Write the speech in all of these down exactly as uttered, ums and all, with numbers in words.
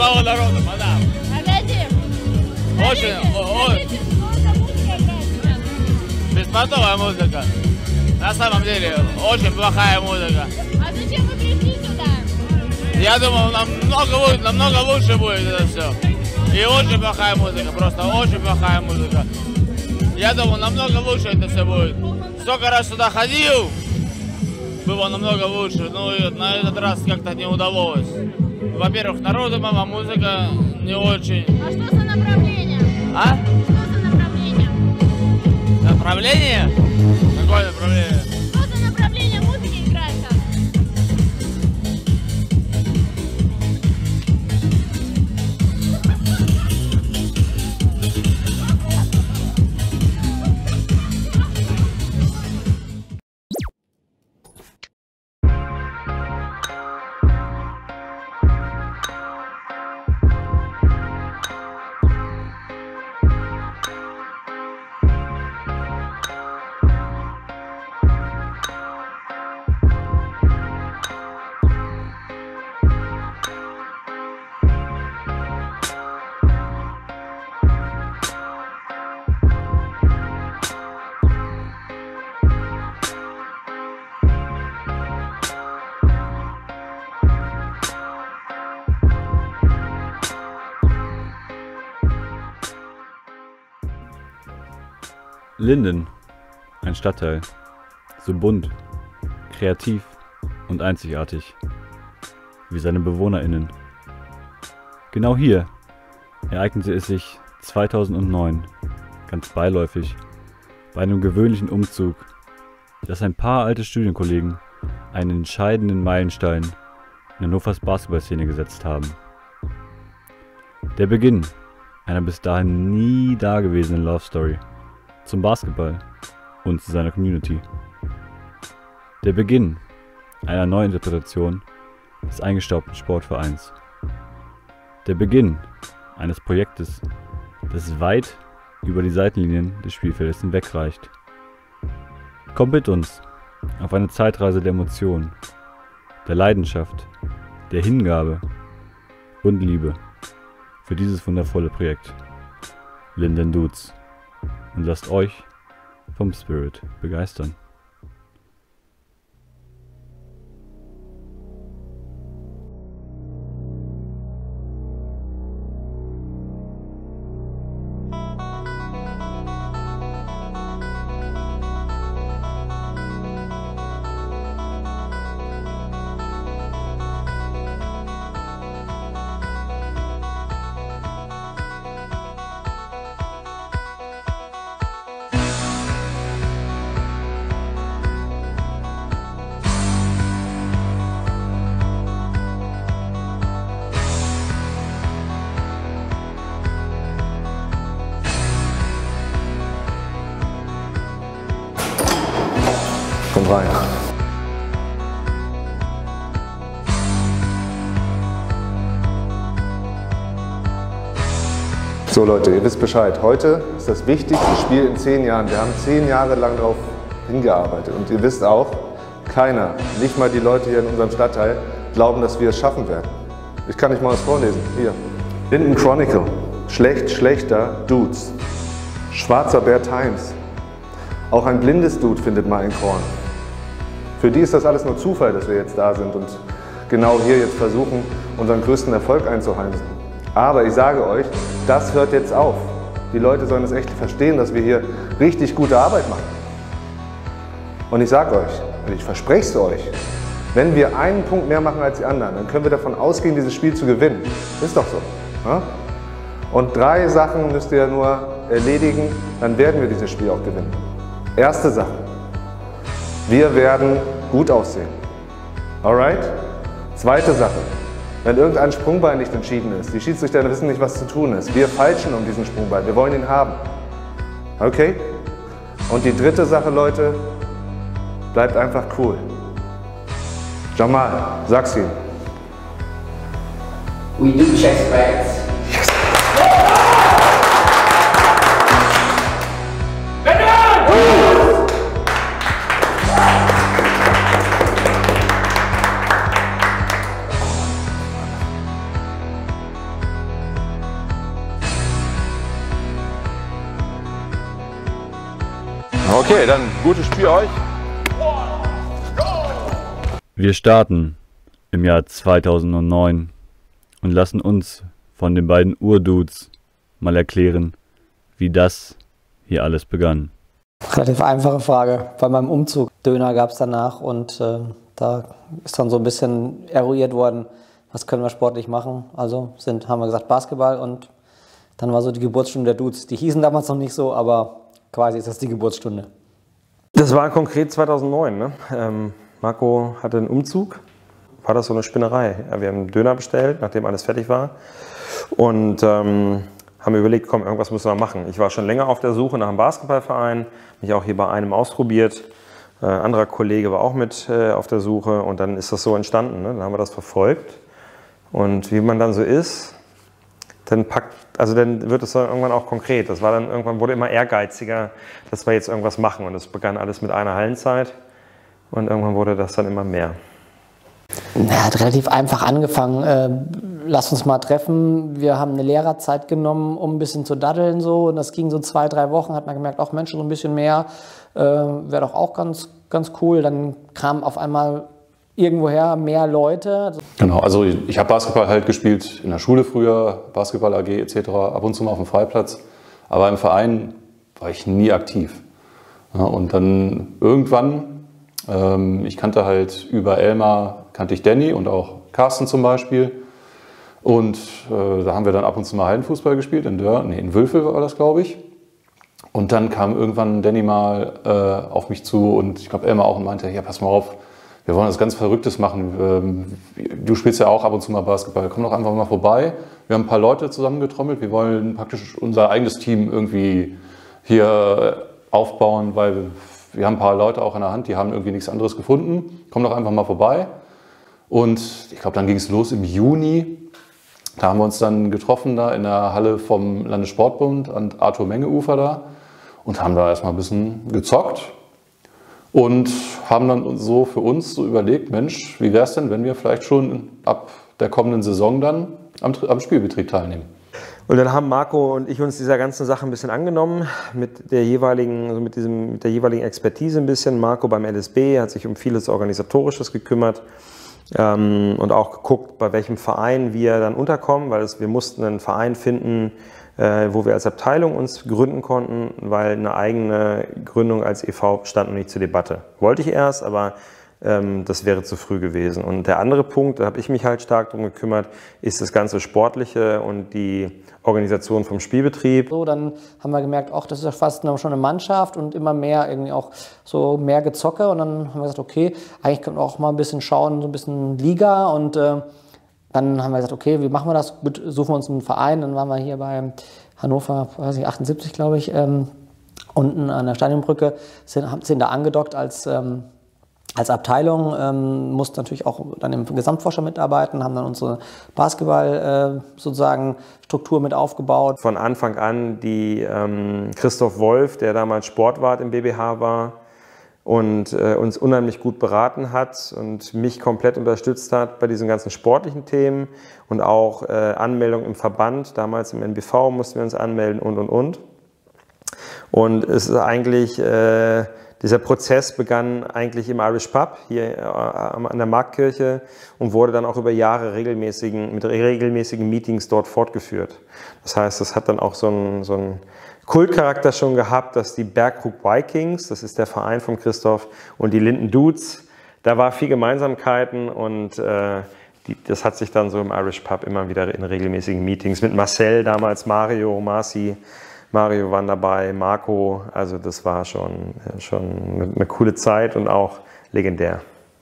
много народу, мадам. Погоди. Очень, Скажите, сколько музыка играет сейчас? беспонтовая музыка. На самом деле, очень плохая музыка. А зачем вы пришли сюда? Я думал, намного будет, намного лучше будет это все. И очень плохая музыка, просто очень плохая музыка. Я думал, намного лучше это все будет. Столько раз сюда ходил, было намного лучше, но на этот раз как-то не удалось. Во-первых, народу мало, музыка не очень. А что за направление? А? Что за направление? Направление? Какое направление? Что за направление музыки играет там? Linden, ein Stadtteil, so bunt, kreativ und einzigartig, wie seine BewohnerInnen. Genau hier ereignete es sich zweitausendneun, ganz beiläufig, bei einem gewöhnlichen Umzug, dass ein paar alte Studienkollegen einen entscheidenden Meilenstein in Hannovers Basketballszene gesetzt haben. Der Beginn einer bis dahin nie dagewesenen Love Story zum Basketball und zu seiner Community. Der Beginn einer Neuinterpretation des eingestaubten Sportvereins. Der Beginn eines Projektes, das weit über die Seitenlinien des Spielfeldes hinwegreicht. Kommt mit uns auf eine Zeitreise der Emotionen, der Leidenschaft, der Hingabe und Liebe für dieses wundervolle Projekt Linden Dudes. Und lasst euch vom Spirit begeistern. Komm rein. So Leute, ihr wisst Bescheid. Heute ist das wichtigste Spiel in zehn Jahren. Wir haben zehn Jahre lang darauf hingearbeitet. Und ihr wisst auch, keiner, nicht mal die Leute hier in unserem Stadtteil, glauben, dass wir es schaffen werden. Ich kann euch mal was vorlesen. Hier. Linden Chronicle. Schlecht, schlechter Dudes. Schwarzer Bär Times. Auch ein blindes Dude findet mal ein Korn. Für die ist das alles nur Zufall, dass wir jetzt da sind und genau hier jetzt versuchen, unseren größten Erfolg einzuheimsen. Aber ich sage euch, das hört jetzt auf. Die Leute sollen es echt verstehen, dass wir hier richtig gute Arbeit machen. Und ich sage euch, und ich verspreche es euch, wenn wir einen Punkt mehr machen als die anderen, dann können wir davon ausgehen, dieses Spiel zu gewinnen. Ist doch so. Ja? Und drei Sachen müsst ihr nur erledigen, dann werden wir dieses Spiel auch gewinnen. Erste Sache. Wir werden gut aussehen. Alright? Zweite Sache. Wenn irgendein Sprungbein nicht entschieden ist, die Schiedsrichter wissen nicht, was zu tun ist. Wir feilschen um diesen Sprungbein. Wir wollen ihn haben. Okay? Und die dritte Sache, Leute, bleibt einfach cool. Jamal, sag's ihm. We do chest practice. Okay, dann gutes Spiel euch. Wir starten im Jahr zweitausendneun und lassen uns von den beiden Urdudes mal erklären, wie das hier alles begann. Relativ einfache Frage. Bei meinem Umzug, Döner gab es danach und äh, da ist dann so ein bisschen eruiert worden, was können wir sportlich machen. Also sind, haben wir gesagt Basketball und dann war so die Geburtsstunde der Dudes. Die hießen damals noch nicht so, aber quasi ist das die Geburtsstunde. Das war konkret zweitausendneun. Ne? Ähm, Marco hatte einen Umzug. War das so eine Spinnerei? Ja, wir haben einen Döner bestellt, nachdem alles fertig war. Und ähm, haben überlegt, komm, irgendwas müssen wir machen. Ich war schon länger auf der Suche nach einem Basketballverein. Mich auch hier bei einem ausprobiert. Äh, ein anderer Kollege war auch mit äh, auf der Suche. Und dann ist das so entstanden. Ne? Dann haben wir das verfolgt. Und wie man dann so ist, dann packt, also dann wird es dann irgendwann auch konkret. Das war dann irgendwann, wurde immer ehrgeiziger, dass wir jetzt irgendwas machen. Und es begann alles mit einer Hallenzeit und irgendwann wurde das dann immer mehr. Er hat relativ einfach angefangen. Äh, lass uns mal treffen. Wir haben eine Lehrerzeit genommen, um ein bisschen zu daddeln so. Und das ging so zwei, drei Wochen. Hat man gemerkt, auch Mensch, so ein bisschen mehr äh, wäre doch auch ganz, ganz cool. Dann kam auf einmal irgendwoher mehr Leute. Genau, also ich, ich habe Basketball halt gespielt in der Schule früher, Basketball A G et cetera, ab und zu mal auf dem Freiplatz. Aber im Verein war ich nie aktiv. Ja, und dann irgendwann, ähm, ich kannte halt über Elmar, kannte ich Danny und auch Carsten zum Beispiel. Und äh, da haben wir dann ab und zu mal Hallenfußball gespielt, in Dörr, nee, in Wülfel war das, glaube ich. Und dann kam irgendwann Danny mal äh, auf mich zu und ich glaube Elmar auch und meinte, ja, pass mal auf, wir wollen was ganz Verrücktes machen. Du spielst ja auch ab und zu mal Basketball. Komm doch einfach mal vorbei. Wir haben ein paar Leute zusammengetrommelt. Wir wollen praktisch unser eigenes Team irgendwie hier aufbauen, weil wir haben ein paar Leute auch in der Hand, die haben irgendwie nichts anderes gefunden. Komm doch einfach mal vorbei. Und ich glaube, dann ging es los im Juni. Da haben wir uns dann getroffen da in der Halle vom Landessportbund an Arthur-Menge-Ufer da und haben da erstmal ein bisschen gezockt. Und haben dann so für uns so überlegt, Mensch, wie wäre es denn, wenn wir vielleicht schon ab der kommenden Saison dann am, am Spielbetrieb teilnehmen. Und dann haben Marco und ich uns dieser ganzen Sache ein bisschen angenommen, mit der jeweiligen, also mit diesem, mit der jeweiligen Expertise ein bisschen. Marco beim L S B hat sich um vieles Organisatorisches gekümmert ähm, und auch geguckt, bei welchem Verein wir dann unterkommen, weil es, wir mussten einen Verein finden, wo wir als Abteilung uns gründen konnten, weil eine eigene Gründung als E V stand noch nicht zur Debatte. Wollte ich erst, aber ähm, das wäre zu früh gewesen. Und der andere Punkt, da habe ich mich halt stark drum gekümmert, ist das ganze Sportliche und die Organisation vom Spielbetrieb. So, dann haben wir gemerkt, ach, das ist ja fast schon eine Mannschaft und immer mehr irgendwie auch so mehr Gezocke. Und dann haben wir gesagt, okay, eigentlich können wir auch mal ein bisschen schauen, so ein bisschen Liga und äh, dann haben wir gesagt, okay, wie machen wir das? Gut, suchen wir uns einen Verein. Dann waren wir hier bei Hannover, weiß ich, achtundsiebzig, glaube ich, ähm, unten an der Stadionbrücke, sind, sind da angedockt als, ähm, als Abteilung, ähm, mussten natürlich auch dann im Gesamtforscher mitarbeiten, haben dann unsere Basketball äh, sozusagen Struktur mit aufgebaut. Von Anfang an die ähm, Christoph Wolf, der damals Sportwart im B B H war, und äh, uns unheimlich gut beraten hat und mich komplett unterstützt hat bei diesen ganzen sportlichen Themen und auch äh, Anmeldung im Verband. Damals im N B V mussten wir uns anmelden und, und, und. Und es ist eigentlich, äh, dieser Prozess begann eigentlich im Irish Pub hier äh, an der Marktkirche und wurde dann auch über Jahre regelmäßigen, mit regelmäßigen Meetings dort fortgeführt. Das heißt, es hat dann auch so ein, so ein Kultcharakter schon gehabt, dass die Bergkrug Vikings, das ist der Verein von Christoph, und die Linden Dudes, da war viel Gemeinsamkeiten und äh, die, das hat sich dann so im Irish Pub immer wieder in regelmäßigen Meetings mit Marcel, damals Mario, Marci, Mario waren dabei, Marco, also das war schon, schon eine, eine coole Zeit und auch legendär.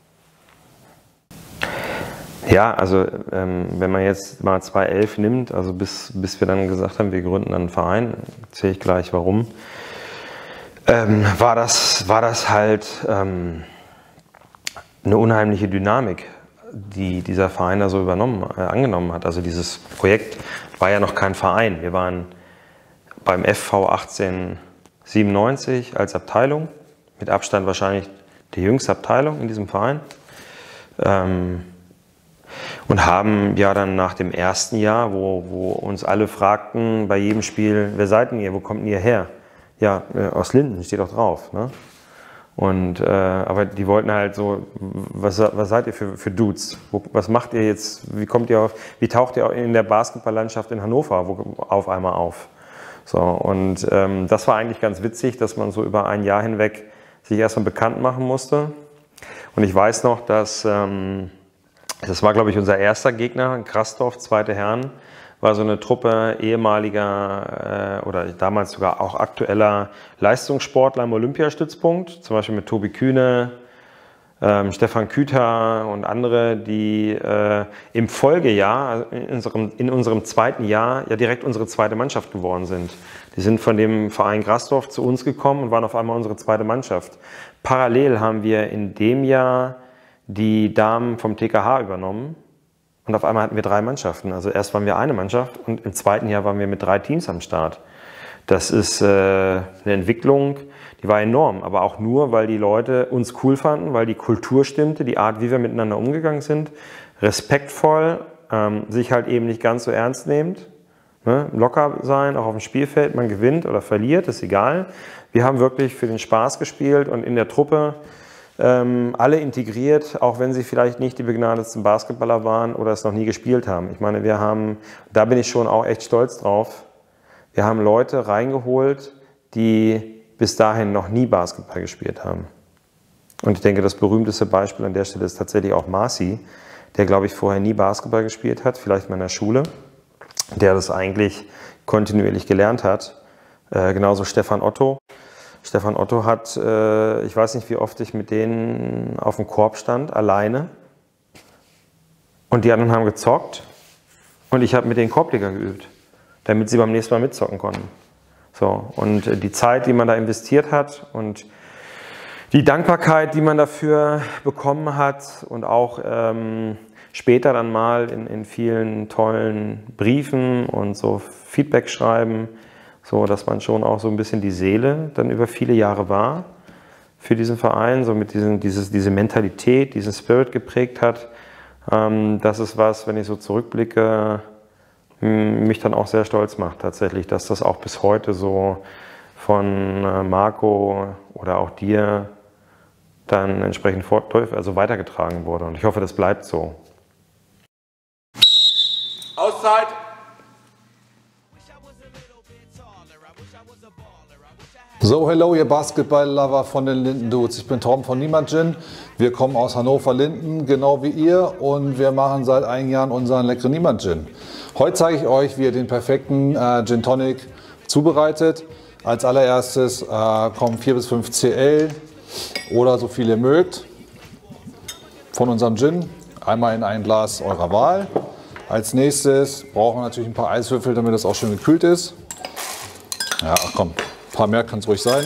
Ja, also ähm, wenn man jetzt mal zweitausendelf nimmt, also bis, bis wir dann gesagt haben, wir gründen einen Verein, erzähle ich gleich warum, ähm, war, das, war das halt ähm, eine unheimliche Dynamik, die dieser Verein da so übernommen, äh, angenommen hat. Also dieses Projekt war ja noch kein Verein. Wir waren beim F V achtzehnhundertsiebenundneunzig als Abteilung, mit Abstand wahrscheinlich die jüngste Abteilung in diesem Verein. Ähm, Und haben ja dann nach dem ersten Jahr, wo, wo uns alle fragten bei jedem Spiel, wer seid denn ihr, wo kommt denn ihr her? ja, aus Linden, steht auch drauf. Ne? Und, äh, aber die wollten halt so, was, was seid ihr für, für Dudes? Wo, was macht ihr jetzt? Wie kommt ihr auf, wie taucht ihr in der Basketballlandschaft in Hannover wo, auf einmal auf? So, und ähm, das war eigentlich ganz witzig, dass man so über ein Jahr hinweg sich erstmal bekannt machen musste. Und ich weiß noch, dass, ähm, das war glaube ich unser erster Gegner, Krasdorf, zweite Herren, war so eine Truppe ehemaliger äh, oder damals sogar auch aktueller Leistungssportler im Olympiastützpunkt, zum Beispiel mit Tobi Kühne, ähm, Stefan Küter und andere, die äh, im Folgejahr, in unserem, in unserem zweiten Jahr, ja direkt unsere zweite Mannschaft geworden sind. Die sind von dem Verein Grasdorf zu uns gekommen und waren auf einmal unsere zweite Mannschaft. Parallel haben wir in dem Jahr die Damen vom T K H übernommen. Und auf einmal hatten wir drei Mannschaften. Also erst waren wir eine Mannschaft und im zweiten Jahr waren wir mit drei Teams am Start. Das ist äh, eine Entwicklung, die war enorm. Aber auch nur, weil die Leute uns cool fanden, weil die Kultur stimmte, die Art, wie wir miteinander umgegangen sind. Respektvoll, ähm, sich halt eben nicht ganz so ernst nehmend. Ne? Locker sein, auch auf dem Spielfeld. Man gewinnt oder verliert, ist egal. Wir haben wirklich für den Spaß gespielt und in der Truppe Ähm, alle integriert, auch wenn sie vielleicht nicht die begnadetsten Basketballer waren oder es noch nie gespielt haben. Ich meine, wir haben, da bin ich schon auch echt stolz drauf, wir haben Leute reingeholt, die bis dahin noch nie Basketball gespielt haben. Und ich denke, das berühmteste Beispiel an der Stelle ist tatsächlich auch Marci, der, glaube ich, vorher nie Basketball gespielt hat, vielleicht mal in der Schule, der das eigentlich kontinuierlich gelernt hat. Äh, genauso Stefan Otto. Stefan Otto hat, äh, ich weiß nicht, wie oft ich mit denen auf dem Korb stand, alleine. Und die anderen haben gezockt. Und ich habe mit denen Korbleger geübt, damit sie beim nächsten Mal mitzocken konnten. So, und äh, die Zeit, die man da investiert hat und die Dankbarkeit, die man dafür bekommen hat und auch ähm, später dann mal in, in vielen tollen Briefen und so Feedback schreiben, so dass man schon auch so ein bisschen die Seele dann über viele Jahre war für diesen Verein, so mit diesen, dieses, diese Mentalität, diesen Spirit geprägt hat. Ähm, das ist was, wenn ich so zurückblicke, mich dann auch sehr stolz macht tatsächlich, dass das auch bis heute so von äh, Marco oder auch dir dann entsprechend fort, also weitergetragen wurde. Und ich hoffe, das bleibt so. Auszeit! So, hello ihr Basketball-Lover von den Linden Dudes. Ich bin Tom von Niemand Gin. Wir kommen aus Hannover-Linden, genau wie ihr. Und wir machen seit einigen Jahren unseren leckeren Niemand Gin. Heute zeige ich euch, wie ihr den perfekten äh, Gin Tonic zubereitet. Als allererstes äh, kommen vier bis fünf Cl oder so viel ihr mögt von unserem Gin. Einmal in ein Glas eurer Wahl. Als nächstes brauchen wir natürlich ein paar Eiswürfel, damit das auch schön gekühlt ist. Ja, komm. Ein paar mehr kann es ruhig sein.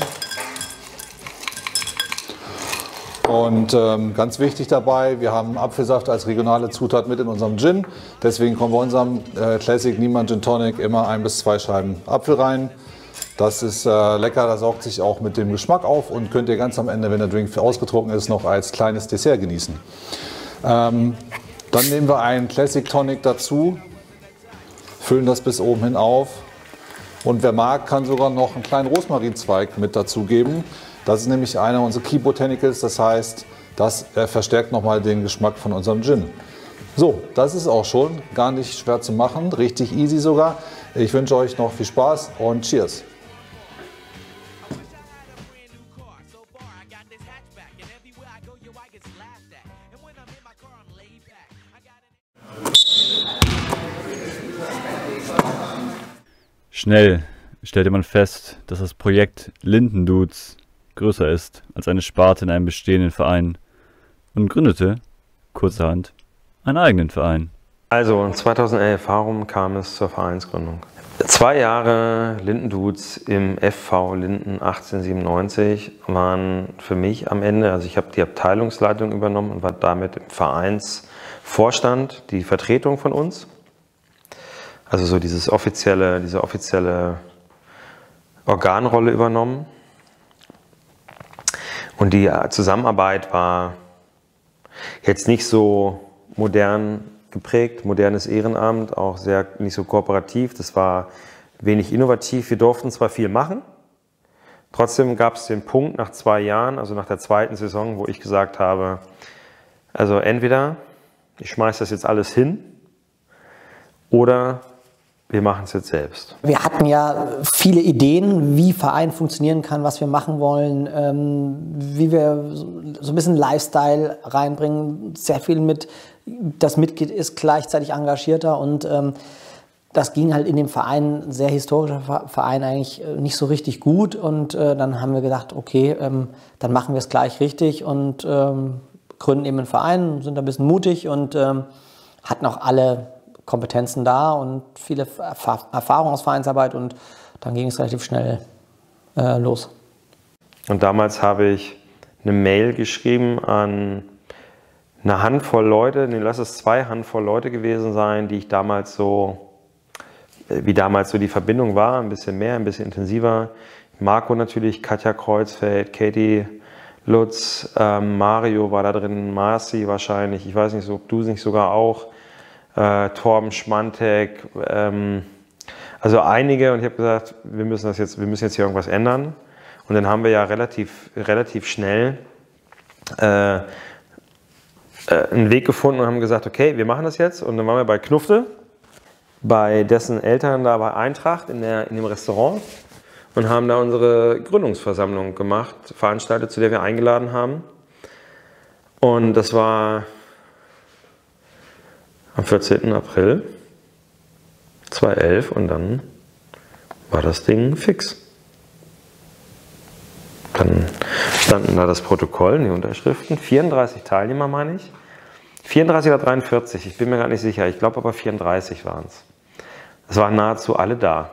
Und ähm, ganz wichtig dabei, wir haben Apfelsaft als regionale Zutat mit in unserem Gin. Deswegen kommen bei unserem äh, Classic Niemand Gin Tonic immer ein bis zwei Scheiben Apfel rein. Das ist äh, lecker, das saugt sich auch mit dem Geschmack auf und könnt ihr ganz am Ende, wenn der Drink ausgetrunken ist, noch als kleines Dessert genießen. Ähm, dann nehmen wir einen Classic Tonic dazu, füllen das bis oben hin auf. Und wer mag, kann sogar noch einen kleinen Rosmarinzweig mit dazugeben. Das ist nämlich einer unserer Key Botanicals, das heißt, das verstärkt nochmal den Geschmack von unserem Gin. So, das ist auch schon gar nicht schwer zu machen, richtig easy sogar. Ich wünsche euch noch viel Spaß und Cheers! Schnell stellte man fest, dass das Projekt Linden Dudes größer ist als eine Sparte in einem bestehenden Verein und gründete, kurzerhand, einen eigenen Verein. Also zweitausendelf, warum kam es zur Vereinsgründung? Zwei Jahre Linden Dudes im F V Linden achtzehnhundertsiebenundneunzig waren für mich am Ende, also ich habe die Abteilungsleitung übernommen und war damit im Vereinsvorstand, die Vertretung von uns. Also so dieses offizielle, diese offizielle Organrolle übernommen. Und die Zusammenarbeit war jetzt nicht so modern geprägt, modernes Ehrenamt, auch sehr nicht so kooperativ. Das war wenig innovativ. Wir durften zwar viel machen, Trotzdem gab es den Punkt nach zwei Jahren, also nach der zweiten Saison, wo ich gesagt habe, also entweder ich schmeiße das jetzt alles hin oder wir machen es jetzt selbst. Wir hatten ja viele Ideen, wie Verein funktionieren kann, was wir machen wollen, ähm, wie wir so ein bisschen Lifestyle reinbringen. Sehr viel mit, das Mitglied ist gleichzeitig engagierter und ähm, das ging halt in dem Verein, sehr historischer Verein, eigentlich nicht so richtig gut. Und äh, dann haben wir gedacht, okay, ähm, dann machen wir es gleich richtig und ähm, gründen eben einen Verein, sind ein bisschen mutig und ähm, hatten auch alle Kompetenzen da und viele Erf- Erfahrung aus Vereinsarbeit und dann ging es relativ schnell äh, los. Und damals habe ich eine Mail geschrieben an eine Handvoll Leute, nee, lass es zwei Handvoll Leute gewesen sein, die ich damals so, wie damals so die Verbindung war, ein bisschen mehr, ein bisschen intensiver. Marco natürlich, Katja Kreuzfeld, Katie Lutz, ähm, Mario war da drin, Marci wahrscheinlich, ich weiß nicht, ob du nicht sogar auch. Äh, Torben Schmantek, ähm, also einige, und ich habe gesagt, wir müssen das jetzt, wir müssen jetzt hier irgendwas ändern. Und dann haben wir ja relativ, relativ schnell äh, äh, einen Weg gefunden und haben gesagt, okay, wir machen das jetzt. Und dann waren wir bei Knufte, bei dessen Eltern da bei Eintracht in, der, in dem Restaurant und haben da unsere Gründungsversammlung gemacht, veranstaltet, zu der wir eingeladen haben. Und das war am vierzehnten April zweitausendelf und dann war das Ding fix. Dann standen da das Protokoll, die Unterschriften, vierunddreißig Teilnehmer meine ich, vierunddreißig oder dreiundvierzig, ich bin mir gar nicht sicher, ich glaube aber vierunddreißig waren es. Es waren nahezu alle da.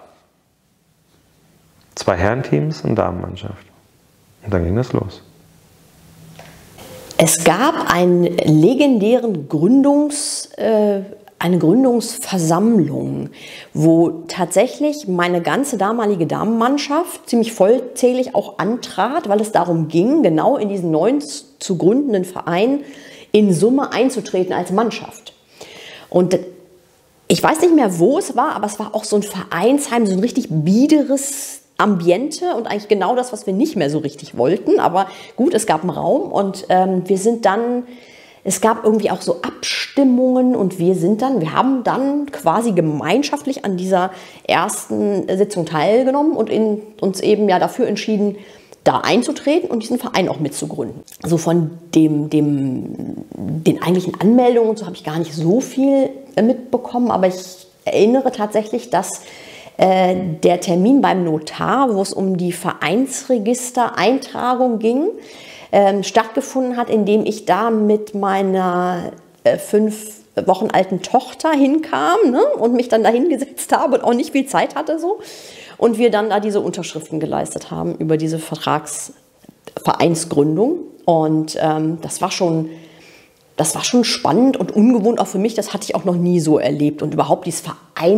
Zwei Herrenteams und Damenmannschaft. Und dann ging das los. Es gab einen legendären Gründungs, äh, eine Gründungsversammlung, wo tatsächlich meine ganze damalige Damenmannschaft ziemlich vollzählig auch antrat, weil es darum ging, genau in diesen neuen zu gründenden Verein in Summe einzutreten als Mannschaft. Und ich weiß nicht mehr, wo es war, aber es war auch so ein Vereinsheim, so ein richtig biederes Ambiente und eigentlich genau das, was wir nicht mehr so richtig wollten. Aber gut, es gab einen Raum und ähm, wir sind dann, es gab irgendwie auch so Abstimmungen und wir sind dann, wir haben dann quasi gemeinschaftlich an dieser ersten Sitzung teilgenommen und in, uns eben ja dafür entschieden, da einzutreten und diesen Verein auch mitzugründen. Also von dem, dem, den eigentlichen Anmeldungen und so habe ich gar nicht so viel mitbekommen, aber ich erinnere tatsächlich, dass der Termin beim Notar, wo es um die Vereinsregistereintragung ging, ähm, stattgefunden hat, indem ich da mit meiner äh, fünf Wochen alten Tochter hinkam, ne, und mich dann da hingesetzt habe und auch nicht viel Zeit hatte so. Und wir dann da diese Unterschriften geleistet haben über diese Vertragsvereinsgründung. Und ähm, das war schon... Das war schon spannend und ungewohnt auch für mich. Das hatte ich auch noch nie so erlebt. Und überhaupt dieses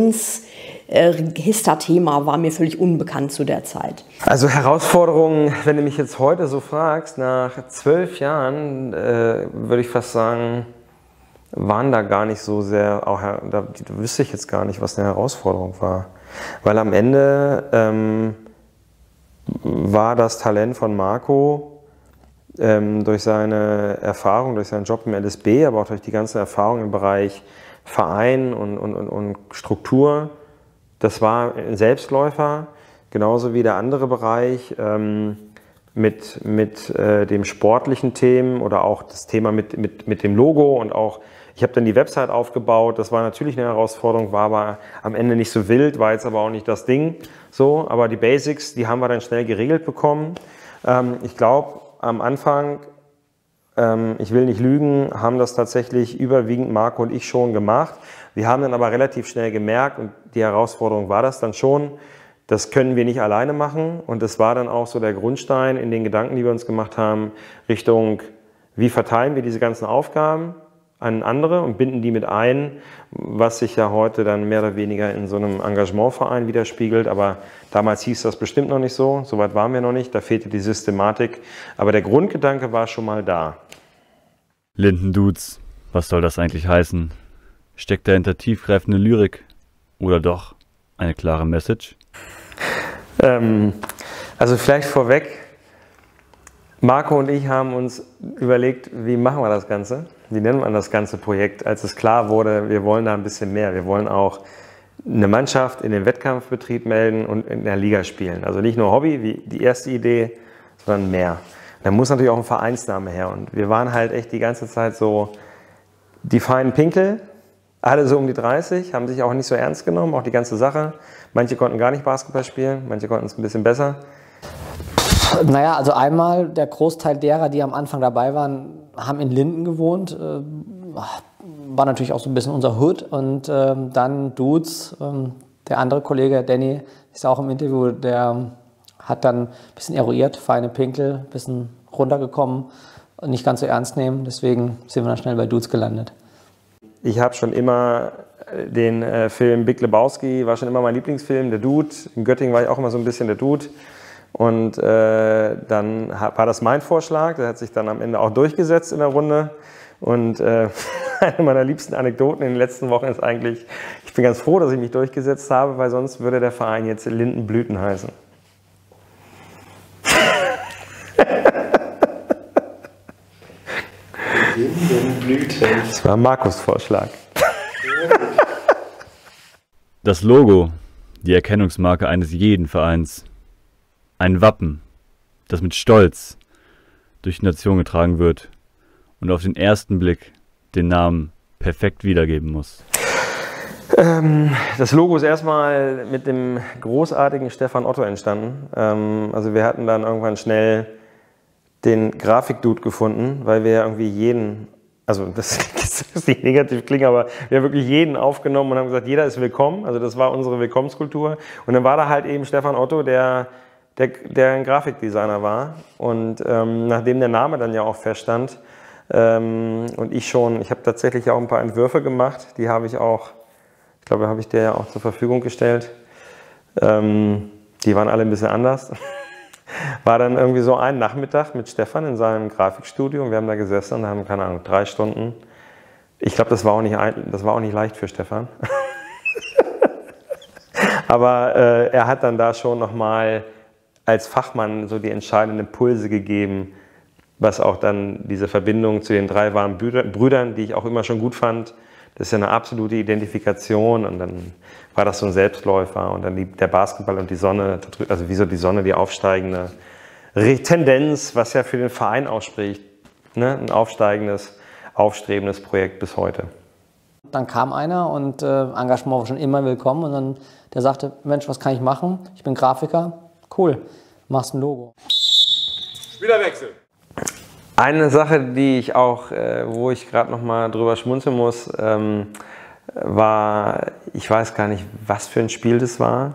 Vereins-Hista-Thema war mir völlig unbekannt zu der Zeit. Also Herausforderungen, wenn du mich jetzt heute so fragst, nach zwölf Jahren, äh, würde ich fast sagen, waren da gar nicht so sehr, auch, da wüsste ich jetzt gar nicht, was eine Herausforderung war. Weil am Ende ähm, war das Talent von Marco, Ähm, durch seine Erfahrung, durch seinen Job im L S B, aber auch durch die ganze Erfahrung im Bereich Verein und, und, und Struktur, das war ein Selbstläufer, genauso wie der andere Bereich ähm, mit, mit äh, dem sportlichen Themen oder auch das Thema mit, mit, mit dem Logo und auch, ich habe dann die Website aufgebaut, das war natürlich eine Herausforderung, war aber am Ende nicht so wild, war jetzt aber auch nicht das Ding, so, aber die Basics, die haben wir dann schnell geregelt bekommen. Ähm, ich glaube, am Anfang, ähm, ich will nicht lügen, haben das tatsächlich überwiegend Marco und ich schon gemacht. Wir haben dann aber relativ schnell gemerkt, und die Herausforderung war das dann schon, das können wir nicht alleine machen. Und das war dann auch so der Grundstein in den Gedanken, die wir uns gemacht haben, Richtung, wie verteilen wir diese ganzen Aufgaben an andere und binden die mit ein, was sich ja heute dann mehr oder weniger in so einem Engagementverein widerspiegelt. Aber damals hieß das bestimmt noch nicht so, soweit waren wir noch nicht, da fehlte die Systematik. Aber der Grundgedanke war schon mal da. Lindendudes, was soll das eigentlich heißen? Steckt dahinter tiefgreifende Lyrik oder doch eine klare Message? Ähm, Also vielleicht vorweg, Marco und ich haben uns überlegt, wie machen wir das Ganze? Wie nennen wir das ganze Projekt, als es klar wurde, wir wollen da ein bisschen mehr. Wir wollen auch eine Mannschaft in den Wettkampfbetrieb melden und in der Liga spielen. Also nicht nur Hobby, wie die erste Idee, sondern mehr. Da muss natürlich auch ein Vereinsname her. Und wir waren halt echt die ganze Zeit so die feinen Pinkel, alle so um die dreißig, haben sich auch nicht so ernst genommen, auch die ganze Sache. Manche konnten gar nicht Basketball spielen, manche konnten es ein bisschen besser. Naja, also einmal der Großteil derer, die am Anfang dabei waren, haben in Linden gewohnt. Äh, war natürlich auch so ein bisschen unser Hood. Und ähm, dann Dudes, ähm, der andere Kollege, Danny, ist auch im Interview, der hat dann ein bisschen eruiert, feine Pinkel, ein bisschen runtergekommen und nicht ganz so ernst nehmen. Deswegen sind wir dann schnell bei Dudes gelandet. Ich habe schon immer den äh, Film Big Lebowski, war schon immer mein Lieblingsfilm, der Dude. In Göttingen war ich auch immer so ein bisschen der Dude. Und äh, dann war das mein Vorschlag, der hat sich dann am Ende auch durchgesetzt in der Runde. Und äh, eine meiner liebsten Anekdoten in den letzten Wochen ist eigentlich, ich bin ganz froh, dass ich mich durchgesetzt habe, weil sonst würde der Verein jetzt Lindenblüten heißen. Lindenblüten. Das war Markus' Vorschlag. Das Logo, die Erkennungsmarke eines jeden Vereins. Ein Wappen, das mit Stolz durch die Nation getragen wird und auf den ersten Blick den Namen perfekt wiedergeben muss. Ähm, das Logo ist erstmal mit dem großartigen Stefan Otto entstanden. Ähm, also wir hatten dann irgendwann schnell den Grafikdude gefunden, weil wir ja irgendwie jeden, also das ist nicht negativ klingen, aber wir haben wirklich jeden aufgenommen und haben gesagt, jeder ist willkommen. Also das war unsere Willkommenskultur. Und dann war da halt eben Stefan Otto, der Der, der ein Grafikdesigner war. Und ähm, nachdem der Name dann ja auch feststand ähm, und ich schon, ich habe tatsächlich auch ein paar Entwürfe gemacht, die habe ich auch, ich glaube, habe ich dir ja auch zur Verfügung gestellt. Ähm, die waren alle ein bisschen anders. War dann irgendwie so ein Nachmittag mit Stefan in seinem Grafikstudio und wir haben da gesessen und haben, keine Ahnung, drei Stunden. Ich glaube, das war auch nicht ein, das war auch nicht leicht für Stefan. Aber äh, er hat dann da schon nochmal als Fachmann so die entscheidenden Impulse gegeben, was auch dann diese Verbindung zu den drei wahren Brüdern, die ich auch immer schon gut fand, das ist ja eine absolute Identifikation und dann war das so ein Selbstläufer und dann die, der Basketball und die Sonne, also wie so die Sonne, die aufsteigende Tendenz, was ja für den Verein ausspricht, ne? Ein aufsteigendes, aufstrebendes Projekt bis heute. Dann kam einer und äh, Engagement war schon immer willkommen und dann der sagte, Mensch, was kann ich machen? Ich bin Grafiker. Cool, machst ein Logo. Spielerwechsel. Eine Sache, die ich auch, äh, wo ich gerade noch mal drüber schmunzeln muss, ähm, war, ich weiß gar nicht, was für ein Spiel das war,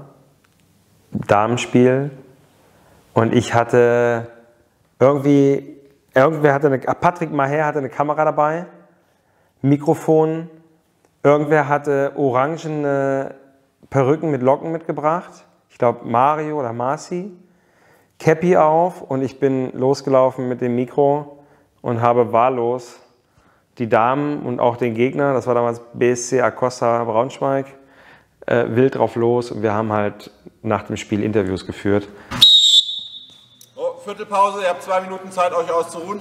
Damenspiel. Und ich hatte irgendwie, irgendwer hatte eine, Patrick Maher hatte eine Kamera dabei, Mikrofon, irgendwer hatte orangene Perücken mit Locken mitgebracht. Ich glaube Mario oder Marci, Cappy auf und ich bin losgelaufen mit dem Mikro und habe wahllos die Damen und auch den Gegner, das war damals B S C Acosta Braunschweig, äh, wild drauf los und wir haben halt nach dem Spiel Interviews geführt. Oh, Viertelpause, ihr habt zwei Minuten Zeit, euch auszuruhen.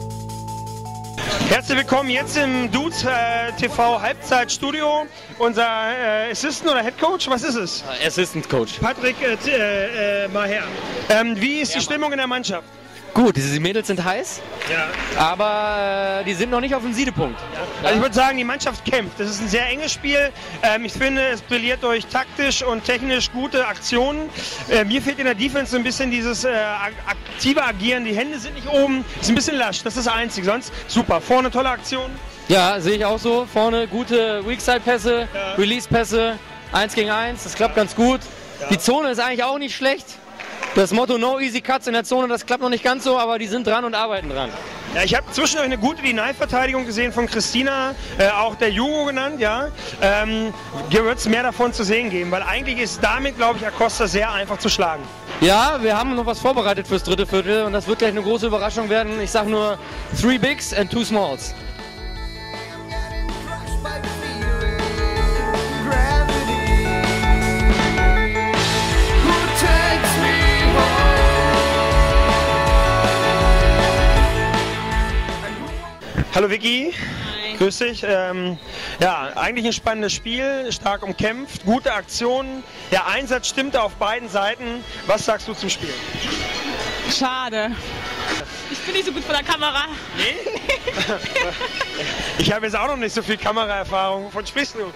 Herzlich willkommen jetzt im Dudes äh, T V Halbzeitstudio. Unser äh, Assistant oder Head Coach, was ist es? Assistant Coach. Patrick äh, äh, Maher. Ähm, wie ist die Stimmung in der Mannschaft? Gut, diese Mädels sind heiß, ja. aber äh, die sind noch nicht auf dem Siedepunkt. Also ich würde sagen, die Mannschaft kämpft. Das ist ein sehr enges Spiel. Ähm, ich finde, es brilliert durch taktisch und technisch gute Aktionen. Äh, mir fehlt in der Defense so ein bisschen dieses äh, aktive Agieren. Die Hände sind nicht oben, ist ein bisschen lasch. Das ist das Einzige. Sonst super. Vorne tolle Aktion. Ja, sehe ich auch so. Vorne gute Weakside-Pässe, ja. Release-Pässe, eins gegen eins. Das klappt ganz gut. Ja. Die Zone ist eigentlich auch nicht schlecht. Das Motto No Easy Cuts in der Zone, das klappt noch nicht ganz so, aber die sind dran und arbeiten dran. Ja, ich habe zwischendurch eine gute Deny-Verteidigung gesehen von Christina, äh, auch der Jugo genannt, ja. Ähm, hier wird es mehr davon zu sehen geben, weil eigentlich ist damit, glaube ich, Acosta sehr einfach zu schlagen. Ja, wir haben noch was vorbereitet fürs dritte Viertel und das wird gleich eine große Überraschung werden. Ich sage nur three bigs and two smalls. Takes me home. Hallo Vicky. Hi. Grüß dich. Ähm, ja, eigentlich ein spannendes Spiel, stark umkämpft, gute Aktionen. Der Einsatz stimmte auf beiden Seiten. Was sagst du zum Spiel? Schade. Ich bin nicht so gut vor der Kamera. Nee? Ich habe jetzt auch noch nicht so viel Kameraerfahrung. Wovon sprichst du?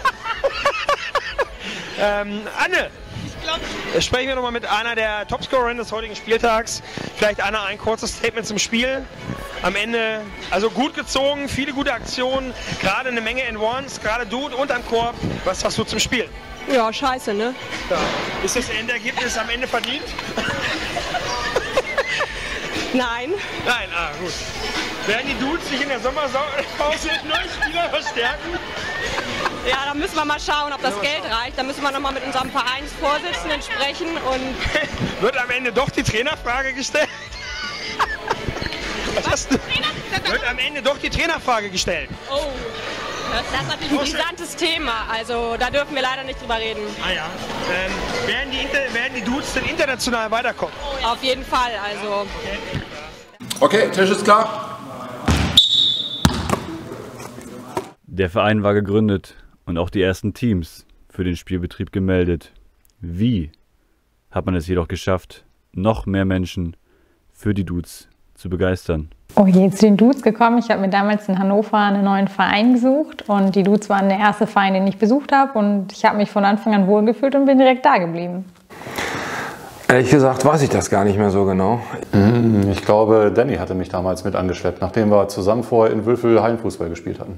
ähm, Anne! Sprechen wir nochmal mit einer der Topscorerin des heutigen Spieltags. Vielleicht Anna, ein kurzes Statement zum Spiel. Am Ende, also gut gezogen, viele gute Aktionen, gerade eine Menge In-Ones, gerade du und am Korb. Was sagst du zum Spiel? Ja, scheiße, ne? Ja. Ist das Endergebnis am Ende verdient? Nein. Nein, ah, gut. Werden die Dudes sich in der Sommerpause neue Spieler verstärken? Ja, da müssen wir mal schauen, ob das Geld reicht. Da müssen wir nochmal mit unserem Vereinsvorsitzenden sprechen. Und wird am Ende doch die Trainerfrage gestellt? Was hast du? Wird am Ende doch die Trainerfrage gestellt? Oh, das ist natürlich ein brisantes Thema. Also da dürfen wir leider nicht drüber reden. Ah ja. Ähm, werden, die Inter werden die Dudes denn international weiterkommen? Auf jeden Fall, also. Okay, Tisch ist klar. Der Verein war gegründet und auch die ersten Teams für den Spielbetrieb gemeldet. Wie hat man es jedoch geschafft, noch mehr Menschen für die Dudes zu begeistern? Oh je, zu den Dudes gekommen. Ich habe mir damals in Hannover einen neuen Verein gesucht und die Dudes waren der erste Verein, den ich besucht habe und ich habe mich von Anfang an wohlgefühlt und bin direkt da geblieben. Ehrlich gesagt weiß ich das gar nicht mehr so genau. Ich glaube, Danny hatte mich damals mit angeschleppt, nachdem wir zusammen vorher in Wülfel Hallenfußball gespielt hatten.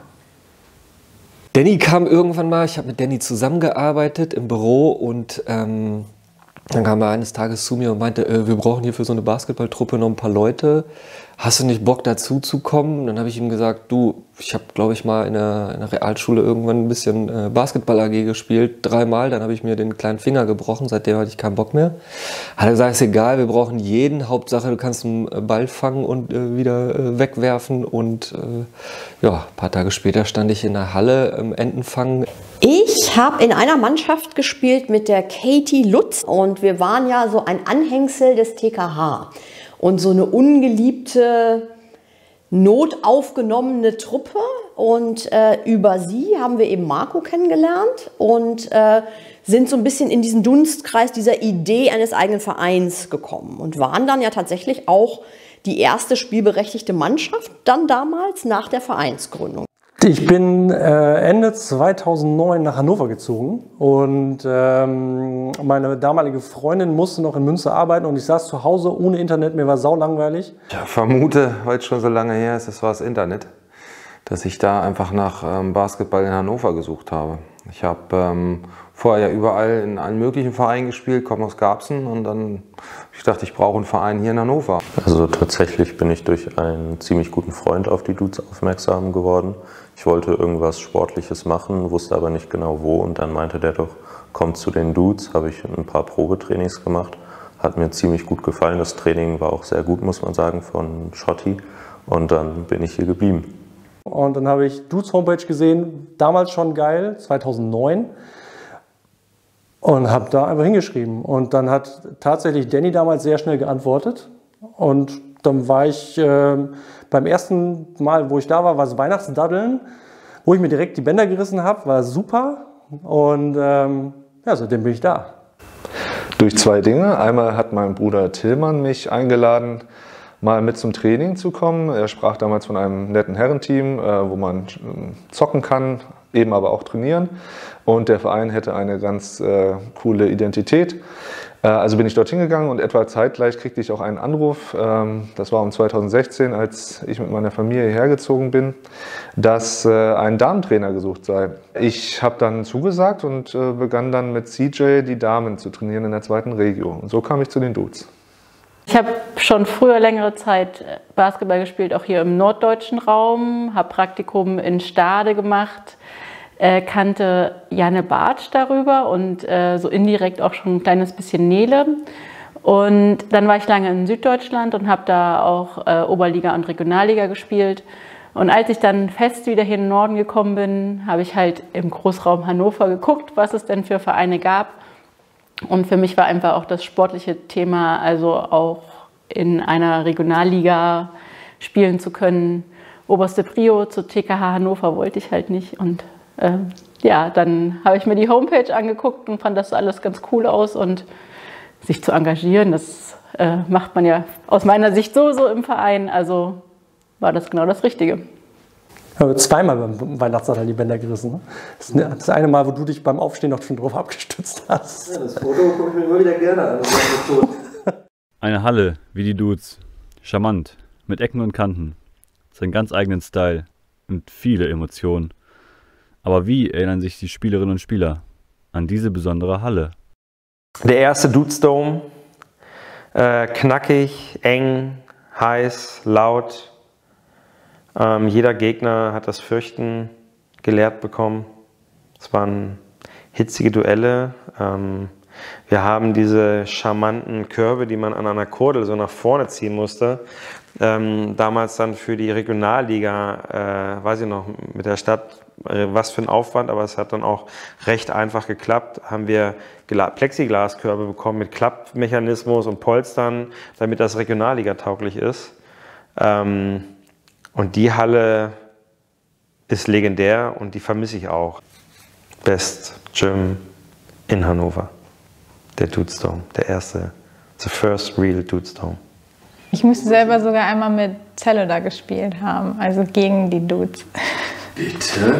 Danny kam irgendwann mal, ich habe mit Danny zusammengearbeitet im Büro und ähm, dann kam er eines Tages zu mir und meinte, äh, wir brauchen hier für so eine Basketballtruppe noch ein paar Leute. Hast du nicht Bock dazu zu kommen? Dann habe ich ihm gesagt, du, ich habe glaube ich mal in der, in der Realschule irgendwann ein bisschen äh, Basketball-A G gespielt, dreimal, dann habe ich mir den kleinen Finger gebrochen, seitdem hatte ich keinen Bock mehr. Hat er gesagt, ist egal, wir brauchen jeden, Hauptsache du kannst einen Ball fangen und äh, wieder äh, wegwerfen und äh, ja, ein paar Tage später stand ich in der Halle im Entenfangen. Ich habe in einer Mannschaft gespielt mit der Katie Lutz und wir waren ja so ein Anhängsel des T K H. Und so eine ungeliebte, notaufgenommene Truppe. Und äh, über sie haben wir eben Marco kennengelernt und äh, sind so ein bisschen in diesen Dunstkreis dieser Idee eines eigenen Vereins gekommen. Und waren dann ja tatsächlich auch die erste spielberechtigte Mannschaft, dann damals nach der Vereinsgründung. Ich bin äh, Ende zweitausendneun nach Hannover gezogen und ähm, meine damalige Freundin musste noch in Münster arbeiten und ich saß zu Hause ohne Internet, mir war saulangweilig. Ich vermute, weil es schon so lange her ist, das war das Internet, dass ich da einfach nach ähm, Basketball in Hannover gesucht habe. Ich habe ähm, vorher ja überall in allen möglichen Vereinen gespielt, komme aus Garbsen und dann ich dachte, ich brauche einen Verein hier in Hannover. Also tatsächlich bin ich durch einen ziemlich guten Freund auf die Dudes aufmerksam geworden. Ich wollte irgendwas Sportliches machen, wusste aber nicht genau wo und dann meinte der doch, komm zu den Dudes, habe ich ein paar Probetrainings gemacht. Hat mir ziemlich gut gefallen, das Training war auch sehr gut, muss man sagen, von Schotti und dann bin ich hier geblieben. Und dann habe ich Dudes Homepage gesehen, damals schon geil, zweitausendneun. Und habe da einfach hingeschrieben. Und dann hat tatsächlich Danny damals sehr schnell geantwortet. Und dann war ich äh, beim ersten Mal, wo ich da war, war es Weihnachtsdaddeln, wo ich mir direkt die Bänder gerissen habe, war super. Und ähm, ja, seitdem bin ich da. Durch zwei Dinge. Einmal hat mein Bruder Tillmann mich eingeladen, mal mit zum Training zu kommen. Er sprach damals von einem netten Herrenteam, äh, wo man zocken kann, eben aber auch trainieren. Und der Verein hätte eine ganz äh, coole Identität. Äh, also bin ich dorthin gegangen und etwa zeitgleich kriegte ich auch einen Anruf, ähm, das war um zweitausendsechzehn, als ich mit meiner Familie hergezogen bin, dass äh, ein Damentrainer gesucht sei. Ich habe dann zugesagt und äh, begann dann mit C J die Damen zu trainieren in der zweiten Regio. Und so kam ich zu den Dudes. Ich habe schon früher längere Zeit Basketball gespielt, auch hier im norddeutschen Raum, habe Praktikum in Stade gemacht, äh, kannte Janne Bartsch darüber und äh, so indirekt auch schon ein kleines bisschen Nele. Und dann war ich lange in Süddeutschland und habe da auch äh, Oberliga und Regionalliga gespielt. Und als ich dann fest wieder hier in den Norden gekommen bin, habe ich halt im Großraum Hannover geguckt, was es denn für Vereine gab. Und für mich war einfach auch das sportliche Thema, also auch in einer Regionalliga spielen zu können oberste Prio, zu T K H Hannover wollte ich halt nicht. Und ähm, ja, dann habe ich mir die Homepage angeguckt und fand das alles ganz cool aus. Und sich zu engagieren, das äh, macht man ja aus meiner Sicht sowieso im Verein. Also war das genau das Richtige. Ich habe zweimal beim Weihnachtssaal die Bänder gerissen. Ne? Das, ist das eine Mal, wo du dich beim Aufstehen noch schon drauf abgestützt hast. Ja, das Foto gucke ich mir immer wieder gerne an. Eine Halle wie die Dudes. Charmant, mit Ecken und Kanten. Seinen ganz eigenen Style und viele Emotionen. Aber wie erinnern sich die Spielerinnen und Spieler an diese besondere Halle? Der erste Dudes Dome, äh, knackig, eng, heiß, laut. Ähm, jeder Gegner hat das Fürchten gelehrt bekommen. Es waren hitzige Duelle. Ähm, wir haben diese charmanten Körbe, die man an einer Kordel so nach vorne ziehen musste. Ähm, damals dann für die Regionalliga, äh, weiß ich noch, mit der Stadt, äh, was für ein Aufwand, aber es hat dann auch recht einfach geklappt. Haben wir Plexiglaskörbe bekommen mit Klappmechanismus und Polstern, damit das Regionalliga tauglich ist. Ähm, und die Halle ist legendär und die vermisse ich auch. Best Gym in Hannover. Der Dudes Dome, der erste, the first real Dudes Dome. Ich musste selber sogar einmal mit Cello da gespielt haben, also gegen die Dudes. Bitte?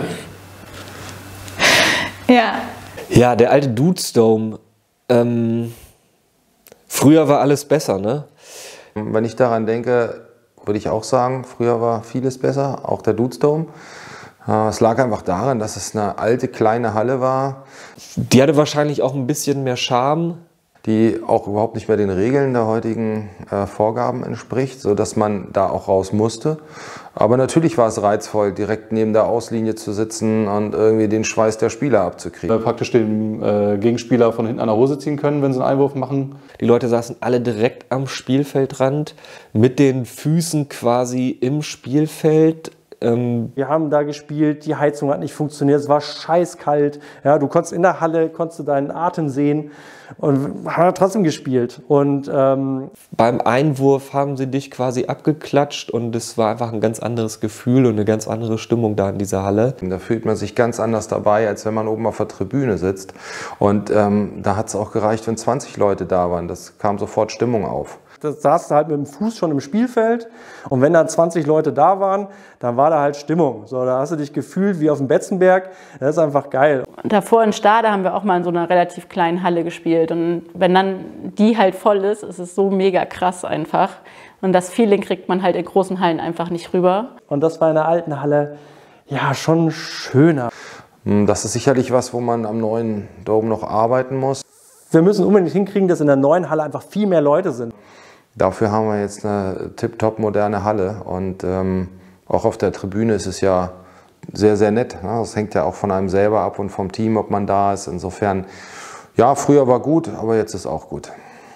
Ja. Ja, der alte Dudes Dome. Ähm, früher war alles besser, ne? Wenn ich daran denke, würde ich auch sagen, früher war vieles besser, auch der Dudes Dome. Es lag einfach daran, dass es eine alte, kleine Halle war. Die hatte wahrscheinlich auch ein bisschen mehr Charme. Die auch überhaupt nicht mehr den Regeln der heutigen äh, Vorgaben entspricht, sodass man da auch raus musste. Aber natürlich war es reizvoll, direkt neben der Auslinie zu sitzen und irgendwie den Schweiß der Spieler abzukriegen. Äh, praktisch den äh, Gegenspieler von hinten an der Hose ziehen können, wenn sie einen Einwurf machen. Die Leute saßen alle direkt am Spielfeldrand, mit den Füßen quasi im Spielfeld. Wir haben da gespielt, die Heizung hat nicht funktioniert, es war scheißkalt. Ja, du konntest in der Halle, konntest du deinen Atem sehen und haben trotzdem gespielt. Und, ähm beim Einwurf haben sie dich quasi abgeklatscht und es war einfach ein ganz anderes Gefühl und eine ganz andere Stimmung da in dieser Halle. Da fühlt man sich ganz anders dabei, als wenn man oben auf der Tribüne sitzt. Und ähm, da hat es auch gereicht, wenn zwanzig Leute da waren. Das kam sofort Stimmung auf. Da saß du halt mit dem Fuß schon im Spielfeld und wenn da zwanzig Leute da waren, dann war da halt Stimmung. So, da hast du dich gefühlt wie auf dem Betzenberg, das ist einfach geil. Davor in Stade haben wir auch mal in so einer relativ kleinen Halle gespielt und wenn dann die halt voll ist, ist es so mega krass einfach und das Feeling kriegt man halt in großen Hallen einfach nicht rüber. Und das war in der alten Halle ja schon schöner. Das ist sicherlich was, wo man am neuen Dome noch arbeiten muss. Wir müssen unbedingt hinkriegen, dass in der neuen Halle einfach viel mehr Leute sind. Dafür haben wir jetzt eine tipptopp moderne Halle und ähm, auch auf der Tribüne ist es ja sehr, sehr nett. Ne? Das hängt ja auch von einem selber ab und vom Team, ob man da ist. Insofern, ja, früher war gut, aber jetzt ist auch gut.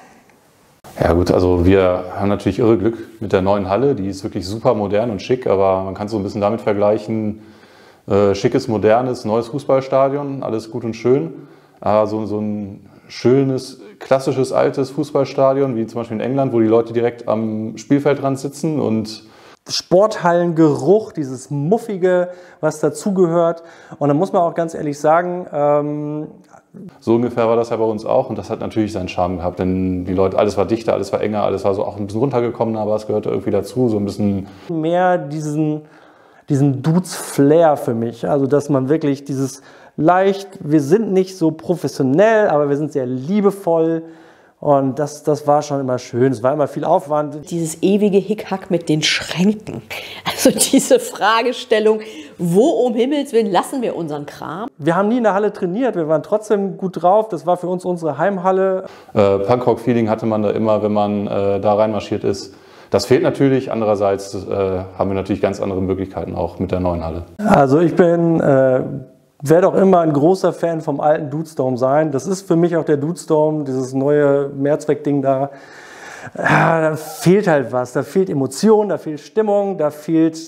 Ja gut, also wir haben natürlich irre Glück mit der neuen Halle. Die ist wirklich super modern und schick, aber man kann es so ein bisschen damit vergleichen, äh, schickes, modernes, neues Fußballstadion, alles gut und schön. Aber so, so ein schönes, klassisches, altes Fußballstadion, wie zum Beispiel in England, wo die Leute direkt am Spielfeldrand sitzen und Sporthallengeruch, dieses Muffige, was dazugehört. Und dann muss man auch ganz ehrlich sagen, ähm so ungefähr war das ja bei uns auch und das hat natürlich seinen Charme gehabt, denn die Leute, alles war dichter, alles war enger, alles war so auch ein bisschen runtergekommen, aber es gehörte irgendwie dazu, so ein bisschen mehr diesen, diesen Dudes-Flair für mich, also dass man wirklich dieses leicht, wir sind nicht so professionell, aber wir sind sehr liebevoll und das, das war schon immer schön, es war immer viel Aufwand. Dieses ewige Hickhack mit den Schränken, also diese Fragestellung, wo um Himmels Willen lassen wir unseren Kram? Wir haben nie in der Halle trainiert, wir waren trotzdem gut drauf, das war für uns unsere Heimhalle. Äh, Punkrock-Feeling hatte man da immer, wenn man äh, da reinmarschiert ist. Das fehlt natürlich, andererseits äh, haben wir natürlich ganz andere Möglichkeiten auch mit der neuen Halle. Also ich bin... Äh, werde auch immer ein großer Fan vom alten Dudes Dome sein. Das ist für mich auch der Dudes Dome, dieses neue Mehrzweckding da. Ja, da fehlt halt was, da fehlt Emotion, da fehlt Stimmung, da fehlt...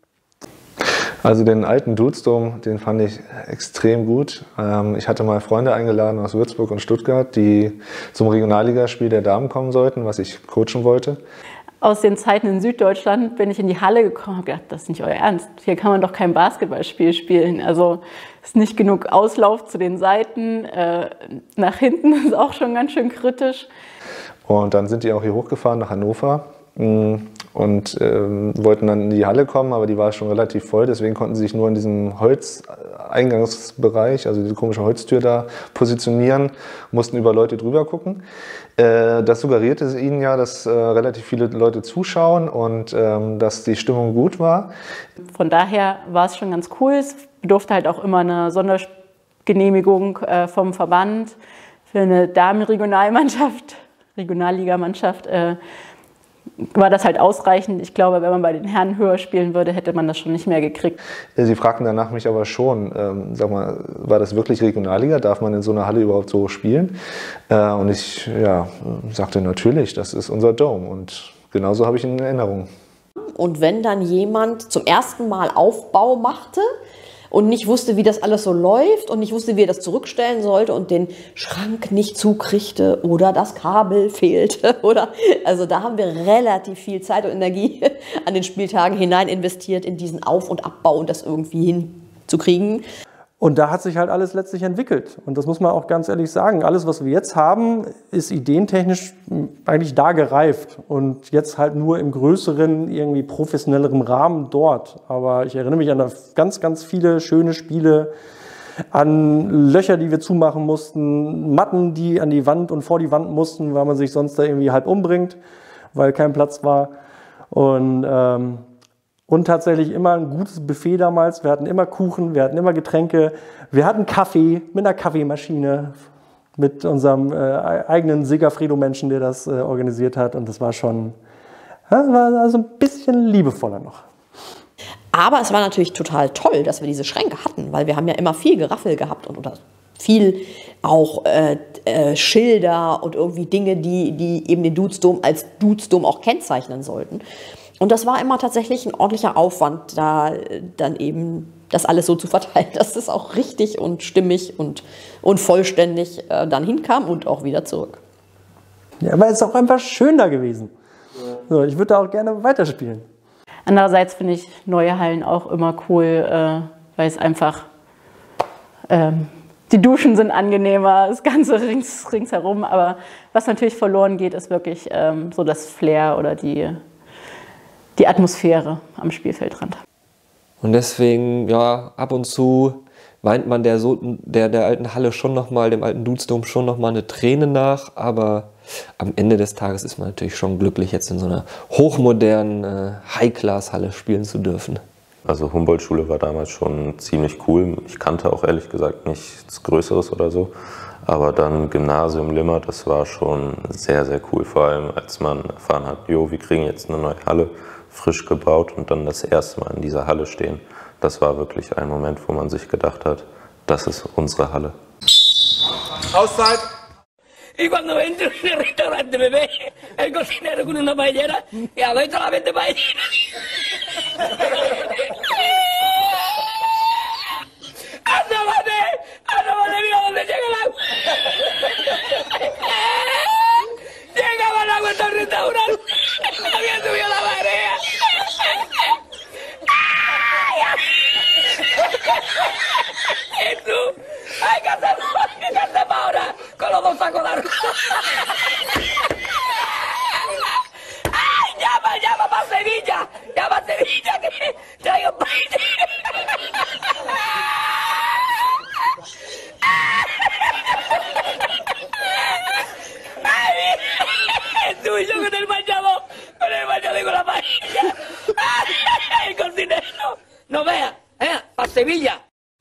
Also den alten Dudes Dome, den fand ich extrem gut. Ich hatte mal Freunde eingeladen aus Würzburg und Stuttgart, die zum Regionalligaspiel der Damen kommen sollten, was ich coachen wollte. aus den Zeiten in Süddeutschland bin ich in die Halle gekommen und gedacht, das ist nicht euer Ernst. Hier kann man doch kein Basketballspiel spielen. Also ist nicht genug Auslauf zu den Seiten. Äh, nach hinten ist auch schon ganz schön kritisch. Und dann sind die auch hier hochgefahren nach Hannover und ähm, wollten dann in die Halle kommen, aber die war schon relativ voll. Deswegen konnten sie sich nur in diesem Holzeingangsbereich, also diese komische Holztür da, positionieren, mussten über Leute drüber gucken. Das suggerierte ihnen ja, dass äh, relativ viele Leute zuschauen und ähm, dass die Stimmung gut war. Von daher war es schon ganz cool. Es bedurfte halt auch immer eine Sondergenehmigung äh, vom Verband für eine Damenregionalmannschaft, Regionalligamannschaft. Äh, war das halt ausreichend. Ich glaube, wenn man bei den Herren höher spielen würde, hätte man das schon nicht mehr gekriegt. Sie fragten danach mich aber schon, ähm, sag mal, war das wirklich Regionalliga? Darf man in so einer Halle überhaupt so spielen? Äh, und ich ja, sagte natürlich, das ist unser Dome und genauso habe ich ihn in Erinnerung. Und wenn dann jemand zum ersten Mal Aufbau machte und nicht wusste, wie das alles so läuft und nicht wusste, wie er das zurückstellen sollte und den Schrank nicht zukriegte oder das Kabel fehlte, oder, also da haben wir relativ viel Zeit und Energie an den Spieltagen hinein investiert in diesen Auf- und Abbau und das irgendwie hinzukriegen. Und da hat sich halt alles letztlich entwickelt. Und das muss man auch ganz ehrlich sagen. Alles, was wir jetzt haben, ist ideentechnisch eigentlich da gereift. Und jetzt halt nur im größeren, irgendwie professionelleren Rahmen dort. Aber ich erinnere mich an ganz, ganz viele schöne Spiele, an Löcher, die wir zumachen mussten, Matten, die an die Wand und vor die Wand mussten, weil man sich sonst da irgendwie halb umbringt, weil kein Platz war. Und ähm, Und tatsächlich immer ein gutes Buffet damals. Wir hatten immer Kuchen, wir hatten immer Getränke. Wir hatten Kaffee mit einer Kaffeemaschine, mit unserem äh, eigenen Sigafredo-Menschen, der das äh, organisiert hat. Und das war schon, das war also ein bisschen liebevoller noch. Aber es war natürlich total toll, dass wir diese Schränke hatten, weil wir haben ja immer viel Geraffel gehabt und oder viel auch äh, äh, Schilder und irgendwie Dinge, die, die eben den Dudesdom als Dudesdom auch kennzeichnen sollten. Und das war immer tatsächlich ein ordentlicher Aufwand, da dann eben das alles so zu verteilen, dass es auch richtig und stimmig und, und vollständig äh, dann hinkam und auch wieder zurück. Ja, aber es ist auch einfach schön da gewesen. So, ich würde da auch gerne weiterspielen. Andererseits finde ich neue Hallen auch immer cool, äh, weil es einfach, ähm, die Duschen sind angenehmer, das Ganze rings, ringsherum. Aber was natürlich verloren geht, ist wirklich ähm, so das Flair oder die... die Atmosphäre am Spielfeldrand. Und deswegen, ja, ab und zu weint man der, so, der, der alten Halle schon nochmal, dem alten Dudesdom schon nochmal eine Träne nach, aber am Ende des Tages ist man natürlich schon glücklich, jetzt in so einer hochmodernen äh, High-Class-Halle spielen zu dürfen. Also Humboldt-Schule war damals schon ziemlich cool. Ich kannte auch ehrlich gesagt nichts Größeres oder so. Aber dann Gymnasium Limmer, das war schon sehr, sehr cool. Vor allem, als man erfahren hat, jo, wir kriegen jetzt eine neue Halle, frisch gebaut und dann das erste Mal in dieser Halle stehen. Das war wirklich ein Moment, wo man sich gedacht hat, das ist unsere Halle. Auszeit! Y cuando entro en el restaurante me ve el cocinero con una paellera y abre solamente paellera. ¡Asómate! ¡Asómate! ¡Mira dónde llega el agua! ¡Llegaba el agua hasta el restaurante! ¡Había subido la marea! ¡Jesús! ¡Hay que hacerlo! ¡Hay que hacerlo ahora! ¡Con los dos sacos de arroz! ¡Ay! ¡Llama, llama para Sevilla! ¡Llama a Sevilla que traigo paella! ¡Ay! ¡Jesús! Yo con el bañador! ¡Con el bañador y con la paella! ¡Ay! ¡El cocinero! ¡No vea! ¡Eh! ¡Para Sevilla!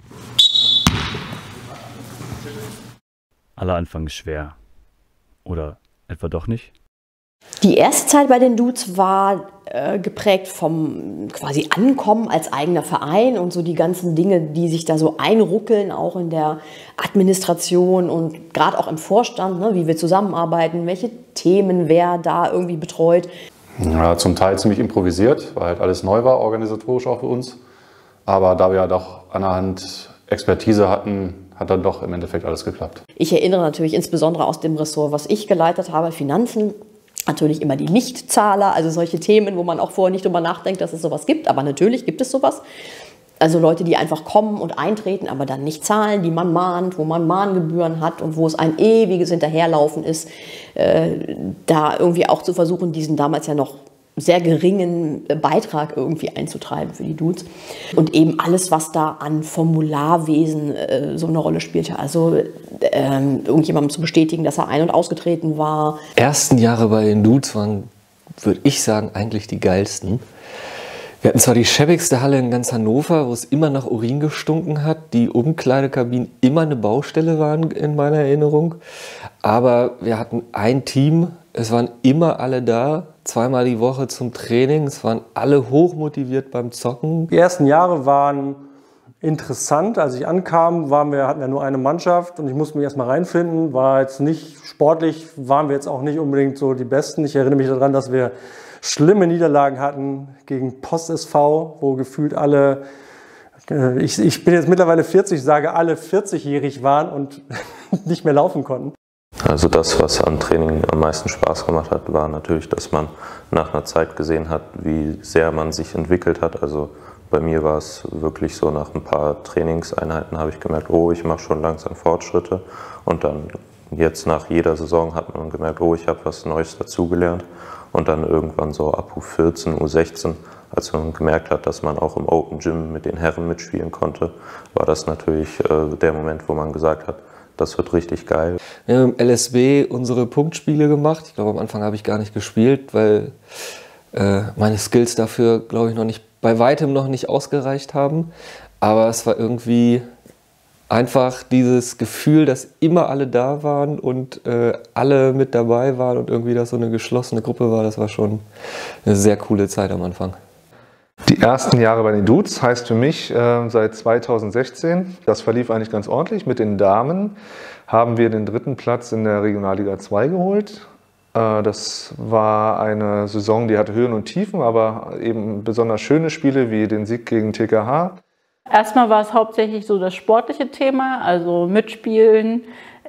Aller Anfang ist schwer. Oder etwa doch nicht? Die erste Zeit bei den Dudes war äh, geprägt vom quasi Ankommen als eigener Verein und so die ganzen Dinge, die sich da so einruckeln, auch in der Administration und gerade auch im Vorstand, ne, wie wir zusammenarbeiten, welche Themen wer da irgendwie betreut. Ja, zum Teil ziemlich improvisiert, weil halt alles neu war, organisatorisch auch für uns. Aber da wir ja doch an der Hand Expertise hatten, hat dann doch im Endeffekt alles geklappt. Ich erinnere natürlich insbesondere aus dem Ressort, was ich geleitet habe, Finanzen, Natürlich immer die Nichtzahler, also solche Themen, wo man auch vorher nicht drüber nachdenkt, dass es sowas gibt. Aber natürlich gibt es sowas. Also Leute, die einfach kommen und eintreten, aber dann nicht zahlen, die man mahnt, wo man Mahngebühren hat und wo es ein ewiges Hinterherlaufen ist, äh, da irgendwie auch zu versuchen, diesen damals ja noch sehr geringen Beitrag irgendwie einzutreiben für die Dudes. Und eben alles, was da an Formularwesen äh, so eine Rolle spielte. Also ähm, irgendjemandem zu bestätigen, dass er ein- und ausgetreten war. Die ersten Jahre bei den Dudes waren, würde ich sagen, eigentlich die geilsten. Wir hatten zwar die schäbigste Halle in ganz Hannover, wo es immer nach Urin gestunken hat, die Umkleidekabinen immer eine Baustelle waren in meiner Erinnerung, aber wir hatten ein Team, es waren immer alle da, zweimal die Woche zum Training, es waren alle hochmotiviert beim Zocken. Die ersten Jahre waren interessant. Als ich ankam, waren wir, hatten wir nur eine Mannschaft und ich musste mich erstmal reinfinden, war jetzt nicht sportlich, waren wir jetzt auch nicht unbedingt so die Besten. Ich erinnere mich daran, dass wir schlimme Niederlagen hatten gegen Post S V, wo gefühlt alle, äh, ich, ich bin jetzt mittlerweile vierzig, sage alle vierzigjährig waren und nicht mehr laufen konnten. Also das, was am Training am meisten Spaß gemacht hat, war natürlich, dass man nach einer Zeit gesehen hat, wie sehr man sich entwickelt hat. Also bei mir war es wirklich so, nach ein paar Trainingseinheiten habe ich gemerkt, oh, ich mache schon langsam Fortschritte. Und dann jetzt nach jeder Saison hat man gemerkt, oh, ich habe was Neues dazugelernt. Und dann irgendwann so ab U vierzehn, U sechzehn, als man gemerkt hat, dass man auch im Open Gym mit den Herren mitspielen konnte, war das natürlich äh, der Moment, wo man gesagt hat, das wird richtig geil. Wir haben im L S B unsere Punktspiele gemacht. Ich glaube, am Anfang habe ich gar nicht gespielt, weil äh, meine Skills dafür, glaube ich, noch nicht, bei weitem noch nicht ausgereicht haben. Aber es war irgendwie einfach dieses Gefühl, dass immer alle da waren und äh, alle mit dabei waren und irgendwie das so eine geschlossene Gruppe war. Das war schon eine sehr coole Zeit am Anfang. Die ersten Jahre bei den Dudes heißt für mich äh, seit zweitausendsechzehn. Das verlief eigentlich ganz ordentlich. Mit den Damen haben wir den dritten Platz in der Regionalliga zwei geholt. Äh, das war eine Saison, die hatte Höhen und Tiefen, aber eben besonders schöne Spiele wie den Sieg gegen T K H. Erstmal war es hauptsächlich so das sportliche Thema, also Mitspielen.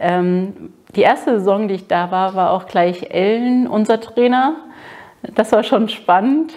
Ähm, die erste Saison, die ich da war, war auch gleich Ellen, unser Trainer. Das war schon spannend.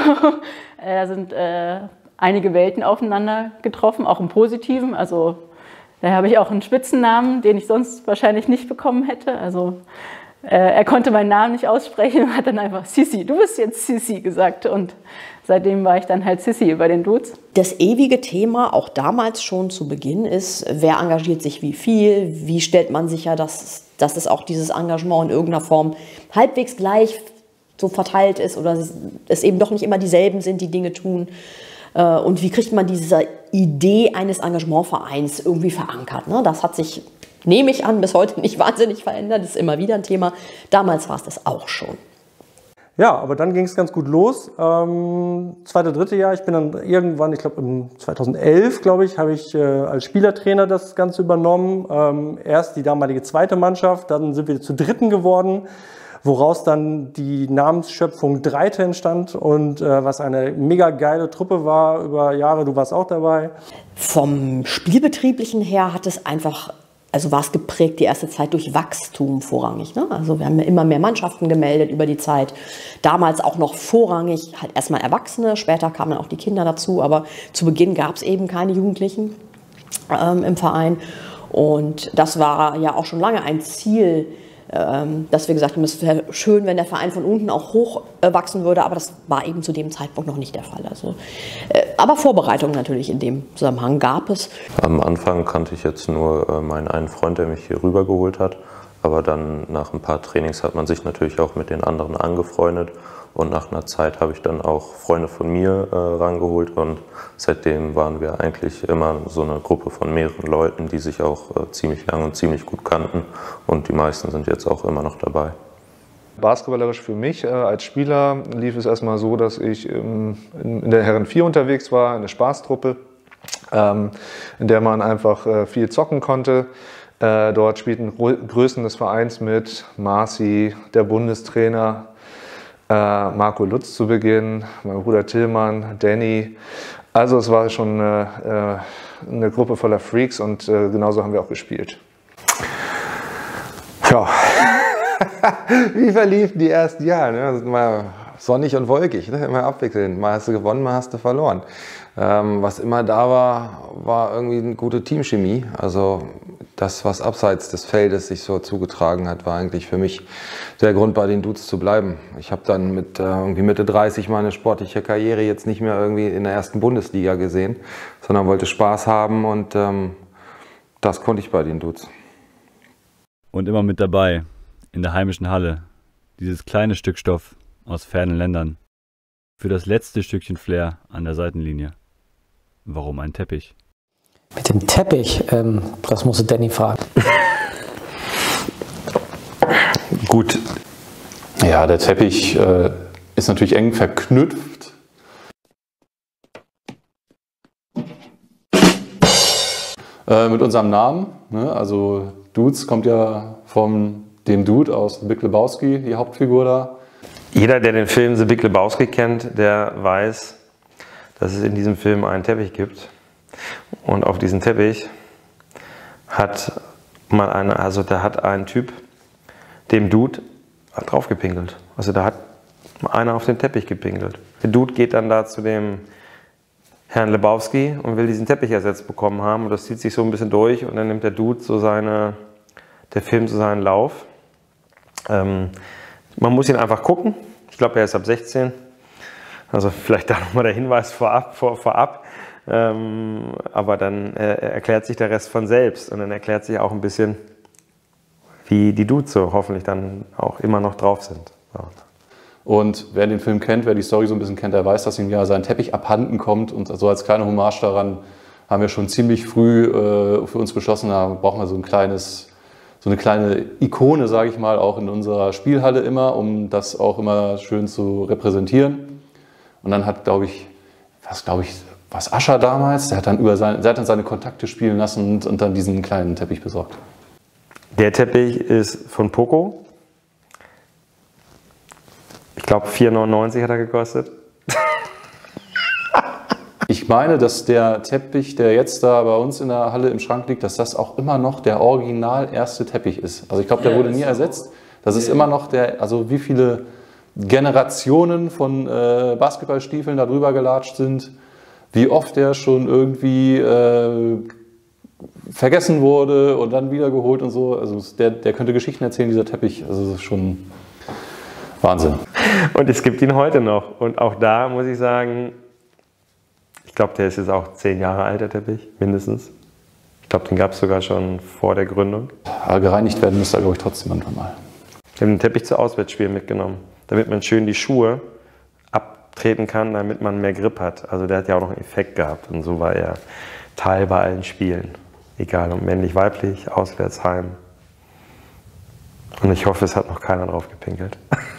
Da sind äh, einige Welten aufeinander getroffen, auch im Positiven. Also da habe ich auch einen Spitzennamen, den ich sonst wahrscheinlich nicht bekommen hätte. Also äh, er konnte meinen Namen nicht aussprechen und hat dann einfach Sissi, du bist jetzt Sissi gesagt. Und seitdem war ich dann halt Sissi bei den Dudes. Das ewige Thema, auch damals schon zu Beginn, ist, wer engagiert sich wie viel, wie stellt man sicher, dass, dass es auch dieses Engagement in irgendeiner Form halbwegs gleich so verteilt ist oder es eben doch nicht immer dieselben sind, die Dinge tun. Und wie kriegt man diese Idee eines Engagementvereins irgendwie verankert? Das hat sich, nehme ich an, bis heute nicht wahnsinnig verändert. Das ist immer wieder ein Thema. Damals war es das auch schon. Ja, aber dann ging es ganz gut los. Ähm, zweite, dritte Jahr, ich bin dann irgendwann, ich glaube im zweitausendelf, glaube ich, habe ich äh, als Spielertrainer das Ganze übernommen. Ähm, erst die damalige zweite Mannschaft, dann sind wir zu dritten geworden, woraus dann die Namensschöpfung Dreite entstand und äh, was eine mega geile Truppe war über Jahre, du warst auch dabei. Vom Spielbetrieblichen her hat es einfach, also war es geprägt die erste Zeit durch Wachstum vorrangig. Ne? Also wir haben ja immer mehr Mannschaften gemeldet über die Zeit. Damals auch noch vorrangig halt erstmal Erwachsene, später kamen dann auch die Kinder dazu, aber zu Beginn gab es eben keine Jugendlichen ähm, im Verein. Und das war ja auch schon lange ein Ziel, dass wir gesagt haben, es wäre schön, wenn der Verein von unten auch hoch wachsen würde, aber das war eben zu dem Zeitpunkt noch nicht der Fall. Also, aber Vorbereitungen natürlich in dem Zusammenhang gab es. Am Anfang kannte ich jetzt nur meinen einen Freund, der mich hier rübergeholt hat, aber dann nach ein paar Trainings hat man sich natürlich auch mit den anderen angefreundet und nach einer Zeit habe ich dann auch Freunde von mir äh, rangeholt und seitdem waren wir eigentlich immer so eine Gruppe von mehreren Leuten, die sich auch äh, ziemlich lang und ziemlich gut kannten und die meisten sind jetzt auch immer noch dabei. Basketballerisch für mich äh, als Spieler lief es erstmal so, dass ich ähm, in, in der Herren vier unterwegs war, eine Spaßtruppe, ähm, in der man einfach äh, viel zocken konnte. Äh, dort spielten Größen des Vereins mit, Marci, der Bundestrainer, Marco Lutz zu Beginn, mein Bruder Tillmann, Danny. Also es war schon eine, eine Gruppe voller Freaks und genauso haben wir auch gespielt. Ja, Wie verliefen die ersten Jahre? Ne? Das ist mal sonnig und wolkig, ne? Immer abwechselnd. Mal hast du gewonnen, mal hast du verloren. Ähm, was immer da war, war irgendwie eine gute Teamchemie. Also das, was abseits des Feldes sich so zugetragen hat, war eigentlich für mich der Grund, bei den Dudes zu bleiben. Ich habe dann mit äh, irgendwie Mitte dreißig meine sportliche Karriere jetzt nicht mehr irgendwie in der ersten Bundesliga gesehen, sondern wollte Spaß haben und ähm, das konnte ich bei den Dudes. Und immer mit dabei, in der heimischen Halle, dieses kleine Stück Stoff aus fernen Ländern. Für das letzte Stückchen Flair an der Seitenlinie. Warum ein Teppich? Mit dem Teppich, ähm, das musste Danny fragen. Gut, ja, der Teppich äh, ist natürlich eng verknüpft. Äh, mit unserem Namen, ne? Also Dudes kommt ja von dem Dude aus The Big Lebowski, die Hauptfigur da. Jeder, der den Film The Big Lebowski kennt, der weiß, dass es in diesem Film einen Teppich gibt. Und auf diesen Teppich hat mal eine, also da hat ein Typ dem Dude drauf gepinkelt. Also da hat einer auf den Teppich gepinkelt. Der Dude geht dann da zu dem Herrn Lebowski und will diesen Teppich ersetzt bekommen haben. Und das zieht sich so ein bisschen durch und dann nimmt der Dude so seine, der Film so seinen Lauf. Ähm, man muss ihn einfach gucken. Ich glaube, er ist ab sechzehn. Also vielleicht da nochmal der Hinweis vorab. Vor, vorab. Ähm, aber dann äh, erklärt sich der Rest von selbst. Und dann erklärt sich auch ein bisschen, wie die Dudes so hoffentlich dann auch immer noch drauf sind. So. Und wer den Film kennt, wer die Story so ein bisschen kennt, der weiß, dass ihm ja sein Teppich abhanden kommt. Und so als kleine Hommage daran haben wir schon ziemlich früh äh, für uns beschlossen, da brauchen wir so ein kleines, so eine kleine Ikone, sage ich mal, auch in unserer Spielhalle immer, um das auch immer schön zu repräsentieren. Und dann hat, glaube ich, was glaube ich, was Ascher damals, der hat dann über seine, der hat dann seine Kontakte spielen lassen und, und dann diesen kleinen Teppich besorgt. Der Teppich ist von Poco. Ich glaube, vier neunundneunzig hat er gekostet. Ich meine, dass der Teppich, der jetzt da bei uns in der Halle im Schrank liegt, dass das auch immer noch der original erste Teppich ist. Also ich glaube, der ja, wurde nie ersetzt. Das ist immer noch der, also wie viele Generationen von äh, Basketballstiefeln da drüber gelatscht sind, wie oft der schon irgendwie äh, vergessen wurde und dann wiedergeholt und so. Also der, der könnte Geschichten erzählen, dieser Teppich. Also das ist schon Wahnsinn. Und es gibt ihn heute noch. Und auch da muss ich sagen, ich glaube, der ist jetzt auch zehn Jahre alt, der Teppich, mindestens. Ich glaube, den gab es sogar schon vor der Gründung. Aber gereinigt werden müsste er, glaube ich, trotzdem manchmal mal. Ich habe den Teppich zu Auswärtsspielen mitgenommen, damit man schön die Schuhe abtreten kann, damit man mehr Grip hat. Also der hat ja auch noch einen Effekt gehabt und so war er Teil bei allen Spielen. Egal, ob männlich, weiblich, auswärts, heim. Und ich hoffe, es hat noch keiner drauf gepinkelt.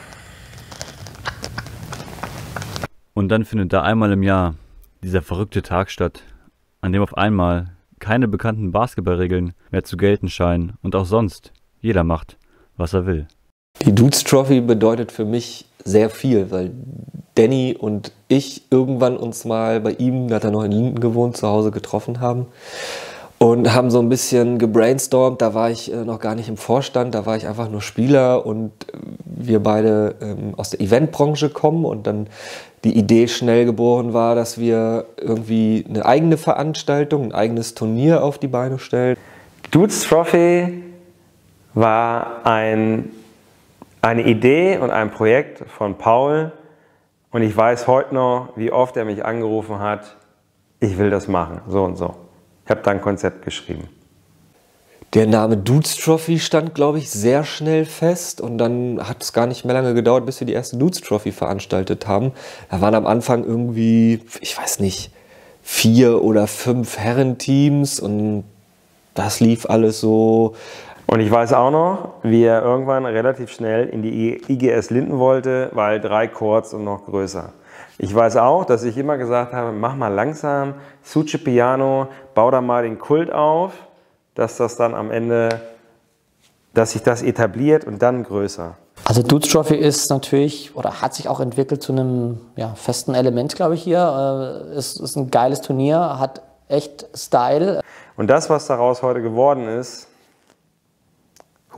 Und dann findet da einmal im Jahr dieser verrückte Tag statt, an dem auf einmal keine bekannten Basketballregeln mehr zu gelten scheinen und auch sonst jeder macht, was er will. Die Dudes Trophy bedeutet für mich sehr viel, weil Danny und ich irgendwann uns mal bei ihm, da hat er noch in Linden gewohnt, zu Hause getroffen haben und haben so ein bisschen gebrainstormt. Da war ich noch gar nicht im Vorstand, da war ich einfach nur Spieler und wir beide ähm, aus der Eventbranche kommen und dann die Idee schnell geboren war, dass wir irgendwie eine eigene Veranstaltung, ein eigenes Turnier auf die Beine stellen. Dudes Trophy war ein, eine Idee und ein Projekt von Paul und ich weiß heute noch, wie oft er mich angerufen hat, ich will das machen, so und so. Ich habe da ein Konzept geschrieben. Der Name Dudes Trophy stand, glaube ich, sehr schnell fest und dann hat es gar nicht mehr lange gedauert, bis wir die erste Dudes Trophy veranstaltet haben. Da waren am Anfang irgendwie, ich weiß nicht, vier oder fünf Herrenteams und das lief alles so. Und ich weiß auch noch, wie er irgendwann relativ schnell in die I G S Linden wollte, weil drei Courts und noch größer. Ich weiß auch, dass ich immer gesagt habe, mach mal langsam, Suce Piano, bau da mal den Kult auf, dass das dann am Ende, dass sich das etabliert und dann größer. Also Dudes Trophy ist natürlich, oder hat sich auch entwickelt zu einem ja, festen Element, glaube ich, hier. Es ist, ist ein geiles Turnier, hat echt Style. Und das, was daraus heute geworden ist,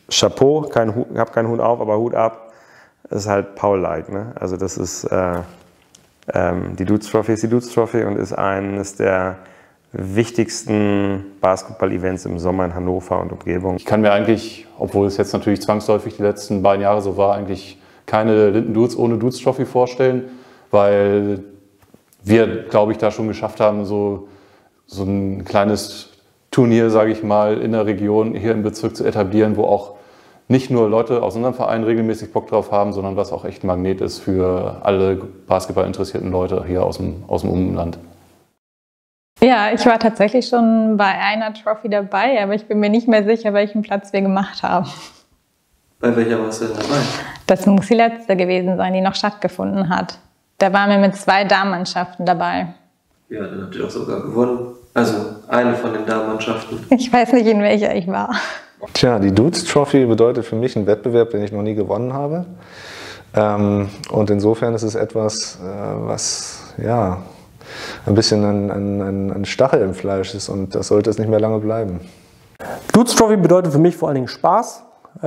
Chapeau, kein Hut, hab keinen Hut auf, aber Hut ab, ist halt Paul-like. Ne? Also das ist, äh, ähm, die Dudes Trophy ist die Dudes Trophy und ist eines der wichtigsten Basketball-Events im Sommer in Hannover und Umgebung. Ich kann mir eigentlich, obwohl es jetzt natürlich zwangsläufig die letzten beiden Jahre so war, eigentlich keine Linden Dudes ohne Dudes Trophy vorstellen, weil wir, glaube ich, da schon geschafft haben, so, so ein kleines Turnier, sage ich mal, in der Region hier im Bezirk zu etablieren, wo auch nicht nur Leute aus unserem Verein regelmäßig Bock drauf haben, sondern was auch echt ein Magnet ist für alle basketballinteressierten Leute hier aus dem, aus dem Umland. Ja, ich war tatsächlich schon bei einer Trophy dabei, aber ich bin mir nicht mehr sicher, welchen Platz wir gemacht haben. Bei welcher warst du denn dabei? Das muss die letzte gewesen sein, die noch stattgefunden hat. Da waren wir mit zwei Damenmannschaften dabei. Ja, dann habt ihr doch sogar gewonnen. Also eine von den Damenmannschaften. Ich weiß nicht, in welcher ich war. Tja, die Dudes Trophy bedeutet für mich einen Wettbewerb, den ich noch nie gewonnen habe. Ähm, und insofern ist es etwas, äh, was ja ein bisschen ein, ein, ein Stachel im Fleisch ist, und das sollte es nicht mehr lange bleiben. Dudes Trophy bedeutet für mich vor allen Dingen Spaß.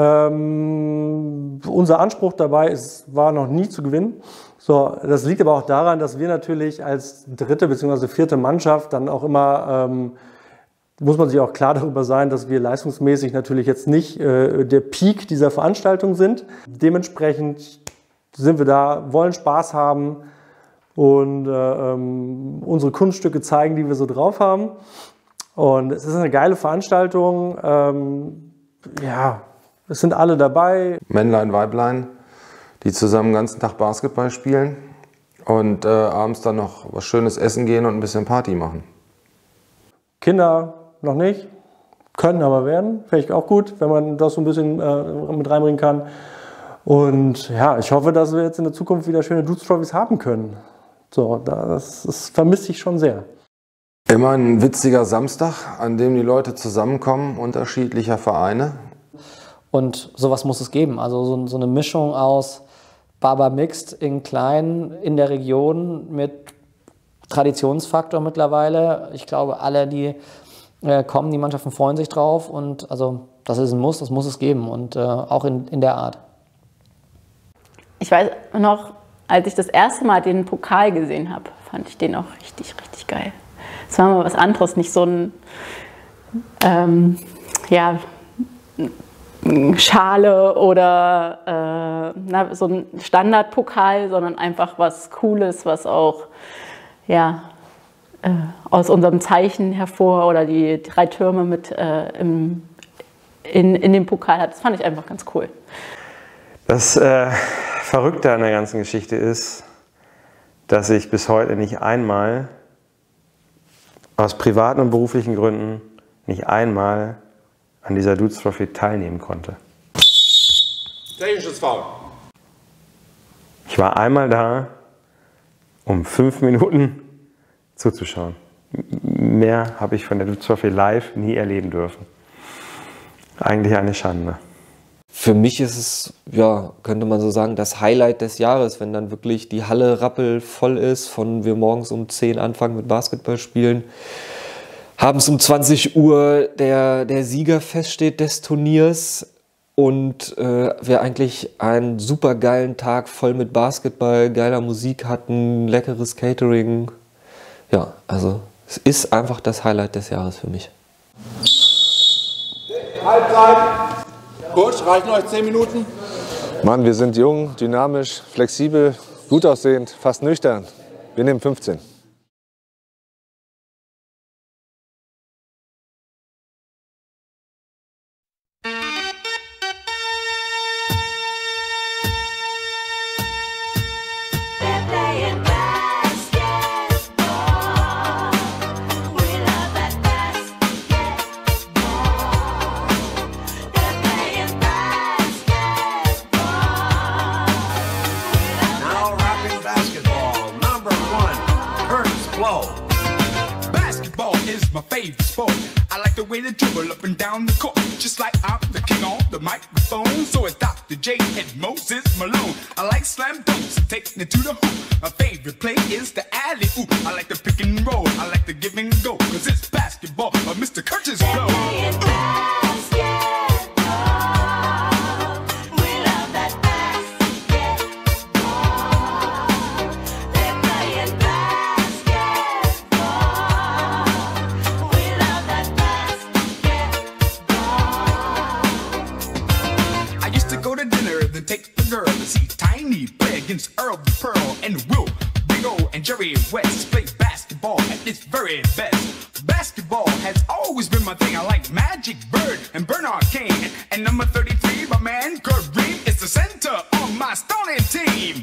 Ähm, unser Anspruch dabei ist, war noch nie zu gewinnen. So, das liegt aber auch daran, dass wir natürlich als dritte bzw. vierte Mannschaft dann auch immer, ähm, muss man sich auch klar darüber sein, dass wir leistungsmäßig natürlich jetzt nicht äh, der Peak dieser Veranstaltung sind. Dementsprechend sind wir da, wollen Spaß haben und äh, ähm, unsere Kunststücke zeigen, die wir so drauf haben. Und es ist eine geile Veranstaltung. Ähm, ja, es sind alle dabei. Männlein, Weiblein, die zusammen den ganzen Tag Basketball spielen und äh, abends dann noch was Schönes essen gehen und ein bisschen Party machen. Kinder noch nicht, können aber werden. Finde ich auch gut, wenn man das so ein bisschen äh, mit reinbringen kann. Und ja, ich hoffe, dass wir jetzt in der Zukunft wieder schöne Dudes Trophies haben können. So, das, das vermisse ich schon sehr. Immer ein witziger Samstag, an dem die Leute zusammenkommen, unterschiedlicher Vereine. Und sowas muss es geben. Also so, so eine Mischung aus Barber Mixed in klein in der Region mit Traditionsfaktor mittlerweile. Ich glaube, alle, die äh, kommen, die Mannschaften freuen sich drauf. Und also das ist ein Muss, das muss es geben. Und äh, auch in, in der Art. Ich weiß noch, als ich das erste Mal den Pokal gesehen habe, fand ich den auch richtig, richtig geil. Es war mal was anderes, nicht so ein, ähm, ja, Schale oder äh, na, so ein Standardpokal, sondern einfach was Cooles, was auch ja, äh, aus unserem Zeichen hervor oder die drei Türme mit äh, im, in, in dem Pokal hat. Das fand ich einfach ganz cool. Das äh, Verrückte an der ganzen Geschichte ist, dass ich bis heute nicht einmal, aus privaten und beruflichen Gründen, nicht einmal an dieser Dudes Trophy teilnehmen konnte. Technisches Foul. Ich war einmal da, um fünf Minuten zuzuschauen. Mehr habe ich von der Dudes Trophy live nie erleben dürfen. Eigentlich eine Schande. Für mich ist es, ja, könnte man so sagen, das Highlight des Jahres, wenn dann wirklich die Halle rappelvoll ist, von wir morgens um zehn anfangen mit Basketball spielen, abends um zwanzig Uhr der, der Sieger feststeht des Turniers und äh, wir eigentlich einen super geilen Tag voll mit Basketball, geiler Musik hatten, leckeres Catering. Ja, also es ist einfach das Highlight des Jahres für mich. Halbzeit. Gut, reichen euch zehn Minuten? Mann, wir sind jung, dynamisch, flexibel, gut aussehend, fast nüchtern. Wir nehmen fünfzehn. Basketball is my favorite sport. I like the way they dribble up and down the court, just like I'm the king on the microphone. So it's Doctor J and Moses Malone. I like slam dunks and taking it to the hoop. My favorite play is the alley-oop. I like the pick and roll. I like the give and go, cause it's basketball by Mister Curtis Blow. against Earl the Pearl and Will, Big O and Jerry West play basketball at its very best. Basketball has always been my thing. I like Magic Bird and Bernard King. And number thirty-three, my man Kareem is the center of my starting team.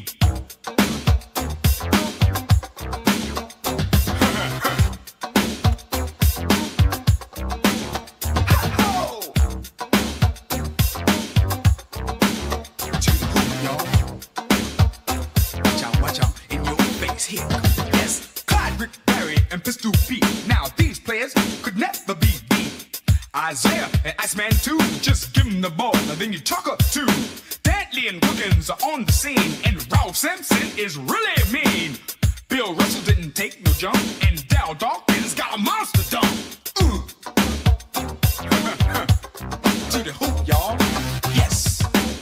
Here. Yes, Clyde, Rick, Barry, and Pistol Pete. Now these players could never be beat. Isaiah and Iceman too. Just give them the ball, and then you talk up too. Dantley and Wiggins are on the scene, and Ralph Sampson is really mean. Bill Russell didn't take no jump, and Dow Dawkins got a monster dunk. Ooh. To the hoop, y'all. Yes.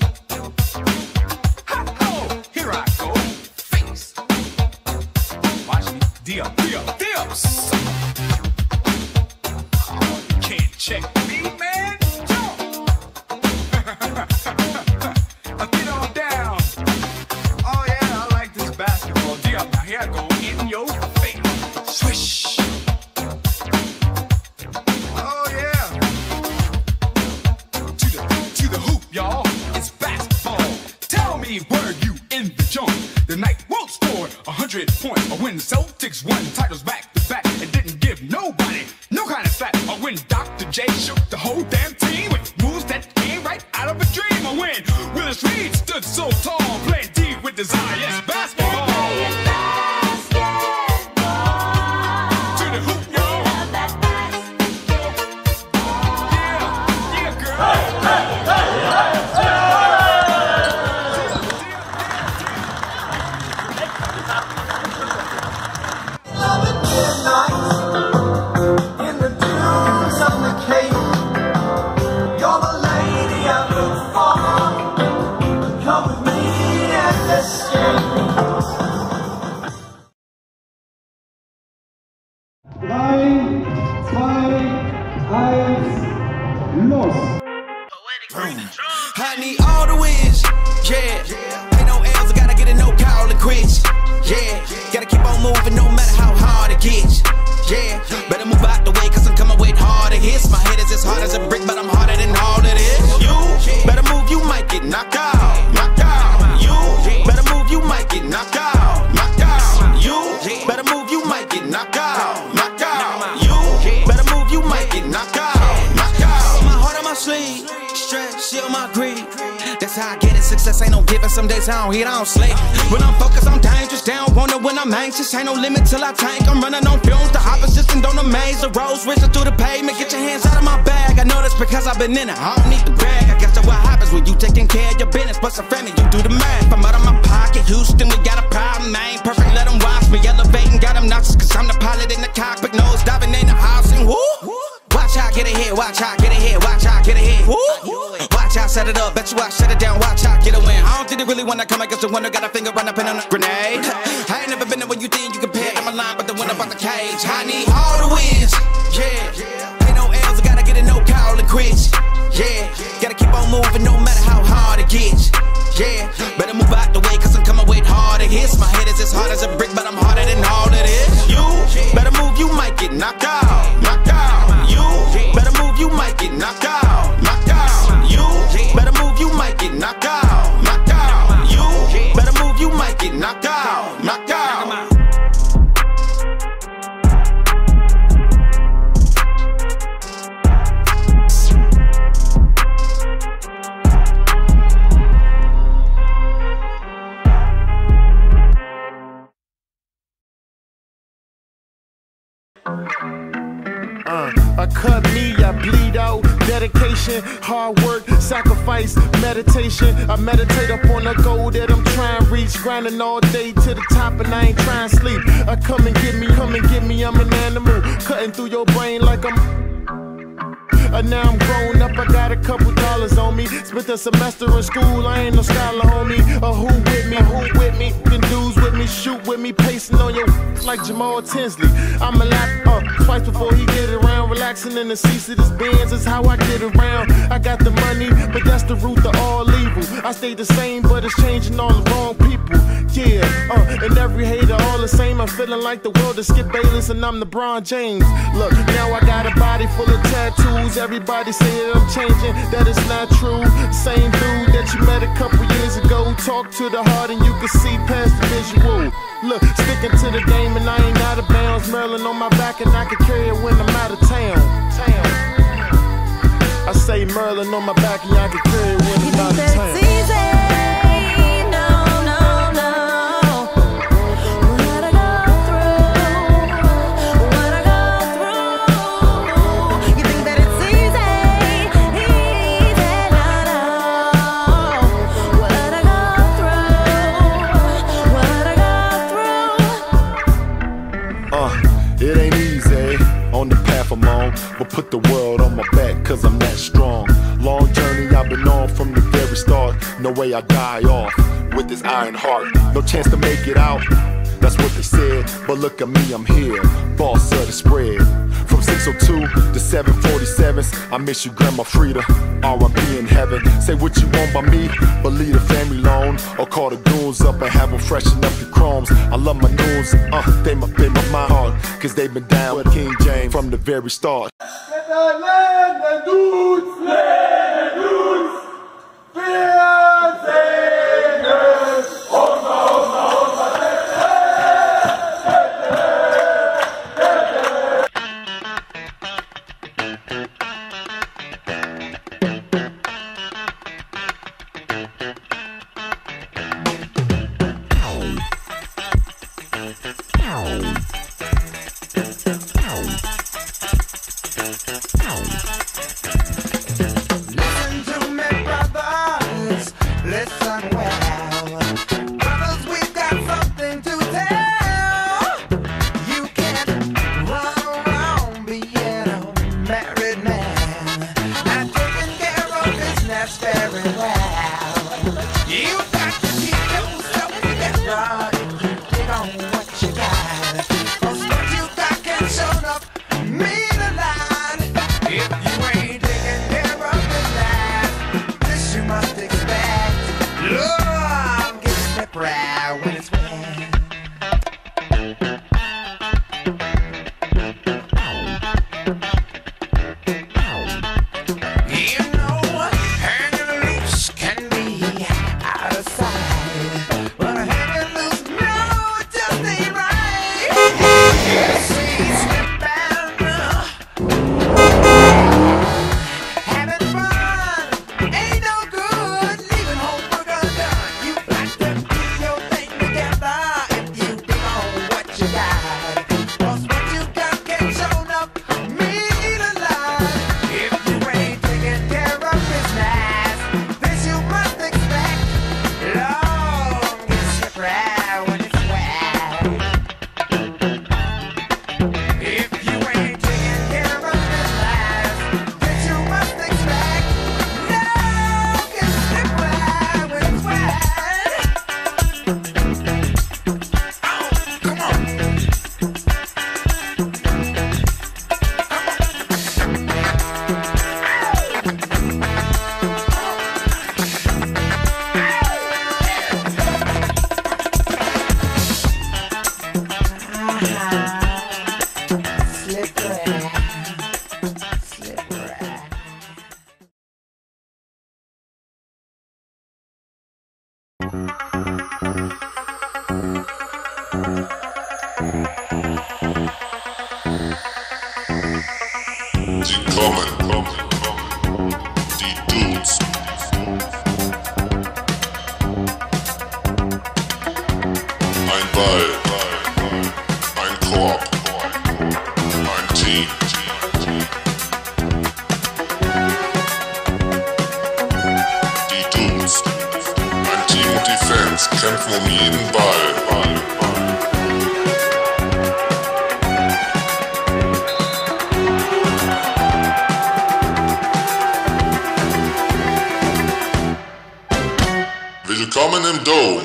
Ha-ho, here I go. Dip, dip, dips. Oh, you can't check me, man. Get on down. Oh yeah, I like this basketball. Dip, now here I go in your face. Swish. Oh yeah. To the to the hoop, y'all. It's basketball. Tell me, were you in the joint the night Wilt scored a hundred points, or when the Celtics won titles back to back and didn't give nobody no kind of slack, or when Doctor J shook the whole damn team with moves that came right out of a dream, or when Willis Reed stood so tall playing D with desire. Yes, basketball. To the hoop, y'all. Yeah, yeah, girl. Hey, hey, hey, hey, hey. I need all the wins, yeah. Ain't no L's, I gotta get it, no call and quits, yeah. Gotta keep on moving no matter how hard it gets, yeah. Better move out the way, cause I'm coming with harder hits. My head is as hard as a brick, but I'm harder than all of this. You better move, you might get knocked out, knocked out. You better move, you might get knocked out, knocked out. You better move, you might get knocked out, knocked out. You better move, you might get knocked out, knocked out. My heart on my sleeve. Shield my greed. That's how I get it. Success ain't no giving. Some days I don't hit, I don't sleep. When I'm focused, I'm dangerous. They don't wonder when I'm anxious. Ain't no limit till I tank. I'm running on fumes. The opposition don't amaze. The roads racing through the pavement. Get your hands out of my bag. I know that's because I've been in it. I don't need to brag. I guess that's what happens when you taking care of your business. But some family, you do the math. I'm out of my pocket. Houston, we got a problem. I ain't perfect. Let them watch me elevating. Got them nauseous. Cause I'm the pilot in the cockpit. Nose diving in the house. And woo. Watch out, get ahead. Watch out, get ahead. Watch out, get ahead. Woo. Watch out, set it up, bet you I shut it down, watch out, get a win. I don't think they really wanna come against the winner, got a finger run up in on a grenade. I ain't never been there when you think you compare, I'm a line, but the winner about the cage. I need all the wins, yeah. Ain't no L's, I gotta get it, no call and quits, yeah. Gotta keep on moving no matter how hard it gets, yeah. Better move out the way, cause I'm coming with harder hits. My head is as hard as a brick, but I'm harder than all of this. You better move, you might get knocked out, knocked out. You better move, you might get knocked out, knocked out. You better move, you might get knocked out, knocked out. You better move, you might get knocked out, knocked out. Uh, I cut me, I bleed out. Dedication, hard work, sacrifice, meditation. I meditate up on the goal that I'm trying to reach. Grinding all day to the top and I ain't trying to sleep. I come and get me, come and get me, I'm an animal. Cutting through your brain like I'm... Uh, now I'm grown up, I got a couple dollars on me. Spent a semester in school, I ain't no scholar, homie. Uh, who with me, who with me? Can dudes with me, shoot with me, pacing on your like Jamal Tinsley. I'm a lap up uh, twice before he get around. Relaxing in the seats of this Benz is how I get around. I got the money, but that's the root of all evil. I stay the same, but it's changing all the wrong people. And every hater all the same. I'm feeling like the world is Skip Bayless and I'm LeBron James. Look, now I got a body full of tattoos. Everybody say that I'm changing, that is not true. Same dude that you met a couple years ago. Talk to the heart and you can see past the visual. Look, sticking to the game and I ain't out of bounds. Merlin on my back and I can carry it when I'm out of town. Town. I say Merlin on my back and I can carry it when I'm out of town. But put the world on my back cause I'm that strong. Long journey I've been on from the very start. No way I die off with this iron heart. No chance to make it out, that's what they said. But look at me, I'm here, boss of the spread. From six oh two to seven forty-sevens, I miss you, Grandma Frida, R I P in heaven. Say what you want by me, but leave the family alone. Or call the goons up and have them freshen up your chromes. I love my goons, uh, they my, they my, my heart. Cause they been down with King James from the very start. Willkommen im Dome.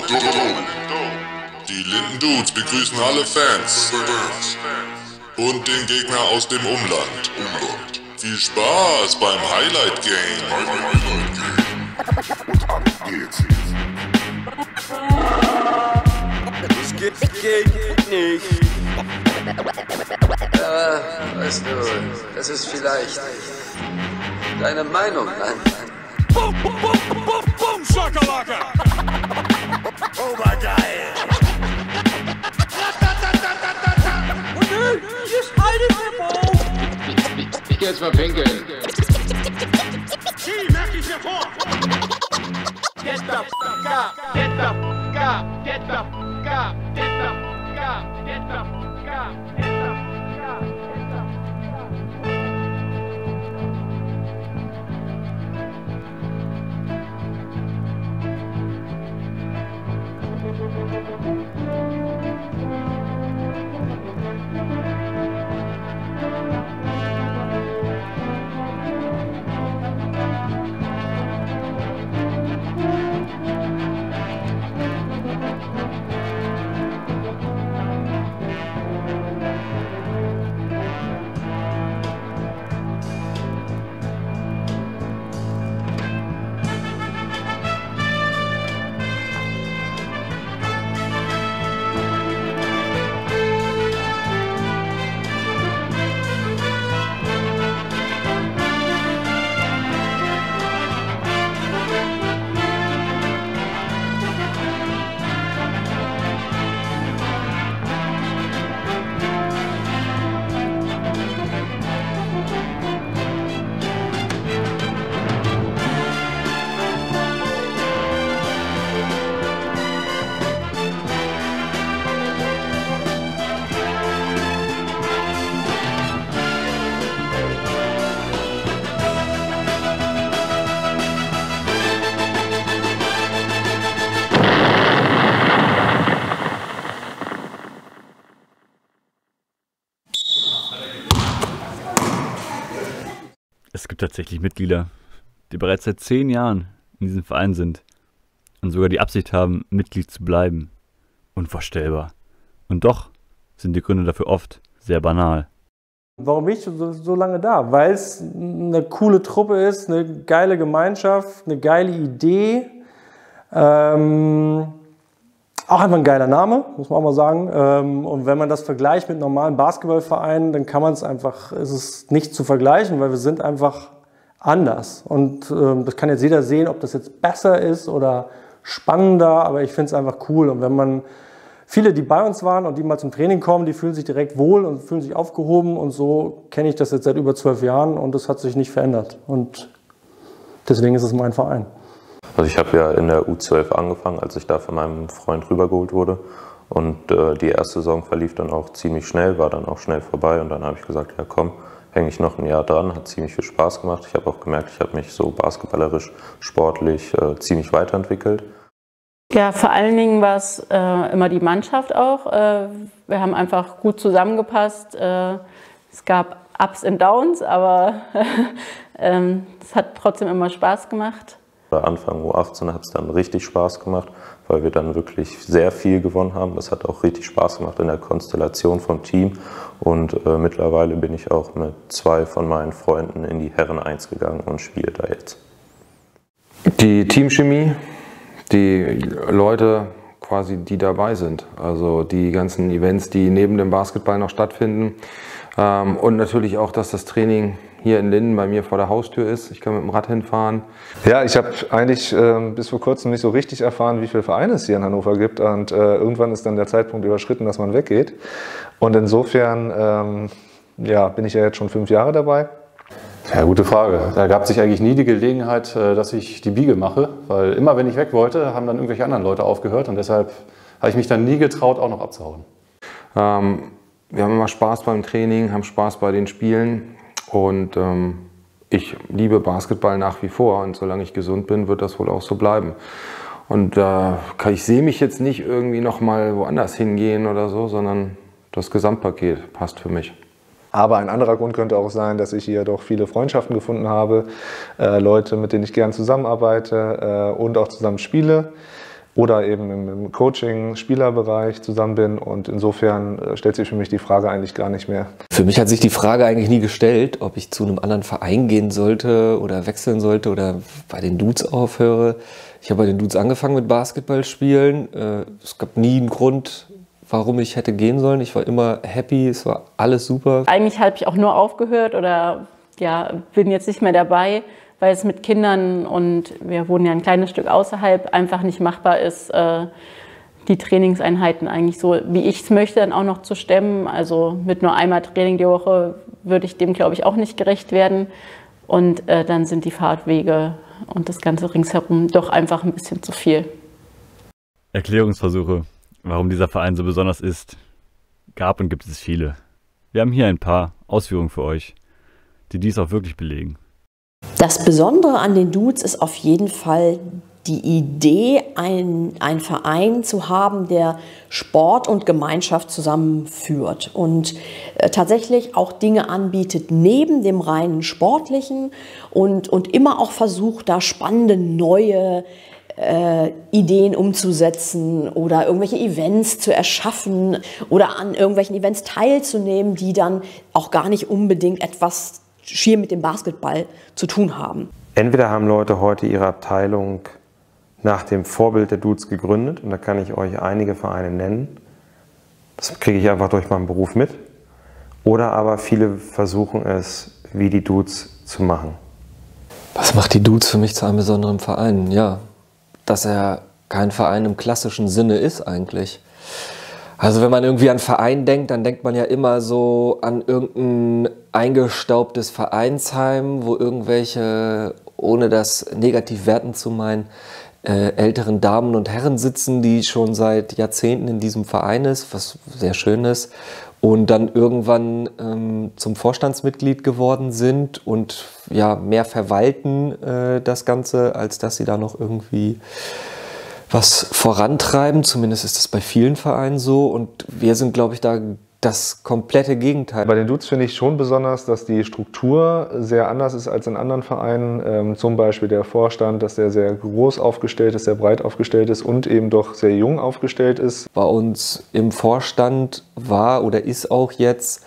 Die Linden Dudes begrüßen alle Fans und den Gegner aus dem Umland. Viel Spaß beim Highlight Game. Let's get geht nicht. Aber, weißt du, das ist vielleicht deine Meinung, nein? Boom, boom, boom, boom, boom, Shakalaka! Obergeil! Und nun, just haltet den Ball! Ich geh jetzt mal pinkeln. Sie, merk ich mir vor! Get the fuck up, get the fuck up, get the fuck up, get the fuck up, get the fuck up, get the fuck up, get the Es gibt tatsächlich Mitglieder, die bereits seit zehn Jahren in diesem Verein sind und sogar die Absicht haben, Mitglied zu bleiben. Unvorstellbar. Und doch sind die Gründe dafür oft sehr banal. Warum bin ich so, so lange da? Weil es eine coole Truppe ist, eine geile Gemeinschaft, eine geile Idee. Ähm, auch einfach ein geiler Name, muss man auch mal sagen. Ähm, und wenn man das vergleicht mit normalen Basketballvereinen, dann kann man es einfach, ist es nicht zu vergleichen, weil wir sind einfach anders. Und ähm, das kann jetzt jeder sehen, ob das jetzt besser ist oder spannender, aber ich finde es einfach cool. Und wenn man viele, die bei uns waren und die mal zum Training kommen, die fühlen sich direkt wohl und fühlen sich aufgehoben. Und so kenne ich das jetzt seit über zwölf Jahren und das hat sich nicht verändert. Und deswegen ist es mein Verein. Also ich habe ja in der U zwölf angefangen, als ich da von meinem Freund rübergeholt wurde. Und äh, die erste Saison verlief dann auch ziemlich schnell, war dann auch schnell vorbei. Und dann habe ich gesagt, ja komm, hänge ich noch ein Jahr dran, hat ziemlich viel Spaß gemacht. Ich habe auch gemerkt, ich habe mich so basketballerisch, sportlich äh, ziemlich weiterentwickelt. Ja, vor allen Dingen war es äh, immer die Mannschaft auch. Äh, wir haben einfach gut zusammengepasst. Äh, es gab Ups und Downs, aber ähm, es hat trotzdem immer Spaß gemacht. Anfang U achtzehn hat es dann richtig Spaß gemacht, weil wir dann wirklich sehr viel gewonnen haben. Das hat auch richtig Spaß gemacht in der Konstellation vom Team. Und äh, mittlerweile bin ich auch mit zwei von meinen Freunden in die Herren eins gegangen und spiele da jetzt. Die Teamchemie, die Leute quasi, die dabei sind, also die ganzen Events, die neben dem Basketball noch stattfinden, ähm, und natürlich auch, dass das Training hier in Linden bei mir vor der Haustür ist. Ich kann mit dem Rad hinfahren. Ja, ich habe eigentlich ähm, bis vor kurzem nicht so richtig erfahren, wie viele Vereine es hier in Hannover gibt. Und äh, irgendwann ist dann der Zeitpunkt überschritten, dass man weggeht. Und insofern ähm, ja, bin ich ja jetzt schon fünf Jahre dabei. Ja, gute Frage. Da gab sich eigentlich nie die Gelegenheit, dass ich die Biege mache, weil immer, wenn ich weg wollte, haben dann irgendwelche anderen Leute aufgehört und deshalb habe ich mich dann nie getraut, auch noch abzuhauen. Ähm, wir haben immer Spaß beim Training, haben Spaß bei den Spielen und ähm, ich liebe Basketball nach wie vor und solange ich gesund bin, wird das wohl auch so bleiben. Und äh, ich sehe mich jetzt nicht irgendwie noch mal woanders hingehen oder so, sondern das Gesamtpaket passt für mich. Aber ein anderer Grund könnte auch sein, dass ich hier doch viele Freundschaften gefunden habe, äh, Leute, mit denen ich gern zusammenarbeite äh, und auch zusammen spiele oder eben im, im Coaching-Spielerbereich zusammen bin und insofern äh, stellt sich für mich die Frage eigentlich gar nicht mehr. Für mich hat sich die Frage eigentlich nie gestellt, ob ich zu einem anderen Verein gehen sollte oder wechseln sollte oder bei den Dudes aufhöre. Ich habe bei den Dudes angefangen mit Basketballspielen. Äh, es gab nie einen Grund, warum ich hätte gehen sollen. Ich war immer happy, es war alles super. Eigentlich habe ich auch nur aufgehört oder ja, bin jetzt nicht mehr dabei, weil es mit Kindern und wir wohnen ja ein kleines Stück außerhalb einfach nicht machbar ist, äh, die Trainingseinheiten eigentlich so, wie ich es möchte, dann auch noch zu stemmen. Also mit nur einmal Training die Woche würde ich dem, glaube ich, auch nicht gerecht werden. Und äh, dann sind die Fahrtwege und das Ganze ringsherum doch einfach ein bisschen zu viel. Erklärungsversuche, warum dieser Verein so besonders ist, gab und gibt es viele. Wir haben hier ein paar Ausführungen für euch, die dies auch wirklich belegen. Das Besondere an den Dudes ist auf jeden Fall die Idee, ein, ein Verein zu haben, der Sport und Gemeinschaft zusammenführt und äh, tatsächlich auch Dinge anbietet neben dem reinen Sportlichen und, und immer auch versucht, da spannende neue äh, Ideen umzusetzen oder irgendwelche Events zu erschaffen oder an irgendwelchen Events teilzunehmen, die dann auch gar nicht unbedingt etwas schier mit dem Basketball zu tun haben. Entweder haben Leute heute ihre Abteilung nach dem Vorbild der Dudes gegründet, und da kann ich euch einige Vereine nennen. Das kriege ich einfach durch meinen Beruf mit. Oder aber viele versuchen es, wie die Dudes zu machen. Was macht die Dudes für mich zu einem besonderen Verein? Ja, dass er kein Verein im klassischen Sinne ist eigentlich. Also wenn man irgendwie an Verein denkt, dann denkt man ja immer so an irgendein eingestaubtes Vereinsheim, wo irgendwelche, ohne das negativ werten zu meinen, äh, älteren Damen und Herren sitzen, die schon seit Jahrzehnten in diesem Verein ist, was sehr schön ist, und dann irgendwann ähm, zum Vorstandsmitglied geworden sind und ja mehr verwalten äh, das Ganze, als dass sie da noch irgendwie was vorantreiben. Zumindest ist das bei vielen Vereinen so, und wir sind, glaube ich, da das komplette Gegenteil. Bei den Dudes finde ich schon besonders, dass die Struktur sehr anders ist als in anderen Vereinen. Ähm, zum Beispiel der Vorstand, dass der sehr groß aufgestellt ist, sehr breit aufgestellt ist und eben doch sehr jung aufgestellt ist. Bei uns im Vorstand war oder ist auch jetzt,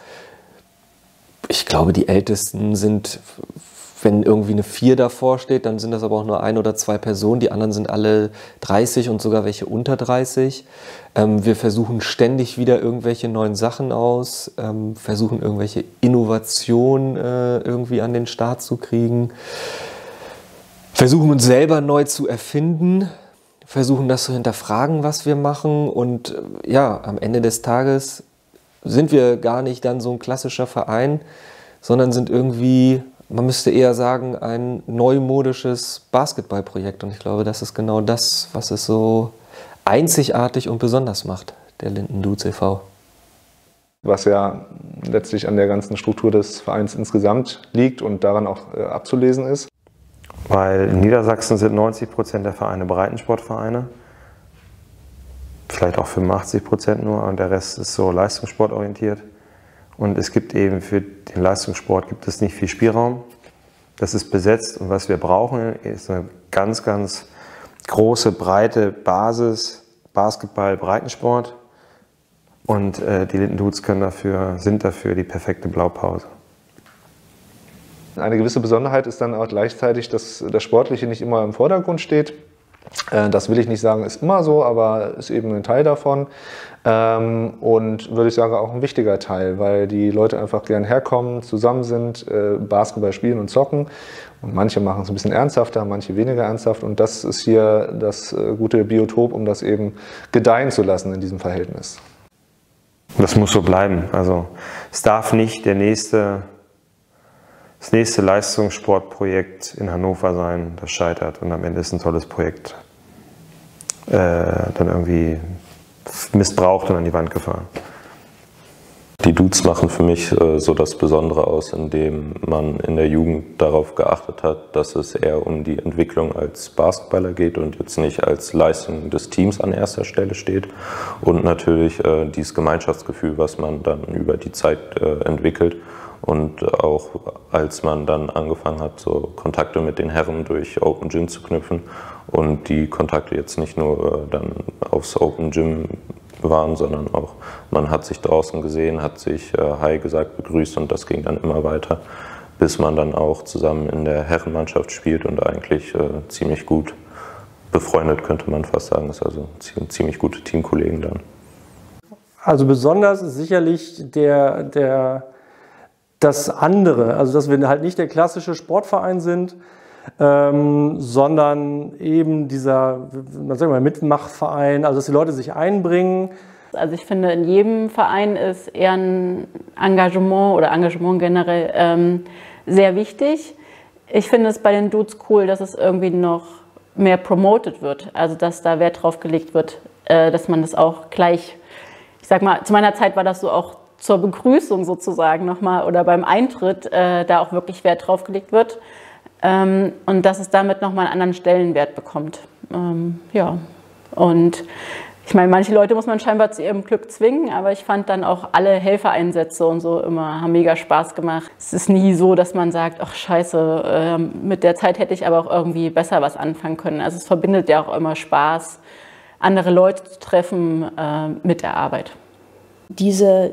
ich glaube, die Ältesten sind, wenn irgendwie eine vier davor steht, dann sind das aber auch nur ein oder zwei Personen. Die anderen sind alle dreißig und sogar welche unter dreißig. Ähm, wir versuchen ständig wieder irgendwelche neuen Sachen aus, ähm, versuchen irgendwelche Innovationen äh, irgendwie an den Start zu kriegen, versuchen uns selber neu zu erfinden, versuchen das zu hinterfragen, was wir machen. Und äh, ja, am Ende des Tages sind wir gar nicht dann so ein klassischer Verein, sondern sind irgendwie, man müsste eher sagen, ein neumodisches Basketballprojekt. Und ich glaube, das ist genau das, was es so einzigartig und besonders macht, der Linden Dudes e V. Was ja letztlich an der ganzen Struktur des Vereins insgesamt liegt und daran auch äh, abzulesen ist. Weil in Niedersachsen sind neunzig Prozent der Vereine Breitensportvereine. Vielleicht auch fünfundachtzig Prozent nur, und der Rest ist so leistungssportorientiert. Und es gibt eben für den Leistungssport gibt es nicht viel Spielraum. Das ist besetzt, und was wir brauchen, ist eine ganz, ganz große, breite Basis, Basketball, Breitensport. Und äh, die Linden Dudes können dafür, sind dafür die perfekte Blaupause. Eine gewisse Besonderheit ist dann auch gleichzeitig, dass das Sportliche nicht immer im Vordergrund steht. Das will ich nicht sagen, ist immer so, aber ist eben ein Teil davon. Und würde ich sagen, auch ein wichtiger Teil, weil die Leute einfach gern herkommen, zusammen sind, Basketball spielen und zocken. Und manche machen es ein bisschen ernsthafter, manche weniger ernsthaft. Und das ist hier das gute Biotop, um das eben gedeihen zu lassen in diesem Verhältnis. Das muss so bleiben. Also es darf nicht der nächste, das nächste Leistungssportprojekt in Hannover sein, das scheitert und am Ende ist ein tolles Projekt äh, dann irgendwie missbraucht und an die Wand gefahren. Die Dudes machen für mich äh, so das Besondere aus, indem man in der Jugend darauf geachtet hat, dass es eher um die Entwicklung als Basketballer geht und jetzt nicht als Leistung des Teams an erster Stelle steht. Und natürlich äh, dieses Gemeinschaftsgefühl, was man dann über die Zeit äh, entwickelt. Und auch als man dann angefangen hat, so Kontakte mit den Herren durch Open Gym zu knüpfen und die Kontakte jetzt nicht nur äh, dann aufs Open Gym waren, sondern auch man hat sich draußen gesehen, hat sich äh, Hi gesagt, begrüßt, und das ging dann immer weiter, bis man dann auch zusammen in der Herrenmannschaft spielt und eigentlich äh, ziemlich gut befreundet, könnte man fast sagen. Das ist also ziemlich gute Teamkollegen dann. Also besonders ist sicherlich der, der, das andere, also dass wir halt nicht der klassische Sportverein sind, ähm, sondern eben dieser, man sagt mal, Mitmachverein, also dass die Leute sich einbringen. Also ich finde, in jedem Verein ist eher ein Engagement oder Engagement generell ähm, sehr wichtig. Ich finde es bei den Dudes cool, dass es irgendwie noch mehr promoted wird, also dass da Wert drauf gelegt wird, äh, dass man das auch gleich, ich sag mal, zu meiner Zeit war das so auch zur Begrüßung sozusagen nochmal oder beim Eintritt, äh, da auch wirklich Wert drauf gelegt wird. Ähm, und dass es damit nochmal einen anderen Stellenwert bekommt. Ähm, ja, und ich meine, manche Leute muss man scheinbar zu ihrem Glück zwingen, aber ich fand dann auch alle Helfereinsätze und so immer, haben mega Spaß gemacht. Es ist nie so, dass man sagt, ach scheiße, äh, mit der Zeit hätte ich aber auch irgendwie besser was anfangen können. Also es verbindet ja auch immer Spaß, andere Leute zu treffen äh, mit der Arbeit. Diese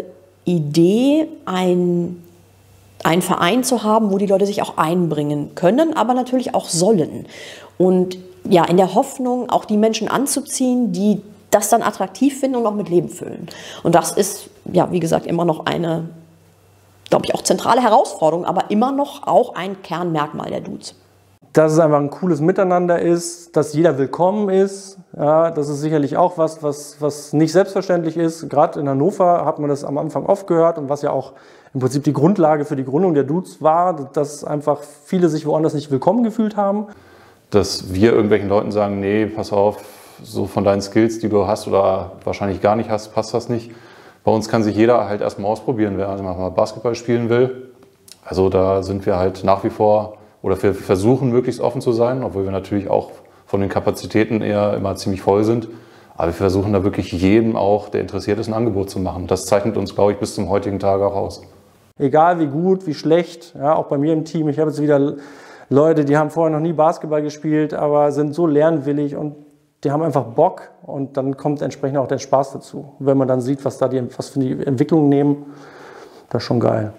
Idee, ein einen Verein zu haben, wo die Leute sich auch einbringen können, aber natürlich auch sollen. Und ja, in der Hoffnung, auch die Menschen anzuziehen, die das dann attraktiv finden und auch mit Leben füllen. Und das ist, ja, wie gesagt, immer noch eine, glaube ich, auch zentrale Herausforderung, aber immer noch auch ein Kernmerkmal der Dudes. Dass es einfach ein cooles Miteinander ist, dass jeder willkommen ist. Ja, das ist sicherlich auch was, was, was nicht selbstverständlich ist. Gerade in Hannover hat man das am Anfang oft gehört und was ja auch im Prinzip die Grundlage für die Gründung der Dudes war, dass einfach viele sich woanders nicht willkommen gefühlt haben. Dass wir irgendwelchen Leuten sagen, nee, pass auf, so von deinen Skills, die du hast oder wahrscheinlich gar nicht hast, passt das nicht. Bei uns kann sich jeder halt erstmal ausprobieren, wer also mal Basketball spielen will. Also da sind wir halt nach wie vor, oder wir versuchen möglichst offen zu sein, obwohl wir natürlich auch von den Kapazitäten eher immer ziemlich voll sind. Aber wir versuchen da wirklich jedem auch, der interessiert ist, ein Angebot zu machen. Das zeichnet uns, glaube ich, bis zum heutigen Tage auch aus. Egal wie gut, wie schlecht, ja, auch bei mir im Team. Ich habe jetzt wieder Leute, die haben vorher noch nie Basketball gespielt, aber sind so lernwillig und die haben einfach Bock und dann kommt entsprechend auch der Spaß dazu. Und wenn man dann sieht, was da die, was für die Entwicklungen nehmen, das ist schon geil.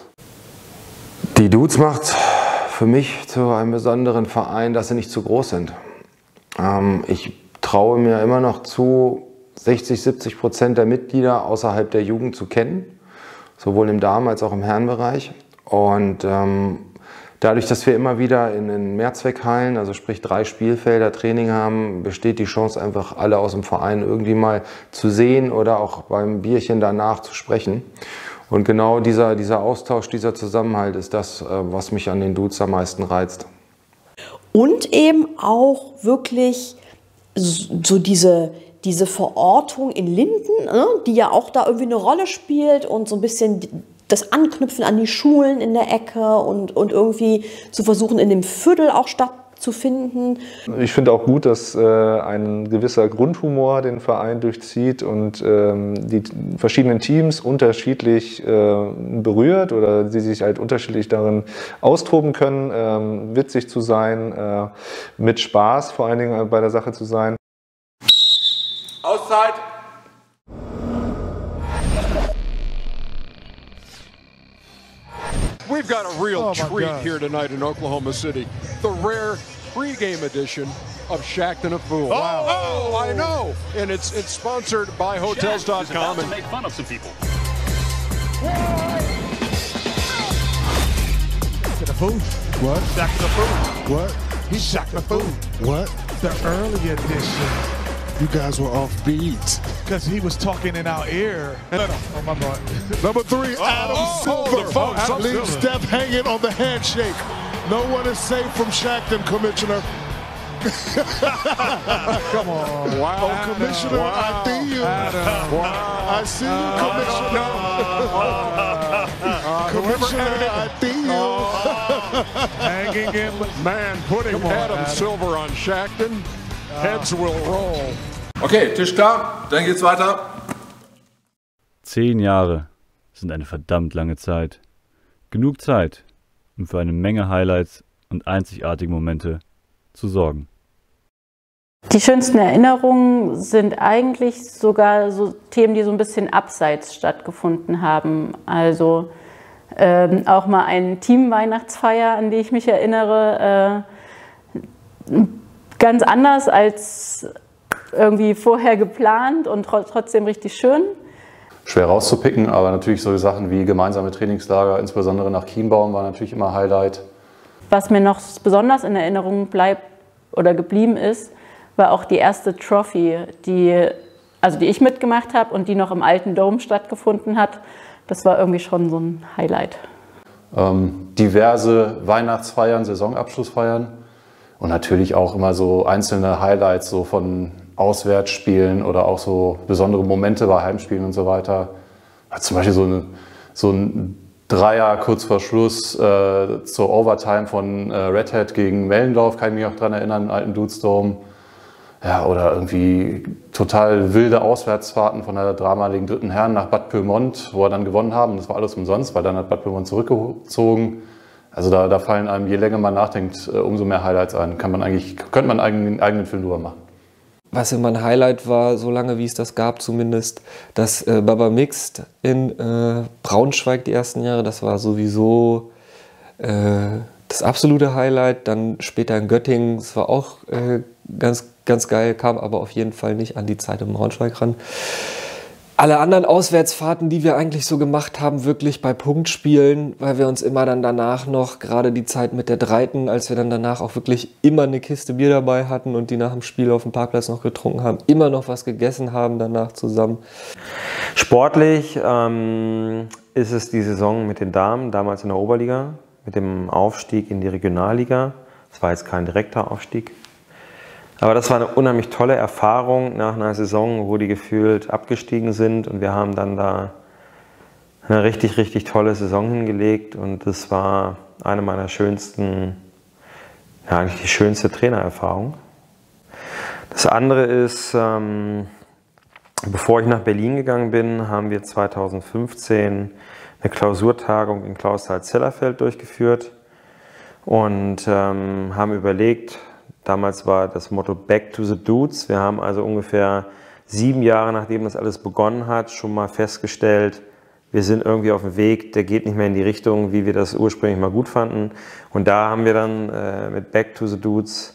Die Dudes macht für mich zu einem besonderen Verein, dass sie nicht zu groß sind. Ähm, ich traue mir immer noch zu, sechzig, siebzig Prozent der Mitglieder außerhalb der Jugend zu kennen. Sowohl im Damen- als auch im Herrenbereich. Und ähm, dadurch, dass wir immer wieder in den Mehrzweckhallen, also sprich drei Spielfelder Training haben, besteht die Chance einfach, alle aus dem Verein irgendwie mal zu sehen oder auch beim Bierchen danach zu sprechen. Und genau dieser, dieser Austausch, dieser Zusammenhalt ist das, was mich an den Dudes am meisten reizt. Und eben auch wirklich so diese... diese Verortung in Linden, die ja auch da irgendwie eine Rolle spielt und so ein bisschen das Anknüpfen an die Schulen in der Ecke und, und irgendwie zu versuchen, in dem Viertel auch stattzufinden. Ich finde auch gut, dass äh, ein gewisser Grundhumor den Verein durchzieht und ähm, die verschiedenen Teams unterschiedlich äh, berührt oder sie sich halt unterschiedlich darin austoben können, äh, witzig zu sein, äh, mit Spaß vor allen Dingen bei der Sache zu sein. Auszeit! We've got a real Oh, my treat God. here tonight in Oklahoma City. The rare pregame edition of Shacked a Fool. Wow. Oh, I know. And it's it's sponsored by Hotels dot com. to make fun of some people. Shack the food. What? Shack the food. What? He shacked the food. What? The early edition. You guys were off beat. Because he was talking in our ear. Oh, my God. Number three, Adam oh, Silver. the phone, Adam leaves Silver. Steph hanging on the handshake. No one is safe from Shackton, Commissioner. Come on. Wow. Oh, Commissioner, Wow. I see you. Adam. Wow. I see you, Commissioner. Uh, Commissioner, I see you. Hanging him. Man, putting Come on, Adam, Adam. Silver on Shackton. Heads will roll. Okay, Tisch klar, dann geht's weiter. Zehn Jahre sind eine verdammt lange Zeit. Genug Zeit, um für eine Menge Highlights und einzigartige Momente zu sorgen. Die schönsten Erinnerungen sind eigentlich sogar so Themen, die so ein bisschen abseits stattgefunden haben. Also ähm, auch mal eine Team-Weihnachtsfeier, an die ich mich erinnere. Äh, ganz anders als irgendwie vorher geplant und tr trotzdem richtig schön. schwer rauszupicken, aber natürlich solche Sachen wie gemeinsame Trainingslager, insbesondere nach Chiembaum, war natürlich immer Highlight. Was mir noch besonders in Erinnerung bleibt oder geblieben ist, war auch die erste Trophy, die, also die ich mitgemacht habe und die noch im alten Dome stattgefunden hat. Das war irgendwie schon so ein Highlight. Ähm, diverse Weihnachtsfeiern, Saisonabschlussfeiern und natürlich auch immer so einzelne Highlights so von Auswärtsspielen oder auch so besondere Momente bei Heimspielen und so weiter. Zum Beispiel so, eine, so ein Dreier kurz vor Schluss äh, zur Overtime von äh, Red Hat gegen Mellendorf, kann ich mich auch daran erinnern, im alten Dudes Dome. Ja, oder irgendwie total wilde Auswärtsfahrten von der damaligen dritten Herren nach Bad Pyrmont, wo wir dann gewonnen haben. Das war alles umsonst, weil dann hat Bad Pyrmont zurückgezogen. Also da, da fallen einem, je länger man nachdenkt, umso mehr Highlights ein. Kann man eigentlich, könnte man einen eigenen, eigenen Film drüber machen. Was immer ein Highlight war, so lange wie es das gab zumindest, das äh, Baba Mixed in äh, Braunschweig die ersten Jahre, das war sowieso äh, das absolute Highlight. Dann später in Göttingen, das war auch äh, ganz, ganz geil, kam aber auf jeden Fall nicht an die Zeit in Braunschweig ran. Alle anderen Auswärtsfahrten, die wir eigentlich so gemacht haben, wirklich bei Punktspielen, weil wir uns immer dann danach noch, gerade die Zeit mit der Dreiten, als wir dann danach auch wirklich immer eine Kiste Bier dabei hatten und die nach dem Spiel auf dem Parkplatz noch getrunken haben, immer noch was gegessen haben danach zusammen. Sportlich ähm, ist es die Saison mit den Damen, damals in der Oberliga, mit dem Aufstieg in die Regionalliga. Das war jetzt kein direkter Aufstieg. Aber das war eine unheimlich tolle Erfahrung nach einer Saison, wo die gefühlt abgestiegen sind. Und wir haben dann da eine richtig, richtig tolle Saison hingelegt. Und das war eine meiner schönsten, ja eigentlich die schönste Trainererfahrung. Das andere ist, ähm, bevor ich nach Berlin gegangen bin, haben wir zweitausendfünfzehn eine Klausurtagung in Clausthal-Zellerfeld durchgeführt und ähm, haben überlegt, damals war das Motto Back to the Dudes. Wir haben also ungefähr sieben Jahre, nachdem das alles begonnen hat, schon mal festgestellt, wir sind irgendwie auf dem Weg, der geht nicht mehr in die Richtung, wie wir das ursprünglich mal gut fanden. Und da haben wir dann äh, mit Back to the Dudes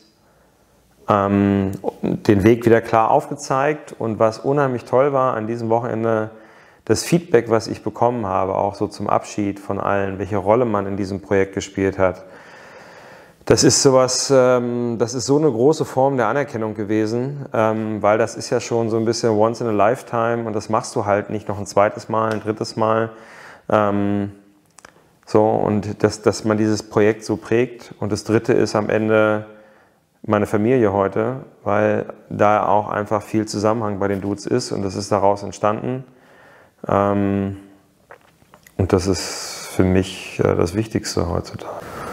ähm, den Weg wieder klar aufgezeigt. Und was unheimlich toll war an diesem Wochenende, das Feedback, was ich bekommen habe, auch so zum Abschied von allen, welche Rolle man in diesem Projekt gespielt hat. Das ist sowas, ähm, das ist so eine große Form der Anerkennung gewesen, ähm, weil das ist ja schon so ein bisschen once in a lifetime und das machst du halt nicht noch ein zweites Mal, ein drittes Mal. Ähm, so, und dass, dass man dieses Projekt so prägt. Und das dritte ist am Ende meine Familie heute, weil da auch einfach viel Zusammenhang bei den Dudes ist und das ist daraus entstanden. Ähm, und das ist für mich äh, das Wichtigste heutzutage.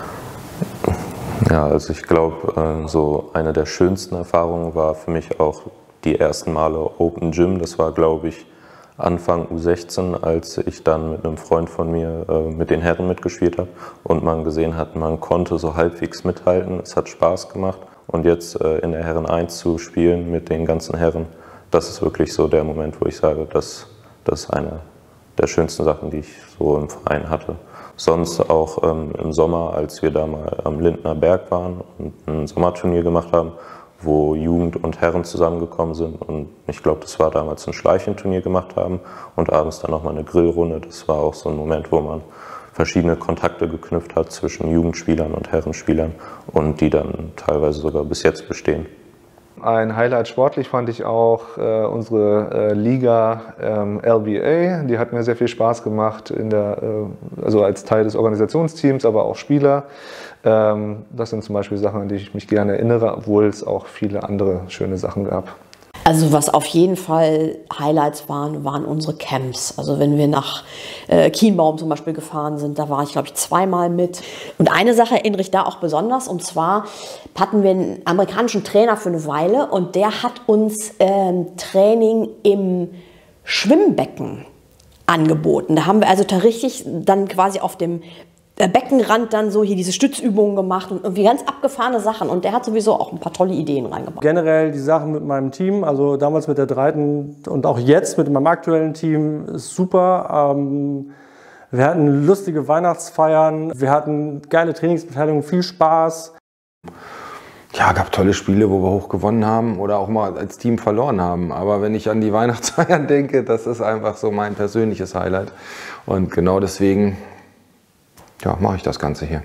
Ja, also ich glaube, so eine der schönsten Erfahrungen war für mich auch die ersten Male Open Gym. Das war, glaube ich, Anfang U sechzehn, als ich dann mit einem Freund von mir mit den Herren mitgespielt habe und man gesehen hat, man konnte so halbwegs mithalten. Es hat Spaß gemacht und jetzt in der Herren eins zu spielen mit den ganzen Herren, das ist wirklich so der Moment, wo ich sage, das, das ist eine der schönsten Sachen, die ich so im Verein hatte. Sonst auch ähm, im Sommer, als wir da mal am Lindner Berg waren und ein Sommerturnier gemacht haben, wo Jugend und Herren zusammengekommen sind. Und ich glaube, das war damals ein Schleichenturnier gemacht haben und abends dann nochmal eine Grillrunde. Das war auch so ein Moment, wo man verschiedene Kontakte geknüpft hat zwischen Jugendspielern und Herrenspielern und die dann teilweise sogar bis jetzt bestehen. Ein Highlight sportlich fand ich auch äh, unsere äh, Liga ähm, L B A. Die hat mir sehr viel Spaß gemacht, in der, äh, also als Teil des Organisationsteams, aber auch Spieler. Ähm, das sind zum Beispiel Sachen, an die ich mich gerne erinnere, obwohl es auch viele andere schöne Sachen gab. Also was auf jeden Fall Highlights waren, waren unsere Camps. Also wenn wir nach äh, Chiembaum zum Beispiel gefahren sind, da war ich glaube ich zweimal mit. Und eine Sache erinnere ich da auch besonders, und zwar hatten wir einen amerikanischen Trainer für eine Weile und der hat uns ähm, Training im Schwimmbecken angeboten. Da haben wir also da richtig dann quasi auf dem Beckenrand dann so hier diese Stützübungen gemacht und irgendwie ganz abgefahrene Sachen. Und der hat sowieso auch ein paar tolle Ideen reingebracht. Generell die Sachen mit meinem Team, also damals mit der Dreiten und auch jetzt mit meinem aktuellen Team, ist super. Ähm, wir hatten lustige Weihnachtsfeiern, wir hatten geile Trainingsbeteiligung, viel Spaß. Ja, gab tolle Spiele, wo wir hoch gewonnen haben oder auch mal als Team verloren haben. Aber wenn ich an die Weihnachtsfeiern denke, das ist einfach so mein persönliches Highlight. Und genau deswegen ja, mache ich das Ganze hier.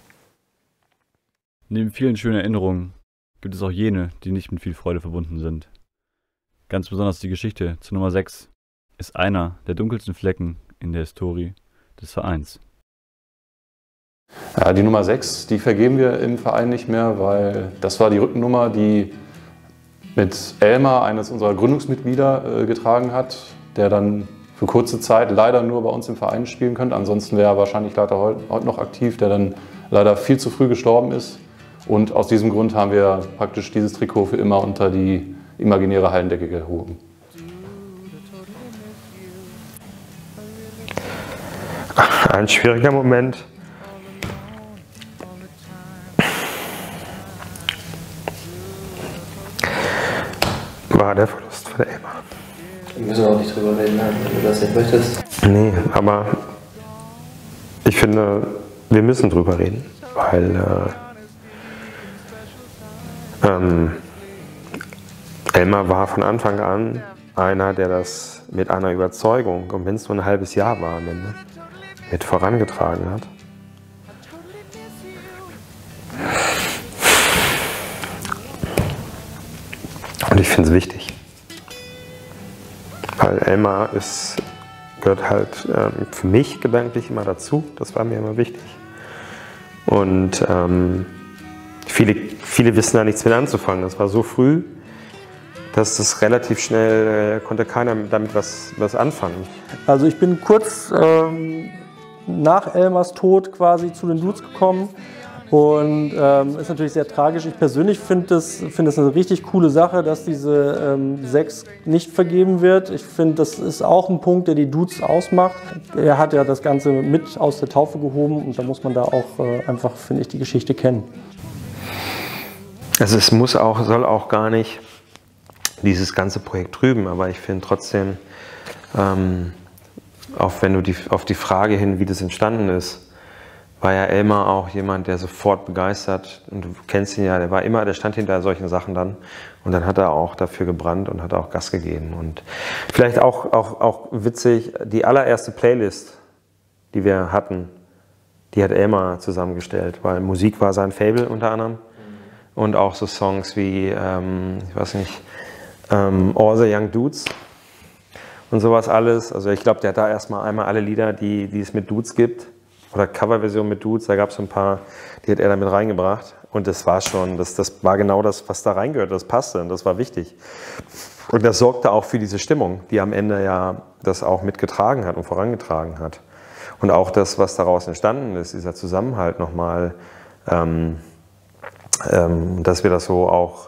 Neben vielen schönen Erinnerungen gibt es auch jene, die nicht mit viel Freude verbunden sind. Ganz besonders die Geschichte zur Nummer sechs ist einer der dunkelsten Flecken in der Historie des Vereins. Ja, die Nummer sechs, die vergeben wir im Verein nicht mehr, weil das war die Rückennummer, die mit Elmar, eines unserer Gründungsmitglieder, äh, getragen hat, der dann für kurze Zeit leider nur bei uns im Verein spielen könnte. Ansonsten wäre er wahrscheinlich leider heute noch aktiv, der dann leider viel zu früh gestorben ist. Und aus diesem Grund haben wir praktisch dieses Trikot für immer unter die imaginäre Hallendecke gehoben. Ein schwieriger Moment. War der Verlust von Elmar. Wir müssen auch nicht drüber reden, wenn du das nicht möchtest. Nee, aber ich finde, wir müssen drüber reden, weil äh, ähm, Elmar war von Anfang an einer, der das mit einer Überzeugung, und wenn es nur ein halbes Jahr war am Ende, mit vorangetragen hat. Und ich finde es wichtig, weil Elmar ist, gehört halt ähm, für mich gedanklich immer dazu, das war mir immer wichtig. Und ähm, viele, viele wissen da nichts mit anzufangen, das war so früh, dass das relativ schnell, äh, konnte keiner damit was, was anfangen. Also ich bin kurz ähm, nach Elmars Tod quasi zu den Dudes gekommen. Und ähm, ist natürlich sehr tragisch. Ich persönlich finde es find das eine richtig coole Sache, dass diese ähm, sechs nicht vergeben wird. Ich finde, das ist auch ein Punkt, der die Dudes ausmacht. Er hat ja das Ganze mit aus der Taufe gehoben und da muss man da auch äh, einfach, finde ich, die Geschichte kennen. Also es muss auch, soll auch gar nicht dieses ganze Projekt trüben, aber ich finde trotzdem, ähm, auch wenn du die, auf die Frage hin, wie das entstanden ist, war ja Elmar auch jemand, der sofort begeistert, und du kennst ihn ja, der war immer, der stand hinter solchen Sachen dann und dann hat er auch dafür gebrannt und hat auch Gas gegeben. Und vielleicht auch, auch, auch witzig, die allererste Playlist, die wir hatten, die hat Elmar zusammengestellt, weil Musik war sein Faible unter anderem und auch so Songs wie, ähm, ich weiß nicht, ähm, All the Young Dudes und sowas alles. Also ich glaube, der hat da erstmal einmal alle Lieder, die, die es mit Dudes gibt, oder Coverversion mit Dudes, da gab es so ein paar, die hat er damit reingebracht. Und das war schon, das, das war genau das, was da reingehört, das passte und das war wichtig. Und das sorgte auch für diese Stimmung, die am Ende ja das auch mitgetragen hat und vorangetragen hat. Und auch das, was daraus entstanden ist, dieser Zusammenhalt nochmal, ähm, ähm, dass wir das so auch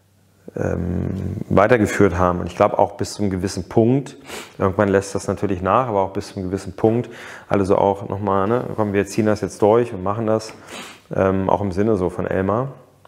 ähm, weitergeführt haben. Und ich glaube auch bis zu einem gewissen Punkt, irgendwann lässt das natürlich nach, aber auch bis zu einem gewissen Punkt, also auch nochmal, ne, komm, wir ziehen das jetzt durch und machen das, ähm, auch im Sinne so von Elmar,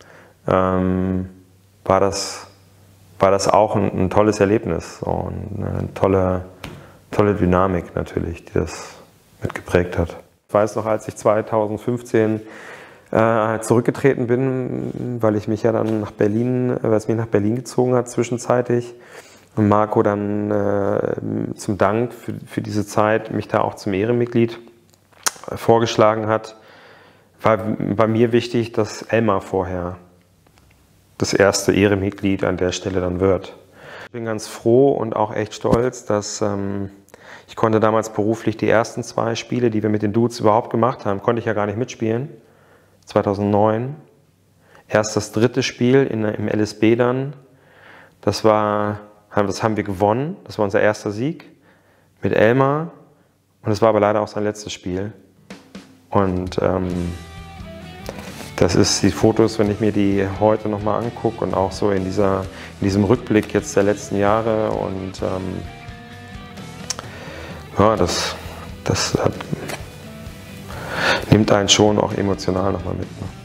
ähm, war, das, war das auch ein, ein tolles Erlebnis, so, und eine tolle, tolle Dynamik natürlich, die das mitgeprägt hat. Ich weiß noch, als ich zweitausendfünfzehn äh, zurückgetreten bin, weil ich mich ja dann nach Berlin, weil es mich nach Berlin gezogen hat zwischenzeitlich, und Marco dann äh, zum Dank für, für diese Zeit mich da auch zum Ehrenmitglied vorgeschlagen hat, war bei mir wichtig, dass Elmar vorher das erste Ehrenmitglied an der Stelle dann wird. Ich bin ganz froh und auch echt stolz, dass ähm, ich konnte damals beruflich die ersten zwei Spiele, die wir mit den Dudes überhaupt gemacht haben, konnte ich ja gar nicht mitspielen, zweitausendneun. Erst das dritte Spiel in, im L S B dann, das war... Das haben wir gewonnen, das war unser erster Sieg mit Elmar und es war aber leider auch sein letztes Spiel. Und ähm, das ist die Fotos, wenn ich mir die heute nochmal angucke und auch so in, dieser, in diesem Rückblick jetzt der letzten Jahre und ähm, ja, das, das hat, nimmt einen schon auch emotional nochmal mit. Ne?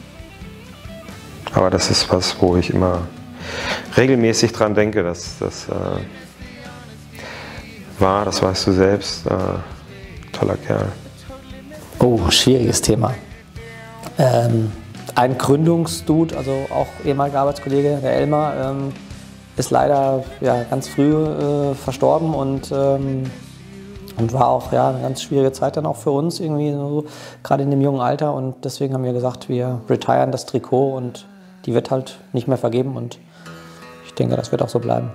Aber das ist was, wo ich immer regelmäßig dran denke, dass das äh, war, das weißt du selbst, äh, toller Kerl. Oh, schwieriges Thema. Ähm, ein Gründungsdude, also auch ehemaliger Arbeitskollege, der Elmar, ähm, ist leider ja, ganz früh äh, verstorben und, ähm, und war auch ja, eine ganz schwierige Zeit dann auch für uns, irgendwie so, gerade in dem jungen Alter. Und deswegen haben wir gesagt, wir retiren das Trikot und die wird halt nicht mehr vergeben und ich denke, das wird auch so bleiben.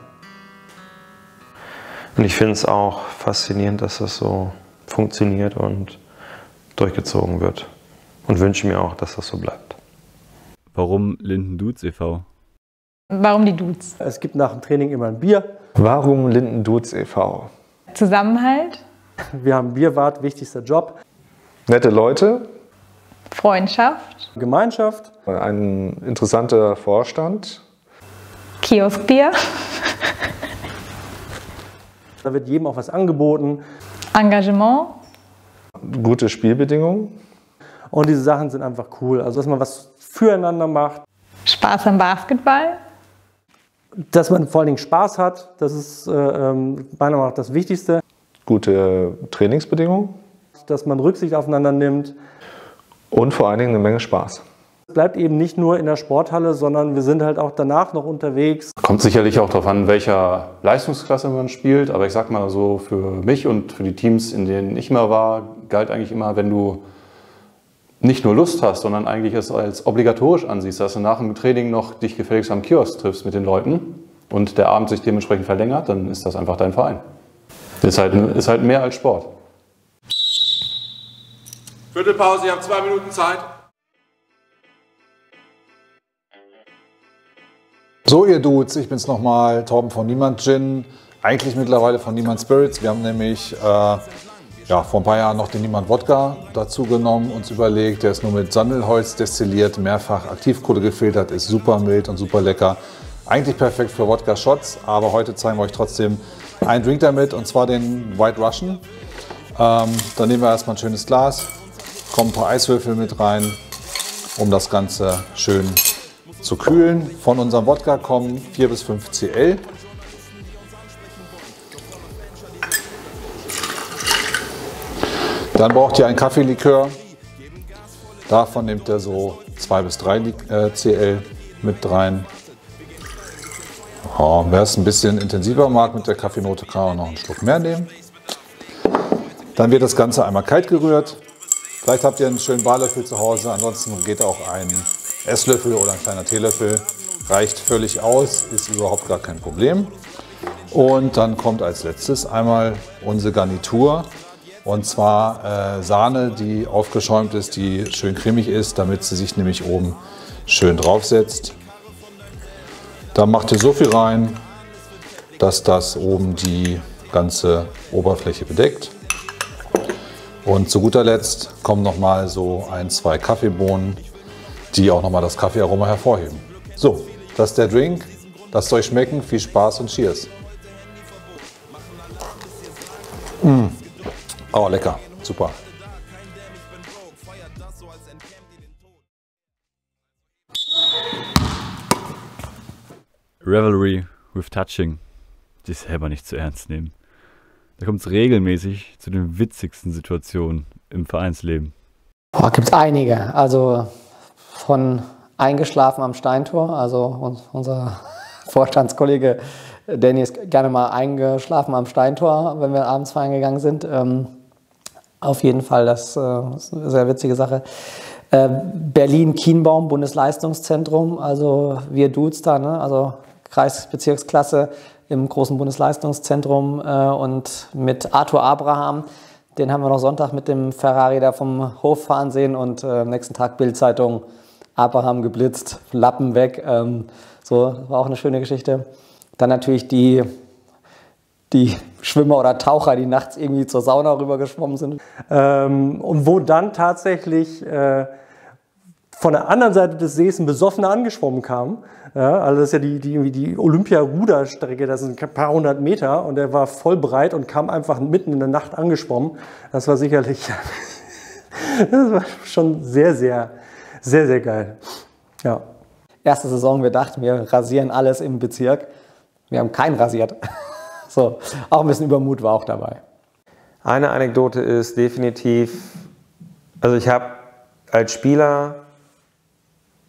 Und ich finde es auch faszinierend, dass das so funktioniert und durchgezogen wird. Und wünsche mir auch, dass das so bleibt. Warum Linden Dudes e V? Warum die Dudes? Es gibt nach dem Training immer ein Bier. Warum Linden Dudes e V? Zusammenhalt. Wir haben Bierwart, wichtigster Job. Nette Leute. Freundschaft. Gemeinschaft. Ein interessanter Vorstand. Kioskbier. Da wird jedem auch was angeboten. Engagement. Gute Spielbedingungen. Und diese Sachen sind einfach cool. Also, dass man was füreinander macht. Spaß am Basketball. Dass man vor allen Dingen Spaß hat, das ist äh, meiner Meinung nach das Wichtigste. Gute Trainingsbedingungen. Dass man Rücksicht aufeinander nimmt. Und vor allen Dingen eine Menge Spaß. Es bleibt eben nicht nur in der Sporthalle, sondern wir sind halt auch danach noch unterwegs. Kommt sicherlich auch darauf an, welcher Leistungsklasse man spielt. Aber ich sag mal so, für mich und für die Teams, in denen ich mal war, galt eigentlich immer, wenn du nicht nur Lust hast, sondern eigentlich es als obligatorisch ansiehst, dass du nach dem Training noch dich gefälligst am Kiosk triffst mit den Leuten und der Abend sich dementsprechend verlängert, dann ist das einfach dein Verein. Ist halt, ist halt mehr als Sport. Viertelpause, ihr habt zwei Minuten Zeit. So ihr Dudes, ich bin's nochmal, Torben von Niemand Gin, eigentlich mittlerweile von Niemand Spirits. Wir haben nämlich äh, ja, vor ein paar Jahren noch den Niemand Wodka dazu genommen, uns überlegt, der ist nur mit Sandelholz destilliert, mehrfach Aktivkohle gefiltert, ist super mild und super lecker. Eigentlich perfekt für Wodka-Shots, aber heute zeigen wir euch trotzdem einen Drink damit, und zwar den White Russian. Ähm, dann nehmen wir erstmal ein schönes Glas, kommen ein paar Eiswürfel mit rein, um das Ganze schön zu kühlen. Von unserem Wodka kommen vier bis fünf Zentiliter. Dann braucht ihr ein Kaffeelikör. Davon nehmt ihr so zwei bis drei Zentiliter mit rein. Oh, wer es ein bisschen intensiver mag mit der Kaffeenote, kann auch noch einen Schluck mehr nehmen. Dann wird das Ganze einmal kalt gerührt. Vielleicht habt ihr einen schönen Barlöffel zu Hause, ansonsten geht auch ein Esslöffel oder ein kleiner Teelöffel. Reicht völlig aus, ist überhaupt gar kein Problem. Und dann kommt als letztes einmal unsere Garnitur. Und zwar äh, Sahne, die aufgeschäumt ist, die schön cremig ist, damit sie sich nämlich oben schön draufsetzt. Dann macht ihr so viel rein, dass das oben die ganze Oberfläche bedeckt. Und zu guter Letzt kommen noch mal so ein, zwei Kaffeebohnen, die auch noch mal das Kaffeearoma hervorheben. So, das ist der Drink. Lasst euch schmecken. Viel Spaß und Cheers. Mm. Oh, lecker. Super. Revelry with Touching. Sich selber nicht zu ernst nehmen. Da kommt es regelmäßig zu den witzigsten Situationen im Vereinsleben. Oh, gibt es einige. Also von eingeschlafen am Steintor. Also unser Vorstandskollege Danny ist gerne mal eingeschlafen am Steintor, wenn wir abends feiern gegangen sind. Ähm, auf jeden Fall, das äh, ist eine sehr witzige Sache. Äh, Berlin-Kienbaum, Bundesleistungszentrum. Also wir Dudes da, ne? Also Kreisbezirksklasse im großen Bundesleistungszentrum äh, und mit Arthur Abraham. Den haben wir noch Sonntag mit dem Ferrari da vom Hof fahren sehen und äh, am nächsten Tag Bild-Zeitung, Abraham geblitzt, Lappen weg. Ähm, so, das war auch eine schöne Geschichte. Dann natürlich die, die Schwimmer oder Taucher, die nachts irgendwie zur Sauna rüber geschwommen sind. Ähm, und wo dann tatsächlich äh, von der anderen Seite des Sees ein Besoffener angeschwommen kam. Ja, also das ist ja die, die, die Olympia-Ruderstrecke, das sind ein paar hundert Meter und der war voll breit und kam einfach mitten in der Nacht angeschwommen. Das war sicherlich, das war schon sehr, sehr, sehr, sehr geil. Ja. Erste Saison, wir dachten, wir rasieren alles im Bezirk. Wir haben keinen rasiert. So, auch ein bisschen Übermut war auch dabei. Eine Anekdote ist definitiv, also ich habe als Spieler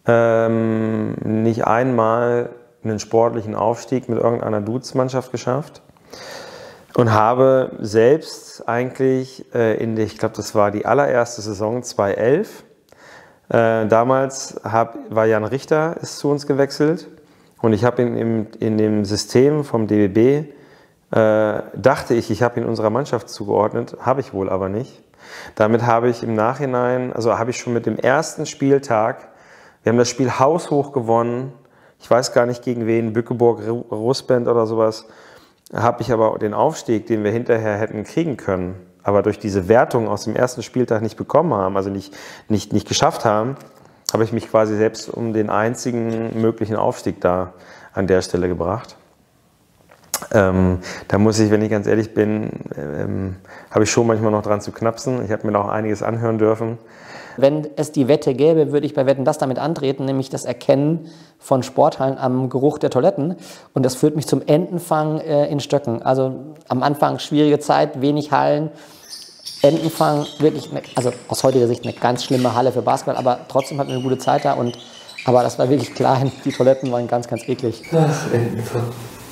ähm, nicht einmal einen sportlichen Aufstieg mit irgendeiner Dudes-Mannschaft geschafft und habe selbst eigentlich äh, in der, ich glaube, das war die allererste Saison zweitausendelf, äh, damals hab, war Jan Richter ist zu uns gewechselt und ich habe ihn im, in dem System vom D B B, äh, dachte ich, ich habe ihn unserer Mannschaft zugeordnet, habe ich wohl aber nicht. Damit habe ich im Nachhinein, also habe ich schon mit dem ersten Spieltag, wir haben das Spiel haushoch gewonnen, ich weiß gar nicht gegen wen, Bückeburg, Russband oder sowas, habe ich aber den Aufstieg, den wir hinterher hätten kriegen können, aber durch diese Wertung aus dem ersten Spieltag nicht bekommen haben, also nicht, nicht, nicht geschafft haben, habe ich mich quasi selbst um den einzigen möglichen Aufstieg da an der Stelle gebracht. Ähm, da muss ich, wenn ich ganz ehrlich bin, ähm, habe ich schon manchmal noch dran zu knapsen. Ich habe mir noch einiges anhören dürfen. Wenn es die Wette gäbe, würde ich bei Wetten das damit antreten, nämlich das Erkennen von Sporthallen am Geruch der Toiletten. Und das führt mich zum Entenfang äh, in Stöcken. Also am Anfang schwierige Zeit, wenig Hallen. Entenfang, wirklich, eine, also aus heutiger Sicht eine ganz schlimme Halle für Basketball, aber trotzdem hatten wir eine gute Zeit da. Und, aber das war wirklich klein, die Toiletten waren ganz, ganz eklig. Das Entenfang.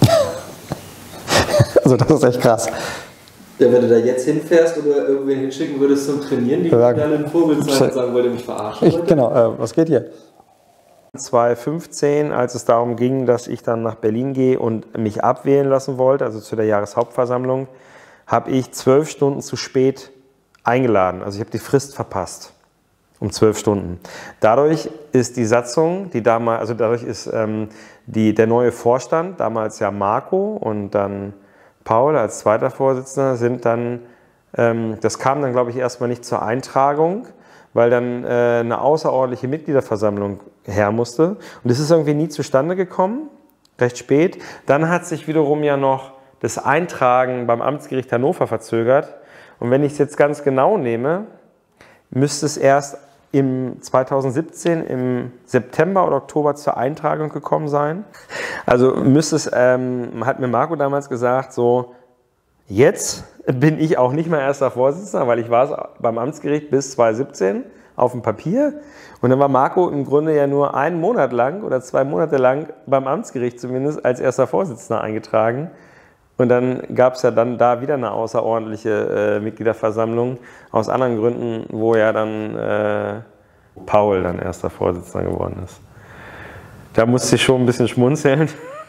Also das ist echt krass. Ja, wenn du da jetzt hinfährst oder irgendwen hinschicken würdest zum Trainieren, die ja, dann einen Vogel zeigen und sagen, wollt ihr mich verarschen? Ich, genau, äh, was geht hier? zweitausendfünfzehn, als es darum ging, dass ich dann nach Berlin gehe und mich abwählen lassen wollte, also zu der Jahreshauptversammlung, habe ich zwölf Stunden zu spät eingeladen. Also ich habe die Frist verpasst. Um zwölf Stunden. Dadurch ist die Satzung, die damals, also dadurch ist ähm, die, der neue Vorstand, damals ja Marco und dann Paul als zweiter Vorsitzender, sind dann, ähm, das kam dann glaube ich erstmal nicht zur Eintragung, weil dann äh, eine außerordentliche Mitgliederversammlung her musste. Und das ist irgendwie nie zustande gekommen, recht spät. Dann hat sich wiederum ja noch das Eintragen beim Amtsgericht Hannover verzögert. Und wenn ich es jetzt ganz genau nehme, müsste es erst im zweitausendsiebzehn im September oder Oktober zur Eintragung gekommen sein. Also müsste es, ähm, hat mir Marco damals gesagt, so jetzt bin ich auch nicht mehr erster Vorsitzender, weil ich war es beim Amtsgericht bis zweitausendsiebzehn auf dem Papier. Und dann war Marco im Grunde ja nur einen Monat lang oder zwei Monate lang beim Amtsgericht zumindest als erster Vorsitzender eingetragen. Und dann gab es ja dann da wieder eine außerordentliche äh, Mitgliederversammlung aus anderen Gründen, wo ja dann äh, Paul dann erster Vorsitzender geworden ist. Da musste ich schon ein bisschen schmunzeln.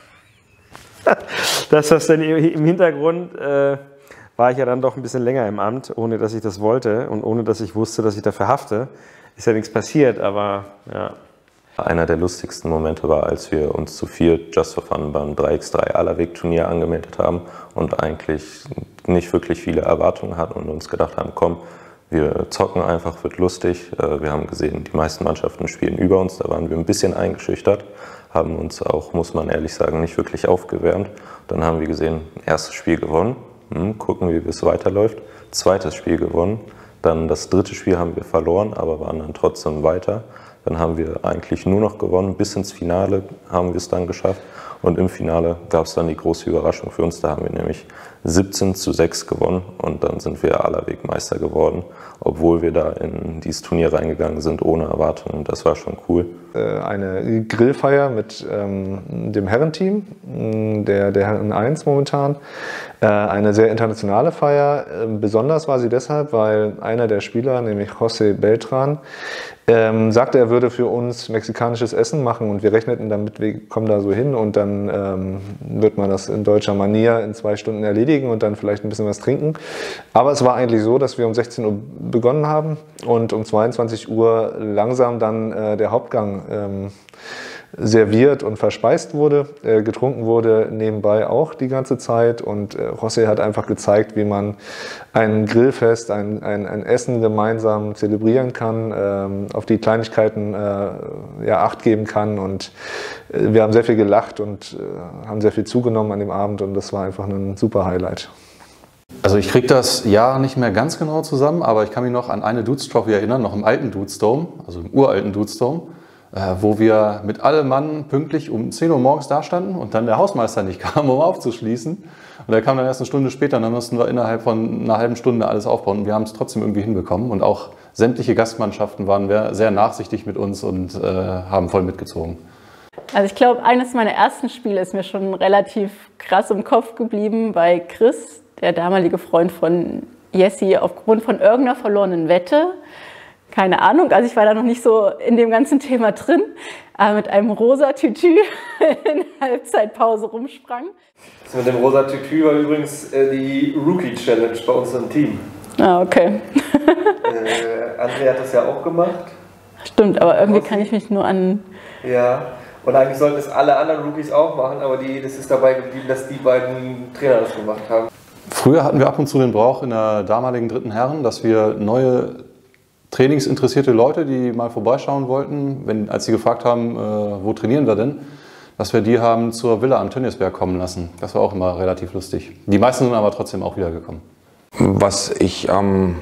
Dass das dann im Hintergrund äh, war ich ja dann doch ein bisschen länger im Amt, ohne dass ich das wollte und ohne dass ich wusste, dass ich dafür hafte. Ist ja nichts passiert, aber ja. Einer der lustigsten Momente war, als wir uns zu viert Just for Fun beim drei gegen drei Allerweg-Turnier angemeldet haben und eigentlich nicht wirklich viele Erwartungen hatten und uns gedacht haben, komm, wir zocken einfach, wird lustig. Wir haben gesehen, die meisten Mannschaften spielen über uns, da waren wir ein bisschen eingeschüchtert, haben uns auch, muss man ehrlich sagen, nicht wirklich aufgewärmt. Dann haben wir gesehen, erstes Spiel gewonnen, hm, gucken, wie es weiterläuft, zweites Spiel gewonnen, dann das dritte Spiel haben wir verloren, aber waren dann trotzdem weiter. Dann haben wir eigentlich nur noch gewonnen, bis ins Finale haben wir es dann geschafft. Und im Finale gab es dann die große Überraschung für uns, da haben wir nämlich siebzehn zu sechs gewonnen und dann sind wir Allerweg Meister geworden, obwohl wir da in dieses Turnier reingegangen sind ohne Erwartungen. Das war schon cool. Eine Grillfeier mit ähm, dem Herrenteam, der, der Herren eins momentan. Äh, eine sehr internationale Feier. Besonders war sie deshalb, weil einer der Spieler, nämlich José Beltran, ähm, sagte, er würde für uns mexikanisches Essen machen und wir rechneten damit, wir kommen da so hin und dann ähm, wird man das in deutscher Manier in zwei Stunden erledigen und dann vielleicht ein bisschen was trinken. Aber es war eigentlich so, dass wir um sechzehn Uhr begonnen haben und um zweiundzwanzig Uhr langsam dann äh, der Hauptgang ähm, serviert und verspeist wurde, äh, getrunken wurde nebenbei auch die ganze Zeit und äh, José hat einfach gezeigt, wie man ein Grillfest, ein, ein, ein Essen gemeinsam zelebrieren kann, ähm, auf die Kleinigkeiten äh, ja, Acht geben kann und äh, wir haben sehr viel gelacht und äh, haben sehr viel zugenommen an dem Abend und das war einfach ein super Highlight. Also ich kriege das Jahr nicht mehr ganz genau zusammen, aber ich kann mich noch an eine Dudes Trophy erinnern, noch im alten Dudes Dome, also im uralten Dudes Dome. äh, wo wir mit allem Mann pünktlich um zehn Uhr morgens da standen und dann der Hausmeister nicht kam, um aufzuschließen. Und er kam dann erst eine Stunde später und dann mussten wir innerhalb von einer halben Stunde alles aufbauen. Und wir haben es trotzdem irgendwie hinbekommen. Und auch sämtliche Gastmannschaften waren sehr nachsichtig mit uns und äh, haben voll mitgezogen. Also ich glaube, eines meiner ersten Spiele ist mir schon relativ krass im Kopf geblieben, weil Chris, der damalige Freund von Jessie, aufgrund von irgendeiner verlorenen Wette, keine Ahnung, also ich war da noch nicht so in dem ganzen Thema drin, aber mit einem rosa Tütü in Halbzeitpause rumsprang. Das mit dem rosa Tütü war übrigens äh, die Rookie-Challenge bei uns im Team. Ah, okay. äh, André hat das ja auch gemacht. Stimmt, aber irgendwie kann ich mich nur an... Ja, und eigentlich sollten es alle anderen Rookies auch machen, aber die, das ist dabei geblieben, dass die beiden Trainer das gemacht haben. Früher hatten wir ab und zu den Brauch in der damaligen dritten Herren, dass wir neue trainingsinteressierte Leute, die mal vorbeischauen wollten, wenn, als sie gefragt haben, äh, wo trainieren wir denn, dass wir die haben zur Villa am Tönniesberg kommen lassen. Das war auch immer relativ lustig. Die meisten sind aber trotzdem auch wiedergekommen. Was ich am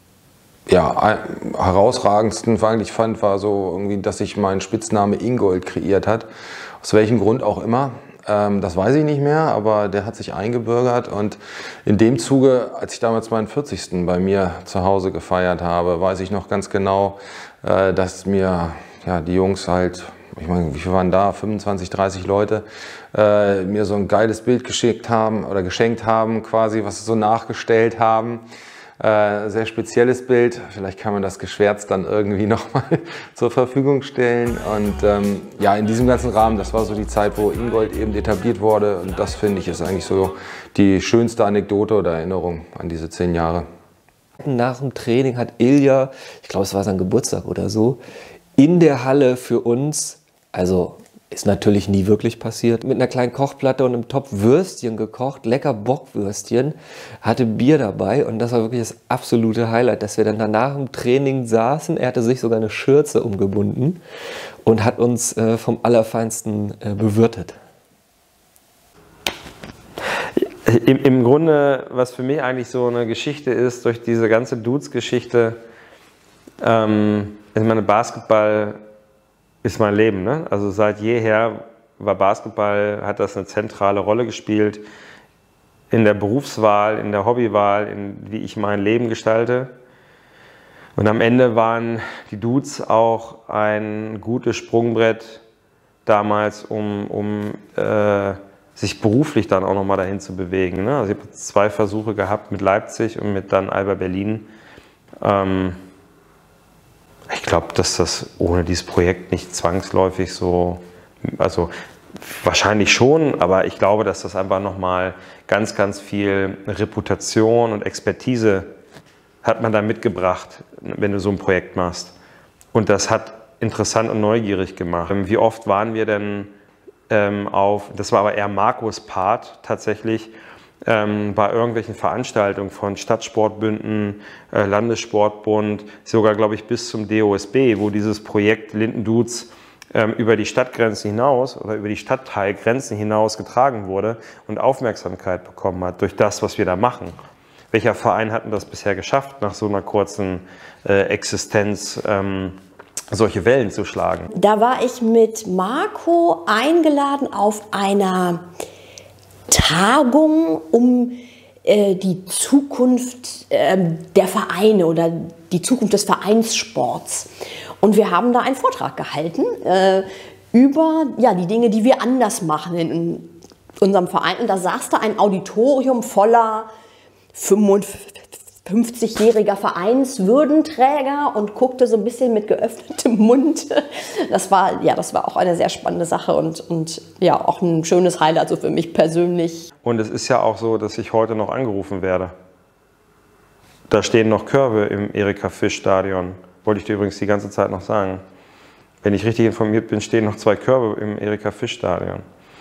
ja, herausragendsten eigentlich fand, war so irgendwie, dass sich mein Spitzname Ingold kreiert hat. Aus welchem Grund auch immer. Ähm, das weiß ich nicht mehr, aber der hat sich eingebürgert. Und in dem Zuge, als ich damals meinen vierzigsten bei mir zu Hause gefeiert habe, weiß ich noch ganz genau, äh, dass mir ja, die Jungs halt, ich meine, wie viele waren da? fünfundzwanzig, dreißig Leute, äh, mir so ein geiles Bild geschickt haben oder geschenkt haben, quasi, was sie so nachgestellt haben. Äh, sehr spezielles Bild. Vielleicht kann man das geschwärzt dann irgendwie nochmal zur Verfügung stellen. Und ähm, ja, in diesem ganzen Rahmen, das war so die Zeit, wo Ingold eben etabliert wurde. Und das finde ich ist eigentlich so die schönste Anekdote oder Erinnerung an diese zehn Jahre. Nach dem Training hat Ilja, ich glaube, es war sein Geburtstag oder so, in der Halle für uns, also ist natürlich nie wirklich passiert, mit einer kleinen Kochplatte und einem Topf Würstchen gekocht, lecker Bockwürstchen, hatte Bier dabei und das war wirklich das absolute Highlight, dass wir dann danach im Training saßen. Er hatte sich sogar eine Schürze umgebunden und hat uns äh, vom Allerfeinsten äh, bewirtet. Im, Im Grunde, was für mich eigentlich so eine Geschichte ist, durch diese ganze Dudes-Geschichte, ähm, ich meine, Basketball ist mein Leben, ne? Also seit jeher war Basketball, hat das eine zentrale Rolle gespielt in der Berufswahl, in der Hobbywahl, in wie ich mein Leben gestalte. Und am Ende waren die Dudes auch ein gutes Sprungbrett damals, um, um äh, sich beruflich dann auch nochmal dahin zu bewegen, ne? Also ich habe zwei Versuche gehabt mit Leipzig und mit dann Alba Berlin. Ähm, Ich glaube, dass das ohne dieses Projekt nicht zwangsläufig so, also wahrscheinlich schon, aber ich glaube, dass das einfach nochmal ganz, ganz viel Reputation und Expertise hat man da mitgebracht, wenn du so ein Projekt machst. Und das hat interessant und neugierig gemacht. Wie oft waren wir denn ähm, auf, das war aber eher Markus Part tatsächlich, Ähm, bei irgendwelchen Veranstaltungen von Stadtsportbünden, äh, Landessportbund, sogar glaube ich bis zum D O S B, wo dieses Projekt Linden Dudes ähm, über die Stadtgrenzen hinaus oder über die Stadtteilgrenzen hinaus getragen wurde und Aufmerksamkeit bekommen hat durch das, was wir da machen. Welcher Verein hat denn das bisher geschafft, nach so einer kurzen äh, Existenz ähm, solche Wellen zu schlagen? Da war ich mit Marco eingeladen auf einer Tagung um äh, die Zukunft äh, der Vereine oder die Zukunft des Vereinssports. Und wir haben da einen Vortrag gehalten äh, über ja, die Dinge, die wir anders machen in unserem Verein. Und da saß da ein Auditorium voller fünfundfünfzigjähriger Vereinswürdenträger und guckte so ein bisschen mit geöffnetem Mund. Das war, ja, das war auch eine sehr spannende Sache und, und ja, auch ein schönes Highlight also für mich persönlich. Und es ist ja auch so, dass ich heute noch angerufen werde. Da stehen noch Körbe im Erika-Fisch-Stadion. Wollte ich dir übrigens die ganze Zeit noch sagen. Wenn ich richtig informiert bin, stehen noch zwei Körbe im Erika-Fisch-Stadion.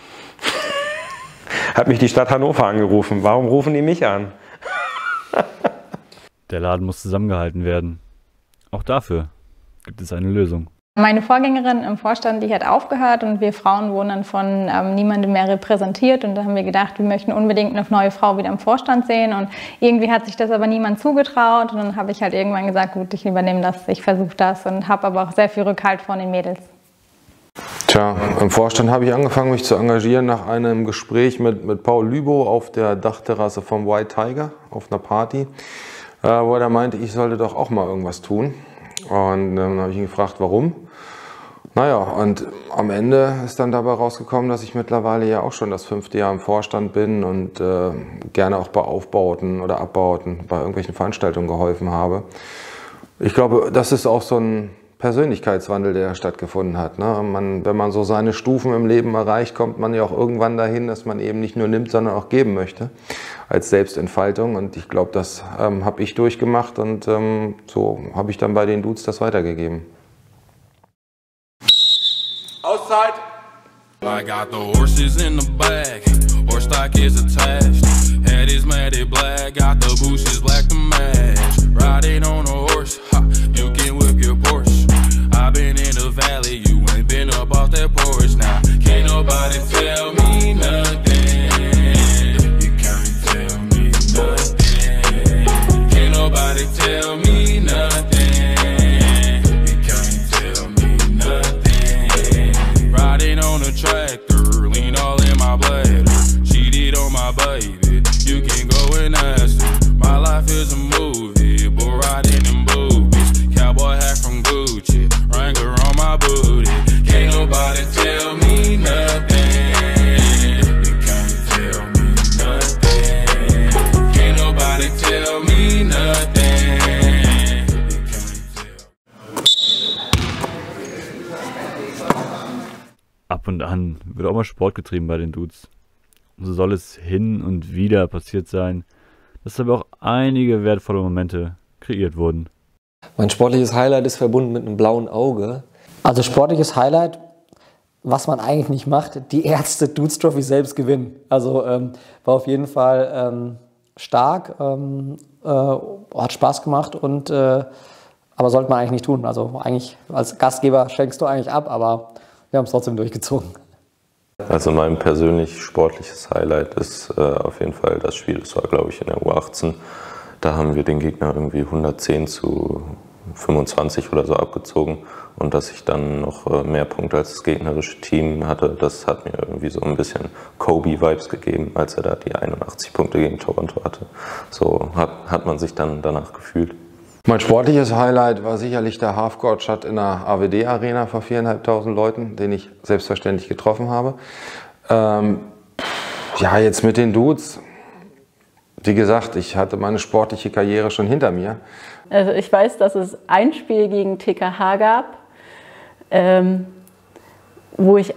Hat mich die Stadt Hannover angerufen. Warum rufen die mich an? Der Laden muss zusammengehalten werden. Auch dafür gibt es eine Lösung. Meine Vorgängerin im Vorstand, die hat aufgehört und wir Frauen wurden dann von ähm, niemandem mehr repräsentiert. Und da haben wir gedacht, wir möchten unbedingt eine neue Frau wieder im Vorstand sehen. Und irgendwie hat sich das aber niemand zugetraut. Und dann habe ich halt irgendwann gesagt, gut, ich übernehme das, ich versuche das und habe aber auch sehr viel Rückhalt von den Mädels. Tja, im Vorstand habe ich angefangen, mich zu engagieren nach einem Gespräch mit, mit Paul Lübow auf der Dachterrasse vom White Tiger auf einer Party, äh, wo er meinte, ich sollte doch auch mal irgendwas tun. Und dann habe ich ihn gefragt, warum. Naja, und am Ende ist dann dabei rausgekommen, dass ich mittlerweile ja auch schon das fünfte Jahr im Vorstand bin und äh, gerne auch bei Aufbauten oder Abbauten bei irgendwelchen Veranstaltungen geholfen habe. Ich glaube, das ist auch so ein Persönlichkeitswandel, der stattgefunden hat. Ne? Man, wenn man so seine Stufen im Leben erreicht, kommt man ja auch irgendwann dahin, dass man eben nicht nur nimmt, sondern auch geben möchte als Selbstentfaltung. Und ich glaube, das ähm, habe ich durchgemacht und ähm, so habe ich dann bei den Dudes das weitergegeben. Auszeit! I got the horses in the bag, horse stock is attached. Head is matted black, got the bushes black to match. Riding on a horse, ha, you can whip your Porsche. I been in the valley, you ain't been up off that porch. Now, can't nobody tell me nothing. You can't tell me nothing. Can't nobody tell me nothing. You can't tell me nothing. Riding on a tractor, lean all in my bladder. Cheated on my baby, you can go and ask her. My life is a movie, bull riding in boobies. Cowboy hat from Gucci, Wrangler on my booty. Can't nobody tell me nothing. You can't tell me nothing. Can't nobody tell me nothing. Ab und an wird auch mal Sport getrieben bei den Dudes. Und so soll es hin und wieder passiert sein, dass aber auch einige wertvolle Momente kreiert wurden. Mein sportliches Highlight ist verbunden mit einem blauen Auge. Also sportliches Highlight, was man eigentlich nicht macht, die erste Dudes Trophy selbst gewinnen. Also ähm, war auf jeden Fall ähm, stark, ähm, äh, hat Spaß gemacht, und, äh, aber sollte man eigentlich nicht tun. Also eigentlich als Gastgeber schenkst du eigentlich ab, aber wir haben es trotzdem durchgezogen. Also mein persönlich sportliches Highlight ist äh, auf jeden Fall das Spiel, das war glaube ich in der U achtzehn. Da haben wir den Gegner irgendwie hundertzehn zu fünfundzwanzig oder so abgezogen, und dass ich dann noch äh, mehr Punkte als das gegnerische Team hatte, das hat mir irgendwie so ein bisschen Kobe-Vibes gegeben, als er da die einundachtzig Punkte gegen Toronto hatte. So hat, hat man sich dann danach gefühlt. Mein sportliches Highlight war sicherlich der Half-Court-Shot in der A W D-Arena vor viertausendfünfhundert Leuten, den ich selbstverständlich getroffen habe. Ähm, ja, jetzt mit den Dudes. Wie gesagt, ich hatte meine sportliche Karriere schon hinter mir. Also ich weiß, dass es ein Spiel gegen T K H gab, ähm, wo ich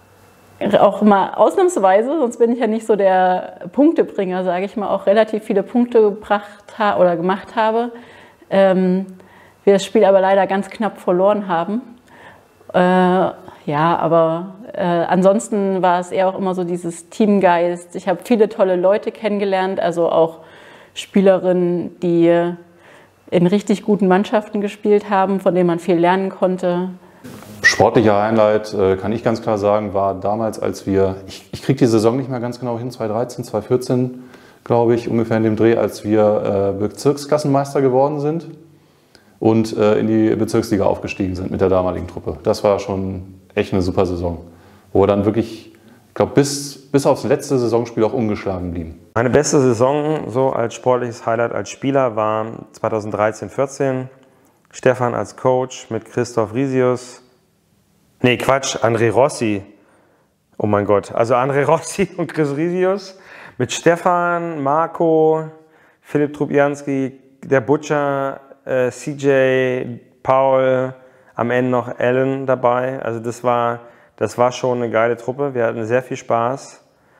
auch mal ausnahmsweise, sonst bin ich ja nicht so der Punktebringer, sage ich mal, auch relativ viele Punkte gebracht ha oder gemacht habe. Ähm, wir das Spiel aber leider ganz knapp verloren haben. Äh, ja, aber äh, ansonsten war es eher auch immer so dieses Teamgeist. Ich habe viele tolle Leute kennengelernt, also auch Spielerinnen, die in richtig guten Mannschaften gespielt haben, von denen man viel lernen konnte. Sportlicher Highlight, äh, kann ich ganz klar sagen, war damals, als wir, ich, ich kriege die Saison nicht mehr ganz genau hin, zweitausenddreizehn, zweitausendvierzehn, glaube ich, ungefähr in dem Dreh, als wir äh, Bezirksklassenmeister geworden sind und äh, in die Bezirksliga aufgestiegen sind mit der damaligen Truppe. Das war schon echt eine super Saison, wo wir dann wirklich, ich glaube, bis, bis aufs letzte Saisonspiel auch ungeschlagen blieben. Meine beste Saison so als sportliches Highlight als Spieler war zweitausenddreizehn vierzehn. Stefan als Coach mit Christoph Risius. Nee, Quatsch, André Rossi. Oh mein Gott, also André Rossi und Chris Risius. Mit Stefan, Marco, Philipp Trubjanski, der Butcher, äh, C J, Paul, am Ende noch Alan dabei. Also das war, das war schon eine geile Truppe. Wir hatten sehr viel Spaß.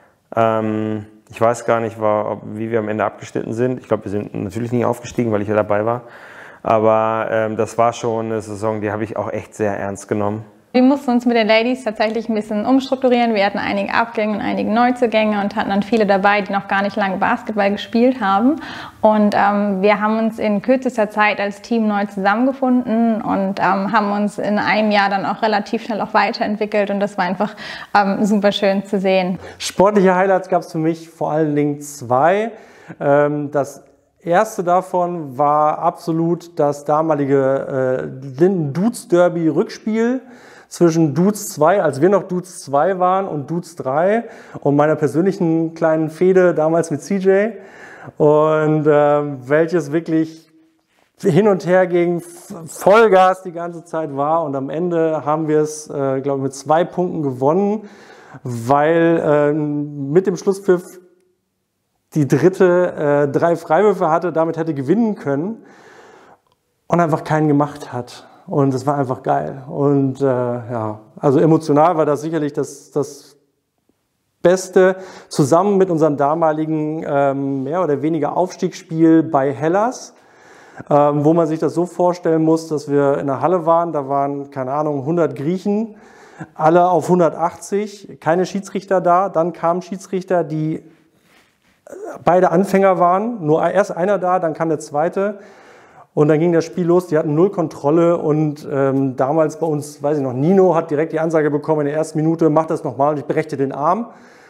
Ähm, ich weiß gar nicht, war, ob, wie wir am Ende abgeschnitten sind. Ich glaube, wir sind natürlich nie aufgestiegen, weil ich ja dabei war. Aber ähm, das war schon eine Saison, die habe ich auch echt sehr ernst genommen. Wir mussten uns mit den Ladies tatsächlich ein bisschen umstrukturieren. Wir hatten einige Abgänge und einige Neuzugänge und hatten dann viele dabei, die noch gar nicht lange Basketball gespielt haben. Und ähm, wir haben uns in kürzester Zeit als Team neu zusammengefunden und ähm, haben uns in einem Jahr dann auch relativ schnell auch weiterentwickelt. Und das war einfach ähm, super schön zu sehen. Sportliche Highlights gab es für mich vor allen Dingen zwei. Ähm, das erste davon war absolut das damalige äh, Linden Dudes Derby Rückspiel zwischen Dudes zwei, als wir noch Dudes zwei waren, und Dudes drei und meiner persönlichen kleinen Fehde damals mit C J. Und äh, welches wirklich hin und her ging, Vollgas die ganze Zeit war. Und am Ende haben wir es, äh, glaube ich, mit zwei Punkten gewonnen, weil äh, mit dem Schlusspfiff die dritte äh, drei Freiwürfe hatte, damit hätte gewinnen können und einfach keinen gemacht hat. Und es war einfach geil. Und äh, ja, also emotional war das sicherlich das, das Beste, zusammen mit unserem damaligen ähm, mehr oder weniger Aufstiegsspiel bei Hellas, ähm, wo man sich das so vorstellen muss, dass wir in der Halle waren, da waren, keine Ahnung, hundert Griechen, alle auf hundertachtzig, keine Schiedsrichter da, dann kamen Schiedsrichter, die beide Anfänger waren, nur erst einer da, dann kam der zweite und dann ging das Spiel los, die hatten null Kontrolle und ähm, damals bei uns, weiß ich noch, Nino hat direkt die Ansage bekommen in der ersten Minute, mach das nochmal und ich breche den Arm.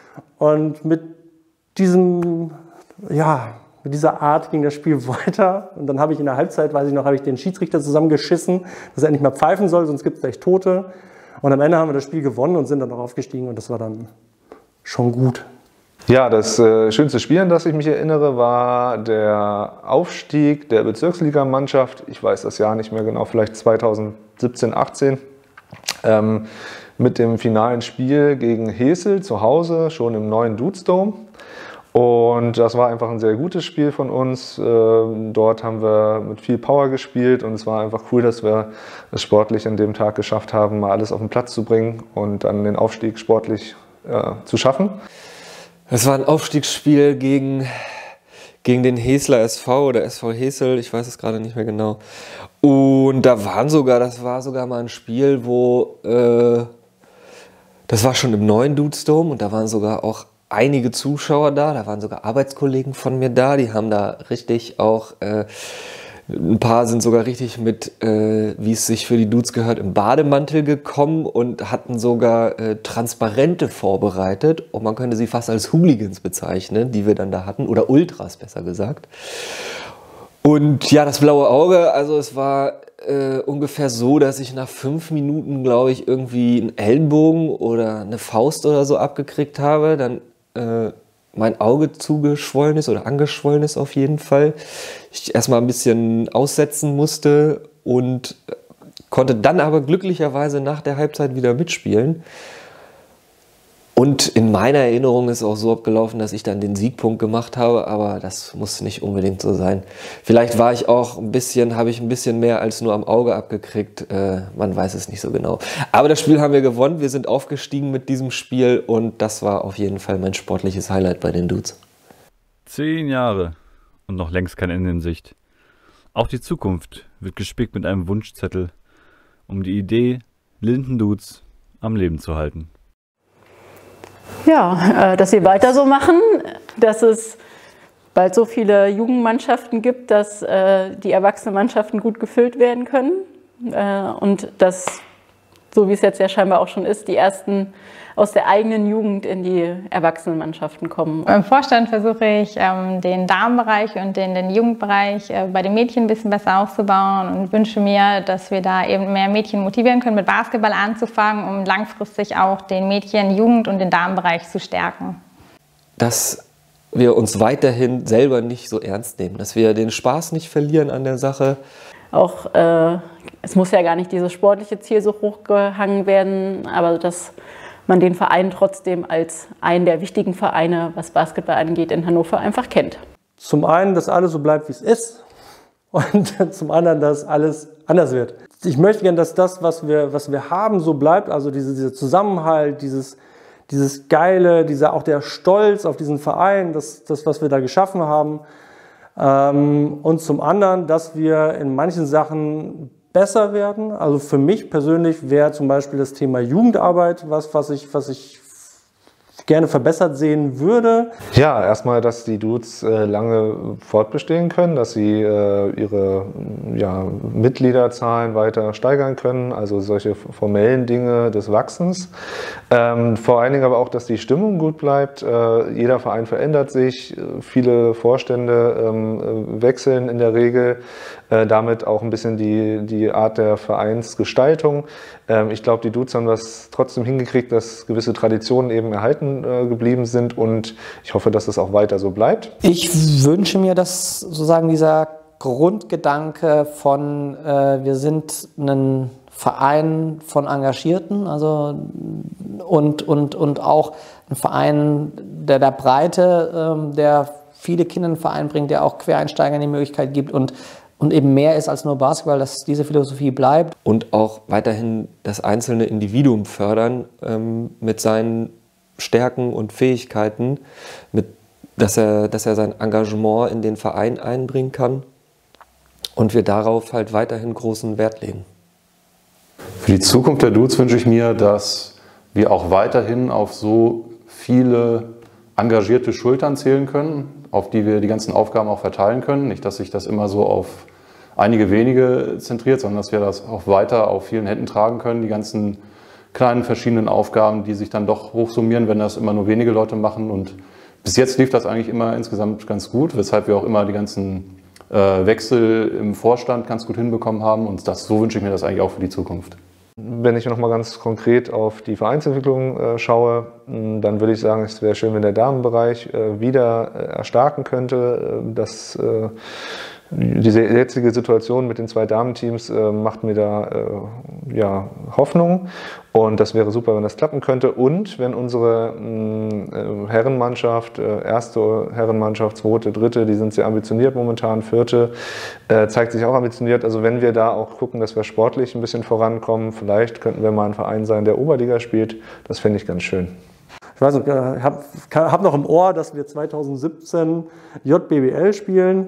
Und mit diesem, ja, mit dieser Art ging das Spiel weiter. Und dann habe ich in der Halbzeit, weiß ich noch, habe ich den Schiedsrichter zusammengeschissen, dass er nicht mehr pfeifen soll, sonst gibt es gleich Tote. Und am Ende haben wir das Spiel gewonnen und sind dann noch aufgestiegen und das war dann schon gut. Ja, das äh, schönste Spiel, an das ich mich erinnere, war der Aufstieg der Bezirksligamannschaft. Ich weiß das Jahr nicht mehr genau, vielleicht zweitausendsiebzehn, achtzehn. Ähm, mit dem finalen Spiel gegen Hesel zu Hause, schon im neuen Dudes Dome. Und das war einfach ein sehr gutes Spiel von uns. Dort haben wir mit viel Power gespielt und es war einfach cool, dass wir es sportlich an dem Tag geschafft haben, mal alles auf den Platz zu bringen und dann den Aufstieg sportlich äh, zu schaffen. Es war ein Aufstiegsspiel gegen, gegen den Hesler S V oder S V Hesel, ich weiß es gerade nicht mehr genau. Und da waren sogar, das war sogar mal ein Spiel, wo... Äh, Das war schon im neuen Dudes Dome und da waren sogar auch einige Zuschauer da, da waren sogar Arbeitskollegen von mir da, die haben da richtig auch, äh, ein paar sind sogar richtig mit, äh, wie es sich für die Dudes gehört, im Bademantel gekommen und hatten sogar äh, Transparente vorbereitet und man könnte sie fast als Hooligans bezeichnen, die wir dann da hatten, oder Ultras besser gesagt. Und ja, das blaue Auge, also es war äh, ungefähr so, dass ich nach fünf Minuten, glaube ich, irgendwie einen Ellenbogen oder eine Faust oder so abgekriegt habe, dann äh, mein Auge zugeschwollen ist oder angeschwollen ist auf jeden Fall. Ich erstmal ein bisschen aussetzen musste und konnte dann aber glücklicherweise nach der Halbzeit wieder mitspielen. Und in meiner Erinnerung ist es auch so abgelaufen, dass ich dann den Siegpunkt gemacht habe, aber das muss nicht unbedingt so sein. Vielleicht war ich auch ein bisschen, habe ich ein bisschen mehr als nur am Auge abgekriegt, äh, man weiß es nicht so genau. Aber das Spiel haben wir gewonnen, wir sind aufgestiegen mit diesem Spiel und das war auf jeden Fall mein sportliches Highlight bei den Dudes. Zehn Jahre und noch längst kein Ende in Sicht. Auch die Zukunft wird gespickt mit einem Wunschzettel, um die Idee Linden Dudes am Leben zu halten. Ja, äh, dass wir weiter so machen, dass es bald so viele Jugendmannschaften gibt, dass äh, die Erwachsenenmannschaften gut gefüllt werden können äh, und dass, so wie es jetzt ja scheinbar auch schon ist, die ersten aus der eigenen Jugend in die Erwachsenenmannschaften kommen. Im Vorstand versuche ich, ähm, den Damenbereich und den, den Jugendbereich äh, bei den Mädchen ein bisschen besser aufzubauen und wünsche mir, dass wir da eben mehr Mädchen motivieren können, mit Basketball anzufangen, um langfristig auch den Mädchen-, Jugend- und den Damenbereich zu stärken. Dass wir uns weiterhin selber nicht so ernst nehmen, dass wir den Spaß nicht verlieren an der Sache. Auch, äh, es muss ja gar nicht dieses sportliche Ziel so hochgehangen werden, aber dass man den Verein trotzdem als einen der wichtigen Vereine, was Basketball angeht, in Hannover einfach kennt. Zum einen, dass alles so bleibt, wie es ist, und zum anderen, dass alles anders wird. Ich möchte gerne, dass das, was wir, was wir haben, so bleibt, also diese, dieser Zusammenhalt, dieses, dieses Geile, dieser, auch der Stolz auf diesen Verein, das, das was wir da geschaffen haben. Ähm, und zum anderen, dass wir in manchen Sachen besser werden. Also für mich persönlich wäre zum Beispiel das Thema Jugendarbeit was, was ich, was ich gerne verbessert sehen würde? Ja, erstmal, dass die Dudes äh, lange fortbestehen können, dass sie äh, ihre ja, Mitgliederzahlen weiter steigern können, also solche formellen Dinge des Wachsens. Ähm, vor allen Dingen aber auch, dass die Stimmung gut bleibt. Äh, jeder Verein verändert sich, viele Vorstände ähm, wechseln in der Regel, äh, damit auch ein bisschen die, die Art der Vereinsgestaltung. Ähm, ich glaube, die Dudes haben das trotzdem hingekriegt, dass gewisse Traditionen eben erhalten äh, geblieben sind, und ich hoffe, dass es auch weiter so bleibt. Ich wünsche mir, dass sozusagen dieser Grundgedanke von äh, wir sind ein Verein von Engagierten, also und, und, und auch ein Verein der, der Breite, ähm, der viele Kinder in den Verein bringt, der auch Quereinsteigern die Möglichkeit gibt und, und eben mehr ist als nur Basketball, dass diese Philosophie bleibt. Und auch weiterhin das einzelne Individuum fördern ähm, mit seinen Stärken und Fähigkeiten, mit, dass, er, dass er sein Engagement in den Verein einbringen kann und wir darauf halt weiterhin großen Wert legen. Für die Zukunft der Dudes wünsche ich mir, dass wir auch weiterhin auf so viele engagierte Schultern zählen können, auf die wir die ganzen Aufgaben auch verteilen können. Nicht, dass sich das immer so auf einige wenige zentriert, sondern dass wir das auch weiter auf vielen Händen tragen können, die ganzen kleinen verschiedenen Aufgaben, die sich dann doch hochsummieren, wenn das immer nur wenige Leute machen. Und bis jetzt lief das eigentlich immer insgesamt ganz gut, weshalb wir auch immer die ganzen äh, Wechsel im Vorstand ganz gut hinbekommen haben. Und das, so wünsche ich mir das eigentlich auch für die Zukunft. Wenn ich noch mal ganz konkret auf die Vereinsentwicklung äh, schaue, dann würde ich sagen, es wäre schön, wenn der Damenbereich äh, wieder äh, erstarken könnte. Äh, dass äh, diese jetzige Situation mit den zwei Damenteams äh, macht mir da äh, ja, Hoffnung, und das wäre super, wenn das klappen könnte. Und wenn unsere äh, Herrenmannschaft, äh, erste Herrenmannschaft, zweite, dritte, die sind sehr ambitioniert momentan, vierte, äh, zeigt sich auch ambitioniert. Also wenn wir da auch gucken, dass wir sportlich ein bisschen vorankommen, vielleicht könnten wir mal ein Verein sein, der Oberliga spielt. Das fände ich ganz schön. Ich weiß nicht, ich habe hab noch im Ohr, dass wir zweitausendsiebzehn J B B L spielen.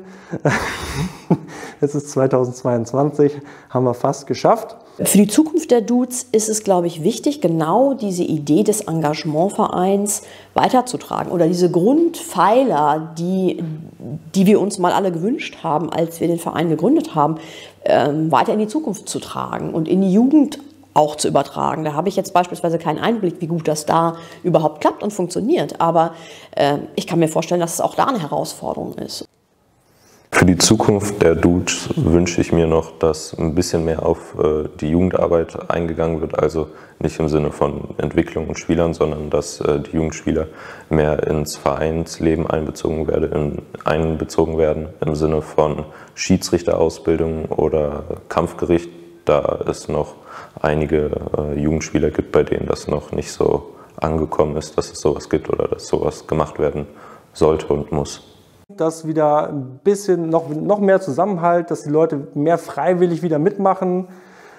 Jetzt ist zweitausendzweiundzwanzig, haben wir fast geschafft. Für die Zukunft der Dudes ist es, glaube ich, wichtig, genau diese Idee des Engagementvereins weiterzutragen oder diese Grundpfeiler, die, die wir uns mal alle gewünscht haben, als wir den Verein gegründet haben, ähm, weiter in die Zukunft zu tragen und in die Jugend auch zu übertragen. Da habe ich jetzt beispielsweise keinen Einblick, wie gut das da überhaupt klappt und funktioniert. Aber äh, ich kann mir vorstellen, dass es auch da eine Herausforderung ist. Für die Zukunft der Dudes wünsche ich mir noch, dass ein bisschen mehr auf äh, die Jugendarbeit eingegangen wird. Also nicht im Sinne von Entwicklung und Spielern, sondern dass äh, die Jugendspieler mehr ins Vereinsleben einbezogen werden, in, einbezogen werden im Sinne von Schiedsrichterausbildung oder Kampfgericht. Da es noch einige äh, Jugendspieler gibt, bei denen das noch nicht so angekommen ist, dass es sowas gibt oder dass sowas gemacht werden sollte und muss. Dass wieder ein bisschen noch, noch mehr Zusammenhalt, dass die Leute mehr freiwillig wieder mitmachen.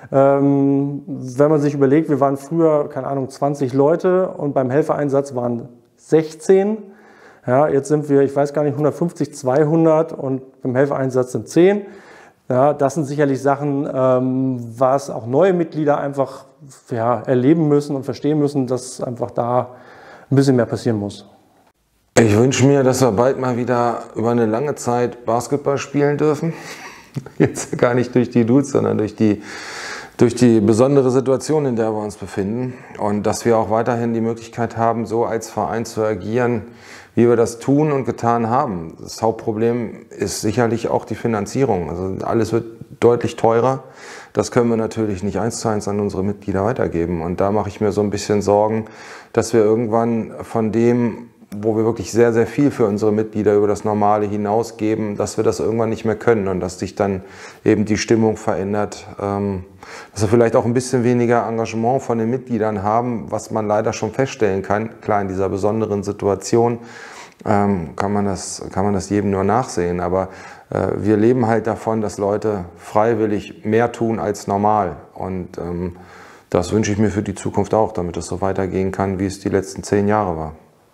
Ähm, wenn man sich überlegt, wir waren früher, keine Ahnung, zwanzig Leute und beim Helfereinsatz waren sechzehn. Ja, jetzt sind wir, ich weiß gar nicht, hundertfünfzig, zweihundert und beim Helfereinsatz sind zehn. Ja, das sind sicherlich Sachen, ähm, was auch neue Mitglieder einfach ja, erleben müssen und verstehen müssen, dass einfach da ein bisschen mehr passieren muss. Ich wünsche mir, dass wir bald mal wieder über eine lange Zeit Basketball spielen dürfen. Jetzt gar nicht durch die Dudes, sondern durch die, durch die besondere Situation, in der wir uns befinden. Und dass wir auch weiterhin die Möglichkeit haben, so als Verein zu agieren, wie wir das tun und getan haben. Das Hauptproblem ist sicherlich auch die Finanzierung. Also alles wird deutlich teurer. Das können wir natürlich nicht eins zu eins an unsere Mitglieder weitergeben. Und da mache ich mir so ein bisschen Sorgen, dass wir irgendwann von dem, wo wir wirklich sehr, sehr viel für unsere Mitglieder über das Normale hinausgeben, dass wir das irgendwann nicht mehr können und dass sich dann eben die Stimmung verändert. Dass wir vielleicht auch ein bisschen weniger Engagement von den Mitgliedern haben, was man leider schon feststellen kann. Klar, in dieser besonderen Situation kann man das, kann man das jedem nur nachsehen. Aber wir leben halt davon, dass Leute freiwillig mehr tun als normal. Und das wünsche ich mir für die Zukunft auch, damit es so weitergehen kann, wie es die letzten zehn Jahre war.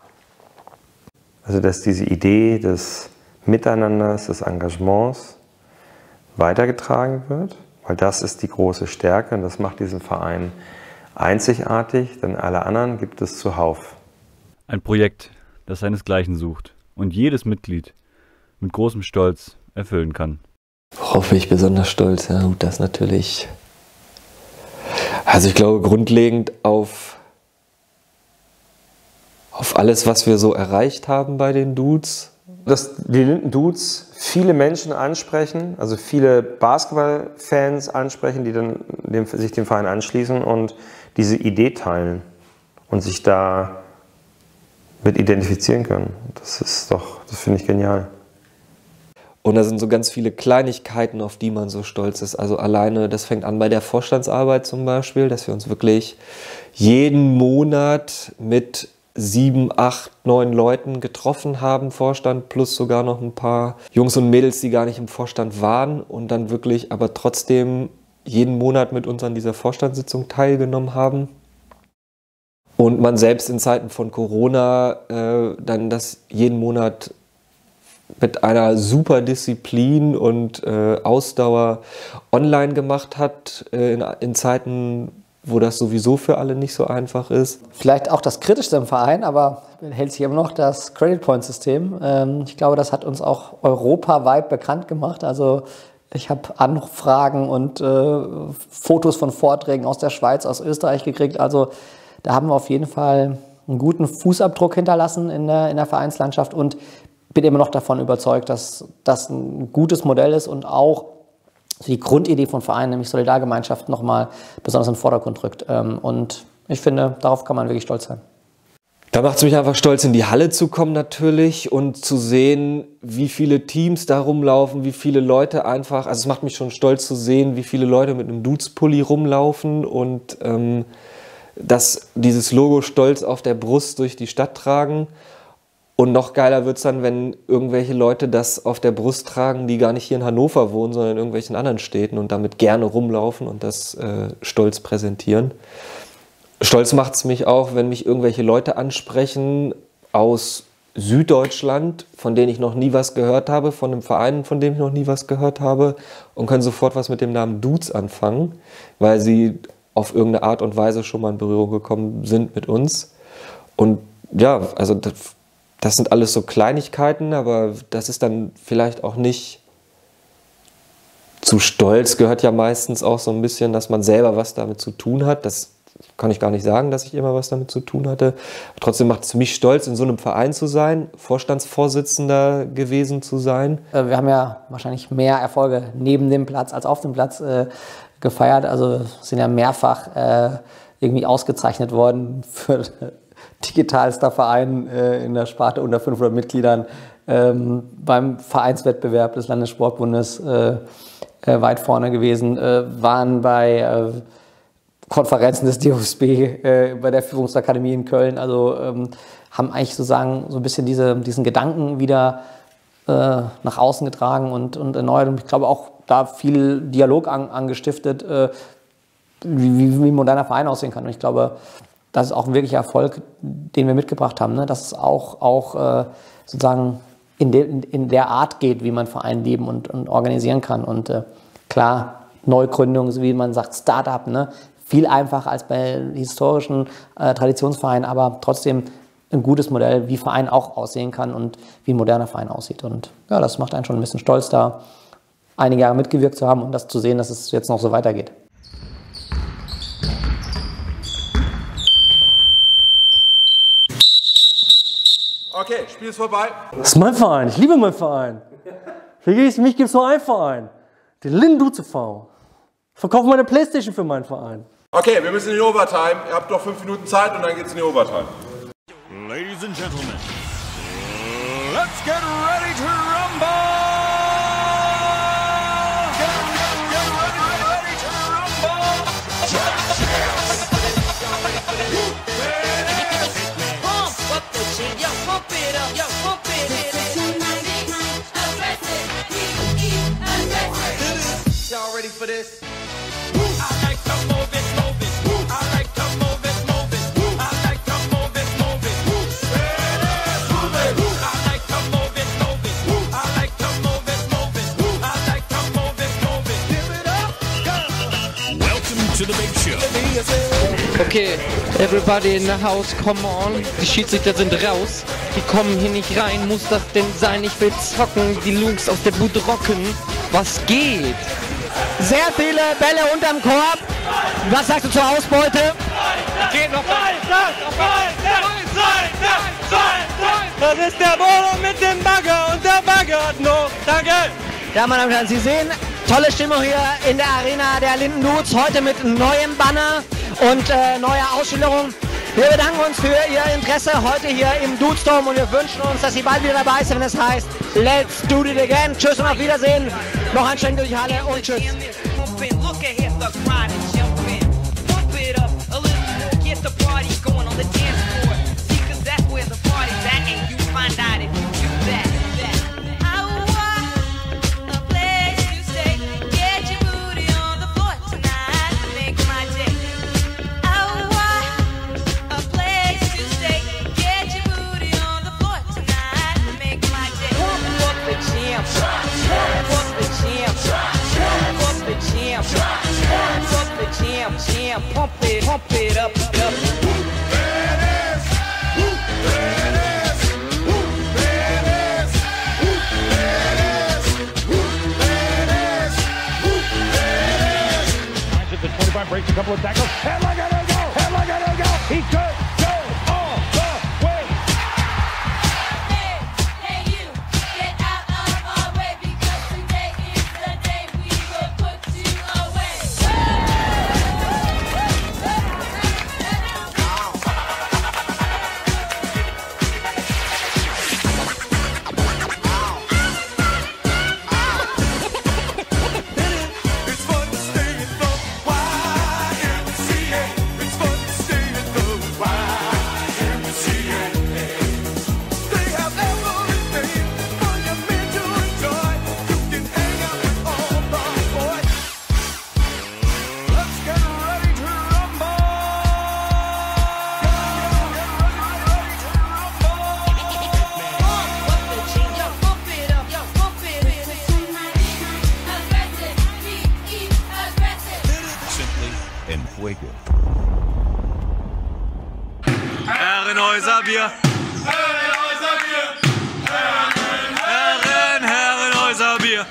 Also dass diese Idee des Miteinanders, des Engagements weitergetragen wird, weil das ist die große Stärke und das macht diesen Verein einzigartig, denn alle anderen gibt es zuhauf. Ein Projekt, das seinesgleichen sucht und jedes Mitglied mit großem Stolz erfüllen kann. Worauf bin ich besonders stolz? Ja, gut, das natürlich. Also ich glaube grundlegend auf, auf alles, was wir so erreicht haben bei den Dudes. Dass die Linden Dudes viele Menschen ansprechen, also viele Basketballfans ansprechen, die dann dem, sich dem Verein anschließen und diese Idee teilen und sich da mit identifizieren können. Das ist doch, das finde ich genial. Und da sind so ganz viele Kleinigkeiten, auf die man so stolz ist. Also alleine, das fängt an bei der Vorstandsarbeit zum Beispiel, dass wir uns wirklich jeden Monat mit sieben, acht, neun Leuten getroffen haben, Vorstand, plus sogar noch ein paar Jungs und Mädels, die gar nicht im Vorstand waren und dann wirklich aber trotzdem jeden Monat mit uns an dieser Vorstandssitzung teilgenommen haben. Und man selbst in Zeiten von Corona äh, dann das jeden Monat mit einer super Disziplin und äh, Ausdauer online gemacht hat, äh, in, in Zeiten, wo das sowieso für alle nicht so einfach ist. Vielleicht auch das Kritischste im Verein, aber hält sich immer noch das Credit-Point-System. Ähm, ich glaube, das hat uns auch europaweit bekannt gemacht. Also ich habe Anfragen und äh, Fotos von Vorträgen aus der Schweiz, aus Österreich gekriegt. Also da haben wir auf jeden Fall einen guten Fußabdruck hinterlassen in der, in der Vereinslandschaft und bin immer noch davon überzeugt, dass das ein gutes Modell ist und auch die Grundidee von Vereinen, nämlich Solidargemeinschaft, nochmal besonders in den Vordergrund rückt. Und ich finde, darauf kann man wirklich stolz sein. Da macht es mich einfach stolz, in die Halle zu kommen natürlich und zu sehen, wie viele Teams da rumlaufen, wie viele Leute einfach, also es macht mich schon stolz zu sehen, wie viele Leute mit einem Dudes-Pulli rumlaufen und ähm, dass dieses Logo stolz auf der Brust durch die Stadt tragen. Und noch geiler wird es dann, wenn irgendwelche Leute das auf der Brust tragen, die gar nicht hier in Hannover wohnen, sondern in irgendwelchen anderen Städten und damit gerne rumlaufen und das äh, stolz präsentieren. Stolz macht es mich auch, wenn mich irgendwelche Leute ansprechen aus Süddeutschland, von denen ich noch nie was gehört habe, von einem Verein, von dem ich noch nie was gehört habe und können sofort was mit dem Namen Dudes anfangen, weil sie auf irgendeine Art und Weise schon mal in Berührung gekommen sind mit uns. Und ja, also das, das sind alles so Kleinigkeiten, aber das ist dann vielleicht auch nicht zu stolz, gehört ja meistens auch so ein bisschen, dass man selber was damit zu tun hat. Das kann ich gar nicht sagen, dass ich immer was damit zu tun hatte. Aber trotzdem macht es mich stolz, in so einem Verein zu sein, Vorstandsvorsitzender gewesen zu sein. Wir haben ja wahrscheinlich mehr Erfolge neben dem Platz als auf dem Platz äh, gefeiert. Also sind ja mehrfach äh, irgendwie ausgezeichnet worden für digitalster Verein äh, in der Sparte unter fünfhundert Mitgliedern, ähm, beim Vereinswettbewerb des Landessportbundes äh, äh, weit vorne gewesen, äh, waren bei äh, Konferenzen des D O S B, äh, bei der Führungsakademie in Köln, also ähm, haben eigentlich sozusagen so ein bisschen diese, diesen Gedanken wieder äh, nach außen getragen und, und erneuert. Und ich glaube auch da viel Dialog an, angestiftet, äh, wie, wie, wie ein moderner Verein aussehen kann. Und ich glaube, das ist auch ein wirklicher Erfolg, den wir mitgebracht haben, ne? Dass es auch, auch äh, sozusagen in, de, in, in der Art geht, wie man Verein leben und, und organisieren kann. Und äh, klar, Neugründung, so wie man sagt, Start-up, ne? Viel einfacher als bei historischen äh, Traditionsvereinen, aber trotzdem ein gutes Modell, wie Verein auch aussehen kann und wie ein moderner Verein aussieht. Und ja, das macht einen schon ein bisschen stolz, da einige Jahre mitgewirkt zu haben und das zu sehen, dass es jetzt noch so weitergeht. Okay, Spiel ist vorbei. Das ist mein Verein, ich liebe meinen Verein. Für mich gibt es nur einen Verein, den Linden Dudes e V Ich verkaufe meine Playstation für meinen Verein. Okay, wir müssen in die Overtime. Ihr habt noch fünf Minuten Zeit und dann geht's in die Overtime. Ladies and gentlemen, let's get ready to rumble! Get, get, get ready, ready to rumble! Pump up the shit, yo, pump it up, yo, pump it, hit it. Aggressive, heat, heat, aggressive. Y'all ready for this? I like to move it, move it. I like to move it, move it. I like to move it, move it. Move it, move it. I like to move it, move it. I like to move it, move it. I like to move it, move it. Give it up, go. Welcome to the big show. Okay, everybody in the house, come on. Die Schiedsrichter sind raus. Die kommen hier nicht rein. Muss das denn sein? Ich will zocken. Die Lungs aus der Bude rocken. Was geht? Sehr viele Bälle unterm Korb. Was sagst du zur Ausbeute? Geht noch. Das ist der Bolo mit dem Bagger und der Bagger hat noch. Danke. Ja, meine Damen und Herren, Sie sehen, tolle Stimmung hier in der Arena der Linden Dudes. Heute mit neuem Banner und äh, neuer Ausschilderung. Wir bedanken uns für Ihr Interesse heute hier im Dudesdom und wir wünschen uns, dass Sie bald wieder dabei sind, wenn es heißt Let's do it again. Tschüss und auf Wiedersehen. Noch ein Schwenk durch die Halle und tschüss. Pump it, pump it up, up. The twenty-five breaks a couple of tackles. Headlock, gotta go! Headlock, gotta go! He could go all the way. Hey, hey, you, get out of our way because today is the day we will put you away. Herrenhäuser Bier. Herrenhäuser Bier. Herren, Herrenhäuser Bier.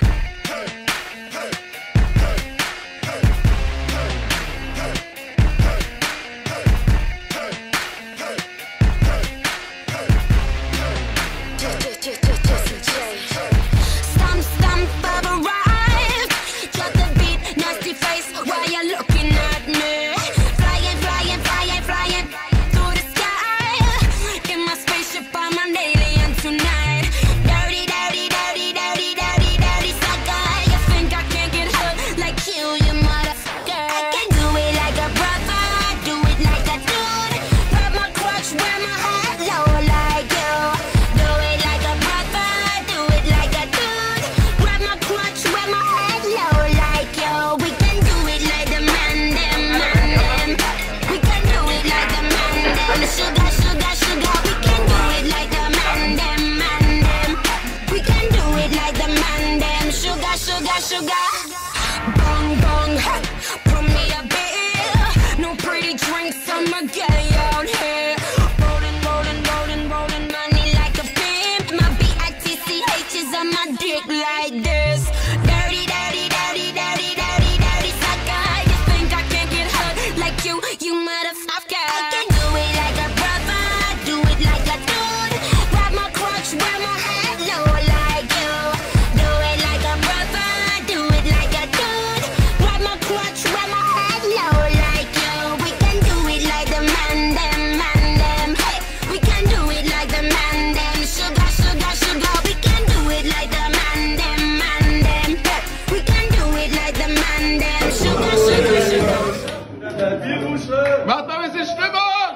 Stump, stump, I've arrived. Drop the beat, nasty face, why you looking at me? Flying, flying, flying, flying through the sky. In my spaceship, I'm an alien tonight. Dirty, dirty, dirty, dirty, dirty, dirty sucker. You think I can't get hurt like you, you motherfucker? I can do it like a brother, do it like a dude. Grab my crotch, wear my hat low like you. Do it like a brother, do it like a dude. Grab my crotch, wear my hat low like you. We can do it like the man, them, man, them. We can do it like the man, them. Sugar, sugar, sugar. We can do it like the man, them, man, them. We can do it like the man, them. Sugar, sugar, sugar. Bong, bong, ha. Pour me a beer. No pretty drinks, I'm a gay out here. Rolling, rolling, rolling, rolling money like a pimp. My B I T C H is on my dick like this. Dirty, dirty, dirty, dirty, dirty, dirty sucker. You think I can't get hurt like you, you motherfucker? I can do it like a brother, do it like a dude. Grab my crotch, wear my hat low like you. Do it like a brother, do it like a dude. Grab my crotch, wear my hat low like you. We can do it like the man, them, man, them. Hey, we can do it like the man, them. Sugar, sugar, sugar. We can do it like the man, them, man, them. Hey, we can do it like the man, them. Sugar, sugar, sugar. Macht mal ein bisschen Stimmung!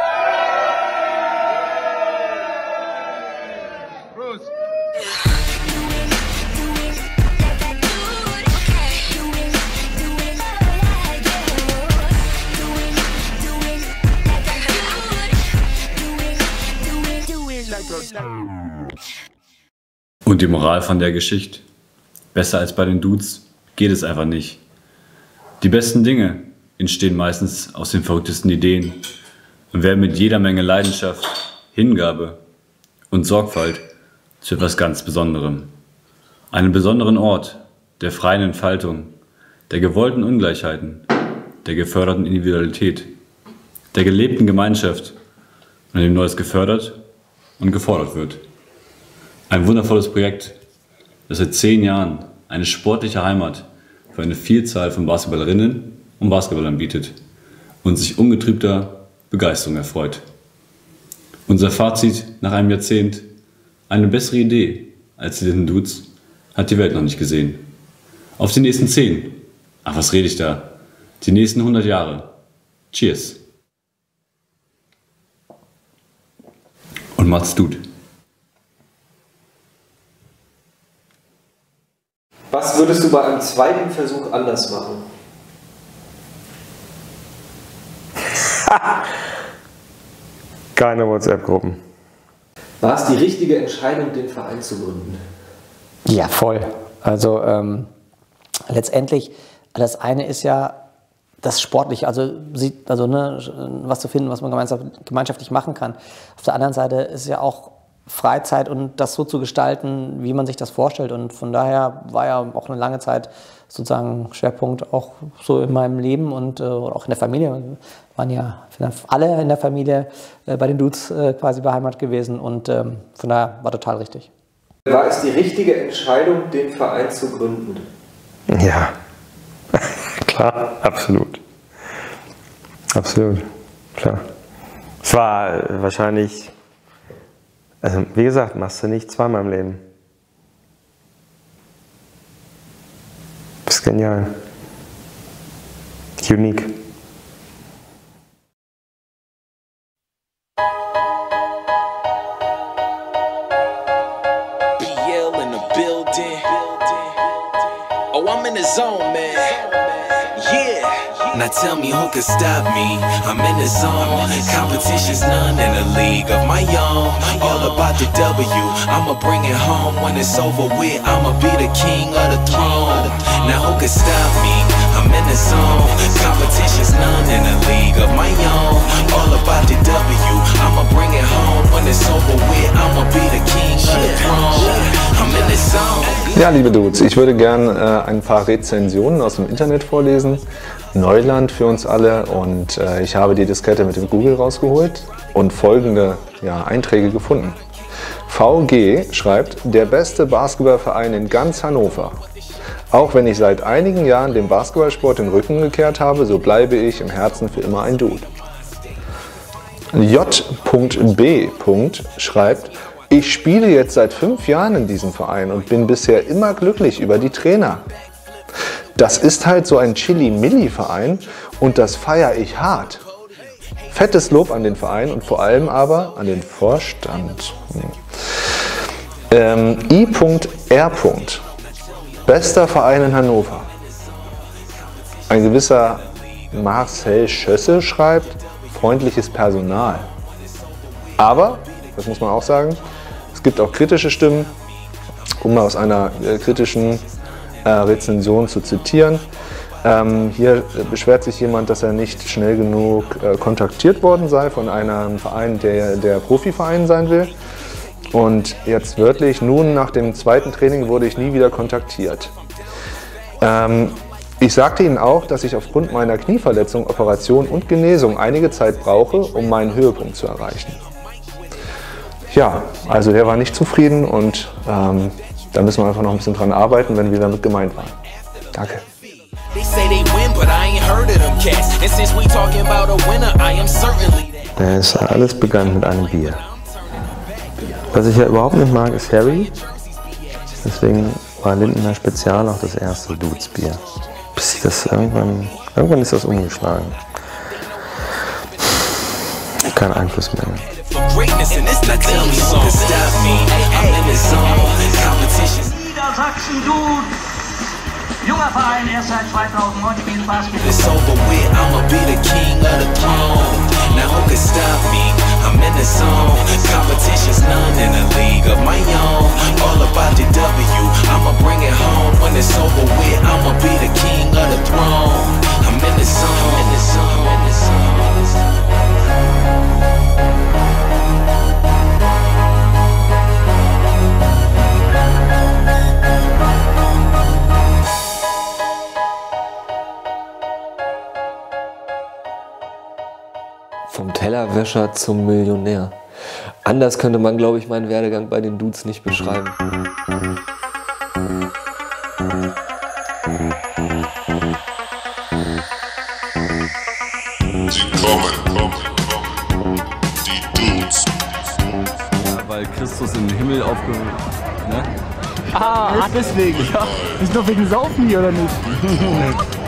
Prost! Und die Moral von der Geschichte? Besser als bei den Dudes geht es einfach nicht. Die besten Dinge entstehen meistens aus den verrücktesten Ideen und werden mit jeder Menge Leidenschaft, Hingabe und Sorgfalt zu etwas ganz Besonderem. Einem besonderen Ort der freien Entfaltung, der gewollten Ungleichheiten, der geförderten Individualität, der gelebten Gemeinschaft, an dem Neues gefördert und gefordert wird. Ein wundervolles Projekt, das seit zehn Jahren eine sportliche Heimat für eine Vielzahl von Basketballerinnen und Basketballern bietet und sich ungetrübter Begeisterung erfreut. Unser Fazit nach einem Jahrzehnt: eine bessere Idee als die Linden Dudes hat die Welt noch nicht gesehen. Auf die nächsten zehn, ach was rede ich da, die nächsten hundert Jahre. Cheers. Und macht's gut. Was würdest du bei einem zweiten Versuch anders machen? Keine WhatsApp-Gruppen. War es die richtige Entscheidung, den Verein zu gründen? Ja, voll. Also ähm, letztendlich, das eine ist ja das Sportliche, also, also ne, was zu finden, was man gemeinschaftlich machen kann. Auf der anderen Seite ist ja auch Freizeit und das so zu gestalten, wie man sich das vorstellt. Und von daher war ja auch eine lange Zeit sozusagen Schwerpunkt auch so in meinem Leben und äh, auch in der Familie. Wir waren ja alle in der Familie äh, bei den Dudes äh, quasi beheimatet gewesen und ähm, von daher war total richtig. War es die richtige Entscheidung, den Verein zu gründen? Ja, klar, absolut. Absolut, klar. Es war wahrscheinlich, also wie gesagt, machst du nicht zweimal im Leben. Das ist genial. Unique. Oh, I'm in the zone, man. Yeah. Now tell me who could stop me. I'm in the zone. Competition's none in a league of my own. All about the W. I'ma bring it home when it's over with. I'ma be the king of the throne. Now who could stop me? I'm in the zone. Competition's none in a league of my own. All about the W. I'ma bring it home when it's over with. I'ma be the king of the throne. I'm in the zone. Ja, liebe Dudes, ich würde gern äh, ein paar Rezensionen aus dem Internet vorlesen. Neuland für uns alle und äh, ich habe die Diskette mit dem Google rausgeholt und folgende ja, Einträge gefunden. V G schreibt, der beste Basketballverein in ganz Hannover. Auch wenn ich seit einigen Jahren dem Basketballsport den Rücken gekehrt habe, so bleibe ich im Herzen für immer ein Dude. J B schreibt, ich spiele jetzt seit fünf Jahren in diesem Verein und bin bisher immer glücklich über die Trainer. Das ist halt so ein Chili-Milli-Verein und das feiere ich hart. Fettes Lob an den Verein und vor allem aber an den Vorstand. Ähm, I R. Bester Verein in Hannover. Ein gewisser Marcel Schösse schreibt, freundliches Personal. Aber, das muss man auch sagen, es gibt auch kritische Stimmen, um mal aus einer äh, kritischen äh, Rezension zu zitieren. Ähm, hier beschwert sich jemand, dass er nicht schnell genug äh, kontaktiert worden sei von einem Verein, der der Profiverein sein will. Und jetzt wörtlich, nun nach dem zweiten Training wurde ich nie wieder kontaktiert. Ähm, ich sagte Ihnen auch, dass ich aufgrund meiner Knieverletzung, Operation und Genesung einige Zeit brauche, um meinen Höhepunkt zu erreichen. Ja, also der war nicht zufrieden und ähm, da müssen wir einfach noch ein bisschen dran arbeiten, wenn wir damit gemeint waren. Danke. Es alles begann mit einem Bier. Was ich ja überhaupt nicht mag, ist Harry. Deswegen war Lindener Spezial auch das erste Dudes-Bier. Bis das irgendwann, irgendwann ist das umgeschlagen. Kein Einfluss mehr. Niedersachsen Dudes. Junger Verein, erst seit zweitausendneun spielt Basketball. It's over with, I'ma be the king of the throne. Now who can stop me? I'm in the zone. Competition's none in a league of my own. All about the W. I'ma bring it home when it's over with. I'ma be the king of the throne. I'm in the zone. Tellerwäscher zum Millionär. Anders könnte man, glaube ich, meinen Werdegang bei den Dudes nicht beschreiben. Sie kommen, die Dudes. Ja, weil Christus in den Himmel aufgehoben ne? Ah, deswegen. Ja. Ist doch wegen Saufen hier, oder nicht?